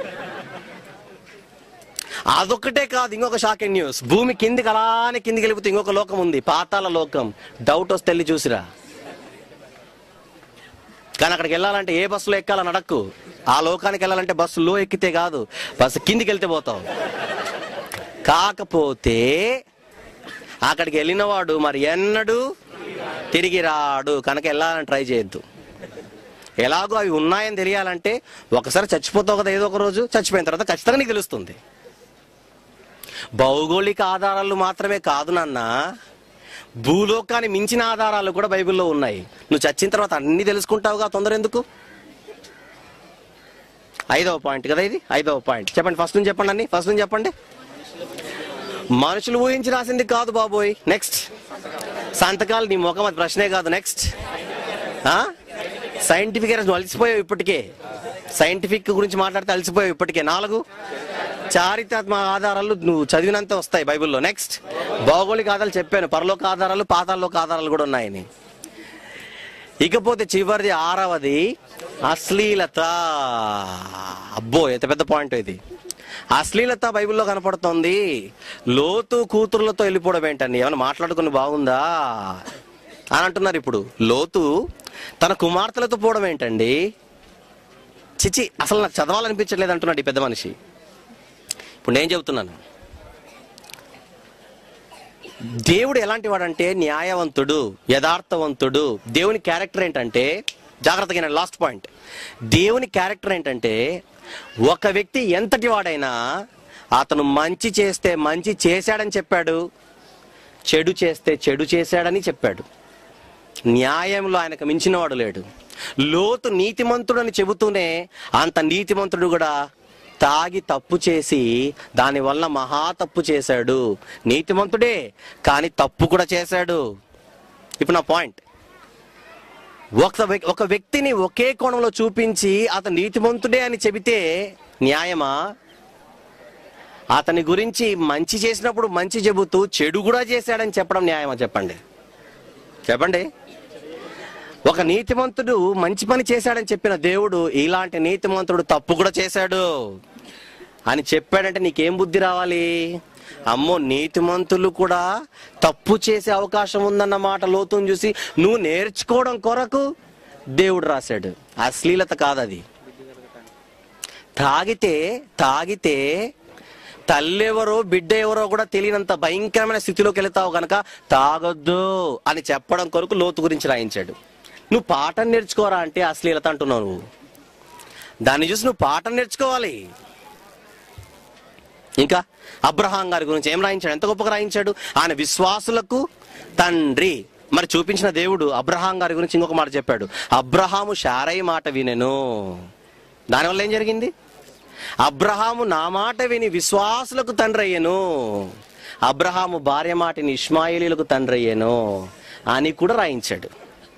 అదొక్కటే కాదు, ఇంకొక షాకింగ్ న్యూస్. భూమి కిందికి అలానే కిందికి వెళ్ళిపోతే ఇంకొక లోకం ఉంది, పాతాళ లోకం. డౌట్ వస్తే వెళ్ళి చూసిరా. కానీ అక్కడికి వెళ్ళాలంటే ఏ బస్సులో ఎక్కాలని అడక్కు. ఆ లోకానికి వెళ్ళాలంటే బస్సులో ఎక్కితే కాదు, బస్సు కిందికి వెళ్తే పోతావు. కాకపోతే అక్కడికి వెళ్ళినవాడు మరి ఎన్నడూ తిరిగి రాడు. కనుక వెళ్ళాలని ట్రై చేయొద్దు. ఎలాగో అవి ఉన్నాయని తెలియాలంటే ఒకసారి చచ్చిపోతావు కదా ఏదో ఒక రోజు. చచ్చిపోయిన తర్వాత ఖచ్చితంగా నీకు తెలుస్తుంది. భౌగోళిక ఆధారాలు మాత్రమే కాదు నాన్న, భూలోకాన్ని మించిన ఆధారాలు కూడా బైబిల్లో ఉన్నాయి. నువ్వు చచ్చిన తర్వాత అన్ని తెలుసుకుంటావుగా, తొందర ఎందుకు? ఐదవ పాయింట్ కదా ఇది, ఐదవ పాయింట్. చెప్పండి, ఫస్ట్ నుంచి చెప్పండి. అన్ని ఫస్ట్ నుంచి చెప్పండి. మనుషులు ఊహించి రాసింది కాదు బాబోయ్. నెక్స్ట్, సంతకాలు నీ ముఖం, అది ప్రశ్నే కాదు. నెక్స్ట్, సైంటిఫిక్ నువ్వు అలసిపోయావు ఇప్పటికే. సైంటిఫిక్ గురించి మాట్లాడితే అలసిపోయావు ఇప్పటికే. నాలుగు, చారిత్రాత్మక ఆధారాలు నువ్వు చదివినంత వస్తాయి బైబిల్లో. నెక్స్ట్, భౌగోళిక ఆధారాలు చెప్పాను, పరలోక ఆధారాలు, పాతాళలోక ఆధారాలు కూడా ఉన్నాయని. ఇకపోతే చివరిది ఆరవది అశ్లీలత. అబ్బో ఎంత పెద్ద పాయింట్ ఇది. అశ్లీలత బైబిల్లో కనపడుతోంది. లోతు కూతురులతో వెళ్ళిపోవడం ఏంటండి? ఏమైనా మాట్లాడుకుని బాగుందా అని అంటున్నారు. ఇప్పుడు లోతు తన కుమార్తెలతో పోవడం ఏంటండి? చిచి, అసలు నాకు చదవాలనిపించట్లేదు అంటున్నాడు ఈ పెద్ద మనిషి. ఇప్పుడు నేను చెబుతున్నాను, దేవుడు ఎలాంటి వాడంటే న్యాయవంతుడు, యథార్థవంతుడు. దేవుని క్యారెక్టర్ ఏంటంటే, జాగ్రత్తగా లాస్ట్ పాయింట్, దేవుని క్యారెక్టర్ ఏంటంటే ఒక వ్యక్తి ఎంతటి వాడైనా అతను మంచి చేస్తే మంచి చేశాడని చెప్పాడు, చెడు చేస్తే చెడు చేశాడని చెప్పాడు. న్యాయంలో ఆయనకు మించిన వాడు లేడు. లోతు నీతిమంతుడు అని చెబుతూనే అంత నీతిమంతుడు కూడా తాగి తప్పు చేసి దానివల్ల మహా తప్పు చేశాడు. నీతిమంతుడే కానీ తప్పు కూడా చేశాడు. ఇప్పుడు నా పాయింట్, ఒక ఒక వ్యక్తిని ఒకే కోణంలో చూపించి అతను నీతిమంతుడే అని చెబితే న్యాయమా? అతని గురించి మంచి చేసినప్పుడు మంచి చెబుతూ చెడు కూడా చేశాడని చెప్పడం న్యాయమా? చెప్పండి చెప్పండి. ఒక నీతిమంతుడు మంచి పని చేశాడని చెప్పిన దేవుడు ఇలాంటి నీతిమంతుడు తప్పు కూడా చేశాడు అని చెప్పాడంటే నీకేం బుద్ధి రావాలి? అమ్మో, నీతిమంతులు కూడా తప్పు చేసే అవకాశం ఉందన్న మాట లోతుని చూసి నువ్వు నేర్చుకోవడం కొరకు దేవుడు రాశాడు. అశ్లీలత కాదది. తాగితే తాగితే తల్లెవరో బిడ్డ ఎవరో కూడా తెలియనంత భయంకరమైన స్థితిలోకి వెళతావు కనుక తాగొద్దు అని చెప్పడం కొరకు లోతు గురించి రాయించాడు. నువ్వు పాఠం నేర్చుకోరా అంటే అశ్లీలత అంటున్నావు. నువ్వు దాన్ని చూసి నువ్వు పాఠం నేర్చుకోవాలి. ఇంకా అబ్రహాం గారి గురించి ఏం రాయించాడు? ఎంత గొప్పగా రాయించాడు. ఆయన విశ్వాసులకు తండ్రి. మరి చూపించిన దేవుడు అబ్రహాం గారి గురించి ఇంకొక మాట చెప్పాడు, అబ్రహాము శారయి మాట వినెను. దానివల్ల ఏం జరిగింది? అబ్రహాము నా మాట విని విశ్వాసులకు తండ్రి అయ్యాను, అబ్రహాము భార్య మాటని ఇష్మాయేలీలకు తండ్రి అయ్యాను అని కూడా రాయించాడు.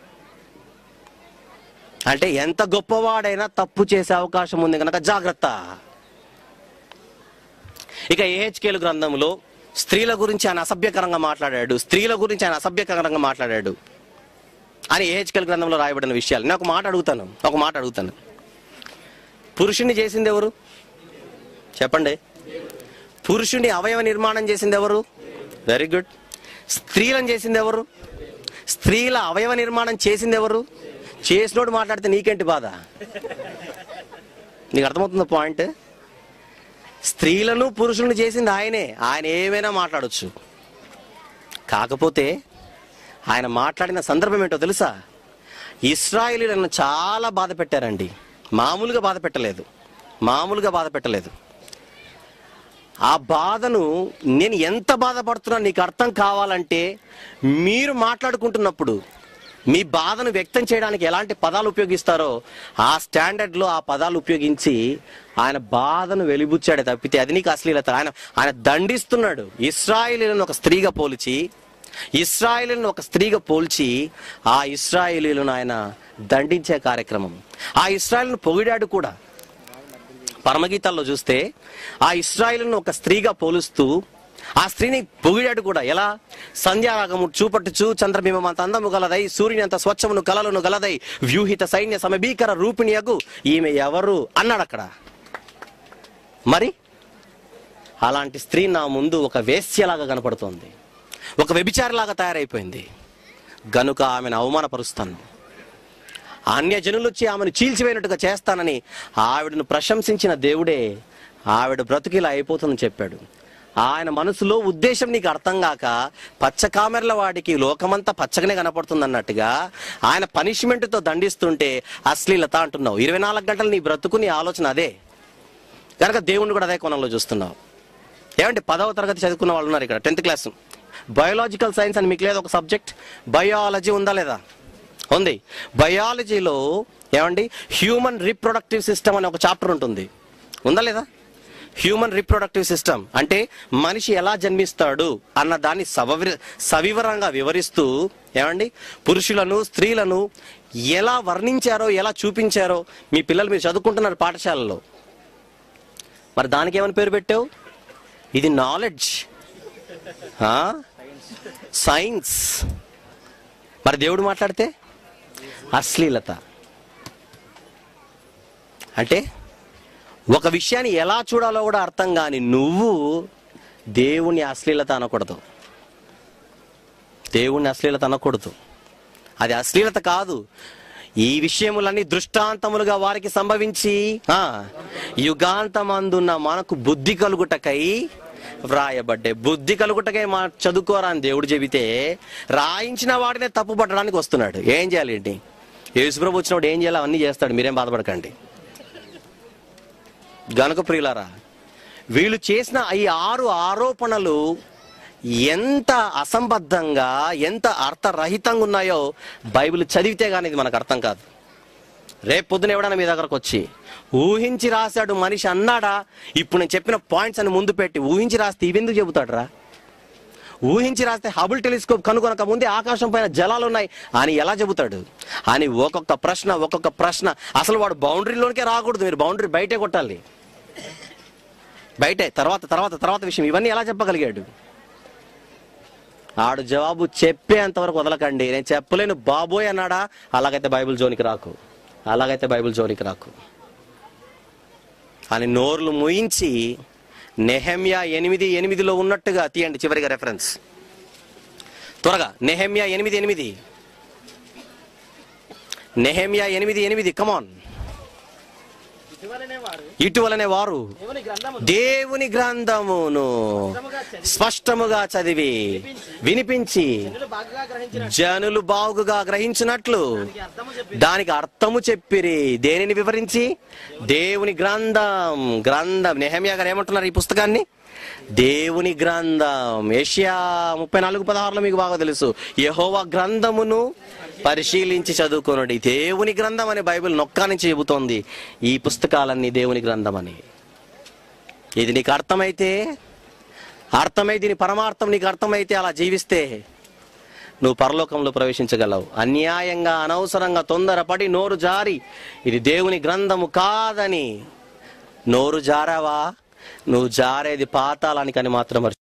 అంటే ఎంత గొప్పవాడైనా తప్పు చేసే అవకాశం ఉంది కనుక జాగ్రత్త. ఇక యెహెజ్కేలు గ్రంథంలో స్త్రీల గురించి ఆయన అసభ్యకరంగా మాట్లాడాడు, స్త్రీల గురించి ఆయన అసభ్యకరంగా మాట్లాడాడు అని యెహెజ్కేలు గ్రంథంలో రాయబడిన విషయాలు. నేను ఒక మాట అడుగుతాను ఒక మాట అడుగుతాను పురుషుణ్ణి చేసింది ఎవరు? చెప్పండి. పురుషుని అవయవ నిర్మాణం చేసింది ఎవరు? Very good. స్త్రీలను చేసింది ఎవరు? స్త్రీల అవయవ నిర్మాణం చేసింది ఎవరు? చేసినోడు మాట్లాడితే నీకేంటి బాధ? నీకు అర్థమవుతుందా పాయింట్? స్త్రీలను పురుషులను చేసింది ఆయనే. ఆయన ఏమైనా మాట్లాడొచ్చు. కాకపోతే ఆయన మాట్లాడిన సందర్భం ఏంటో తెలుసా? ఇశ్రాయేలీయులను చాలా బాధ పెట్టారండి. మామూలుగా బాధ పెట్టలేదు, మామూలుగా బాధ పెట్టలేదు. ఆ బాధను నేను ఎంత బాధపడుతున్నా నీకు అర్థం కావాలంటే మీరు మాట్లాడుకుంటున్నప్పుడు మీ బాధను వ్యక్తం చేయడానికి ఎలాంటి పదాలు ఉపయోగిస్తారో ఆ స్టాండర్డ్లో ఆ పదాలు ఉపయోగించి ఆయన బాధను వెలిబుచ్చాడే తప్పితే అది నీకు అశ్లీలత. ఆయన ఆయన దండిస్తున్నాడు. ఇశ్రాయేలీయులను ఒక స్త్రీగా పోల్చి ఇశ్రాయేలీయులను ఒక స్త్రీగా పోల్చి ఆ ఇశ్రాయేలీయులను ఆయన దండించే కార్యక్రమం. ఆ ఇశ్రాయేలును పొగిడాడు కూడా. పరమగీతాల్లో చూస్తే ఆ ఇశ్రాయేలును ఒక స్త్రీగా పోలుస్తూ ఆ స్త్రీని పొగిడాడు కూడా. ఎలా? సంధ్యారాగము చూపట్టుచు చంద్రబింబం అంత అందము గలదై, సూర్యుని అంత స్వచ్ఛమును కలలను గలదై, వ్యూహిత సైన్య సమభీకర రూపిణియగు ఈమె ఎవరు అన్నాడు అక్కడ. మరి అలాంటి స్త్రీ నా ముందు ఒక వేశ్యలాగా కనపడుతోంది, ఒక వ్యభిచారిలాగా తయారైపోయింది. గనుక ఆమెను అవమానపరుస్తాను, అన్యజనులు వచ్చి ఆమెను చీల్చివేయనట్టుగా చేస్తానని ఆవిడను ప్రశంసించిన దేవుడే ఆవిడ బ్రతుకిలా అయిపోతుందని చెప్పాడు. ఆయన మనసులో ఉద్దేశం నీకు అర్థం కాక పచ్చ కామెర్ల వాడికి లోకమంతా పచ్చగానే కనపడుతుంది అన్నట్టుగా ఆయన పనిష్మెంట్తో దండిస్తుంటే అశ్లీలత అంటున్నావు. ఇరవై నాలుగు గంటలు నీ బ్రతుకు నీ ఆలోచన అదే కనుక దేవుణ్ణి కూడా అదే కోణంలో చూస్తున్నావు. ఏమంటే పదవ తరగతి చదువుకున్న వాళ్ళు ఉన్నారు ఇక్కడ, టెన్త్ క్లాస్ బయోలాజికల్ సైన్స్ అని మీకు లేదు ఒక సబ్జెక్ట్. బయాలజీ ఉందా లేదా? ఉంది. బయాలజీలో ఏమండి హ్యూమన్ రీప్రొడక్టివ్ సిస్టమ్ అనే ఒక చాప్టర్ ఉంటుంది, ఉందా లేదా? హ్యూమన్ రీప్రొడక్టివ్ సిస్టమ్ అంటే మనిషి ఎలా జన్మిస్తాడు అన్న దాన్ని సవివర సవివరంగా వివరిస్తూ ఏమండి పురుషులను స్త్రీలను ఎలా వర్ణించారో ఎలా చూపించారో మీ పిల్లలు మీరు చదువుకుంటున్నారు పాఠశాలలో. మరి దానికి ఏమని పేరు పెట్టావు? ఇది నాలెడ్జ్, సైన్స్. మరి దేవుడు మాట్లాడితే అశ్లీలత. అంటే ఒక విషయాన్ని ఎలా చూడాలో కూడా అర్థం కాని నువ్వు దేవుని అశ్లీలత అనకూడదు. దేవుణ్ణి అశ్లీలత అనకూడదు. అది అశ్లీలత కాదు. ఈ విషయములన్నీ దృష్టాంతములుగా వారికి సంభవించి ఆ యుగాంతమందున్న మనకు బుద్ధి కలుగుటకై వ్రాయబడ్డే. బుద్ధి కలుగుటకై మా చదువుకోరా అని దేవుడు చెబితే రాయించిన వాడినే తప్పు పట్టడానికి వస్తున్నాడు. ఏం చేయాలి ఏంటి? యేసుప్రభు వచ్చినప్పుడు ఏం చేయాలి అవన్నీ చేస్తాడు, మీరేం బాధపడకండి. గనుక ప్రియులారా, వీళ్ళు చేసిన ఈ ఆరు ఆరోపణలు ఎంత అసంబద్ధంగా ఎంత అర్థరహితంగా ఉన్నాయో బైబిల్ చదివితే కానీ ఇది మనకు అర్థం కాదు. రేపు పొద్దున ఎవడన్నా మీ దగ్గరకు వచ్చి ఊహించి రాశాడు మనిషి అన్నాడా, ఇప్పుడు నేను చెప్పిన పాయింట్స్ అని ముందు పెట్టి ఊహించి రాస్తే ఇవెందుకు చెబుతాడు రా? ఊహించి రాస్తే హబుల్ టెలిస్కోప్ కనుగొనక ముందే ఆకాశం పైన జలాలు ఉన్నాయి అని ఎలా చెబుతాడు అని ఒక్కొక్క ప్రశ్న ఒక్కొక్క ప్రశ్న. అసలు వాడు బౌండరీలోనికే రాకూడదు, మీరు బౌండరీ బయటే కొట్టాలి, బయటే. తర్వాత తర్వాత తర్వాత విషయం ఇవన్నీ ఎలా చెప్పగలిగాడు? ఆడు జవాబు చెప్పేంతవరకు వదలకండి. నేను చెప్పలేను బాబోయ్ అన్నాడా, అలాగైతే బైబిల్ జోనికి రాకు, అలాగైతే బైబిల్ జోనికి రాకు అని నోర్లు ముయించి నెహెమ్యా ఎనిమిది ఎనిమిదిలో ఉన్నట్టుగా తీయండి. చివరిగా రెఫరెన్స్ త్వరగా. నెహెమ్యా ఎనిమిది ఎనిమిది నెహెమ్యా ఎనిమిది ఎనిమిది కమాన్. ఇటువలనే వారు దేవుని గ్రంథమును స్పష్టముగా చదివి వినిపించి జనులు బాగుగా గ్రహించినట్లు దానికి అర్థము చెప్పిరి. దేనిని వివరించి? దేవుని గ్రంథం. గ్రంథం నెహెమ్యా గారు ఏమంటున్నారు ఈ పుస్తకాన్ని? దేవుని గ్రంథం. యెషయా ముప్పై నాలుగు పదహారులో మీకు బాగా తెలుసు, యెహోవా గ్రంథమును పరిశీలించి చదువుకోనండి. దేవుని గ్రంథం అని బైబిల్ నొక్కా నుంచి చెబుతోంది ఈ పుస్తకాలన్నీ దేవుని గ్రంథం అని. ఇది నీకు అర్థమైతే, అర్థమై దీని పరమార్థం నీకు అర్థమైతే అలా జీవిస్తే నువ్వు పరలోకంలో ప్రవేశించగలవు. అన్యాయంగా అనవసరంగా తొందరపడి నోరు జారి ఇది దేవుని గ్రంథము కాదని నోరు జారావా, నువ్వు జారేది పాతాళానికని మాత్రం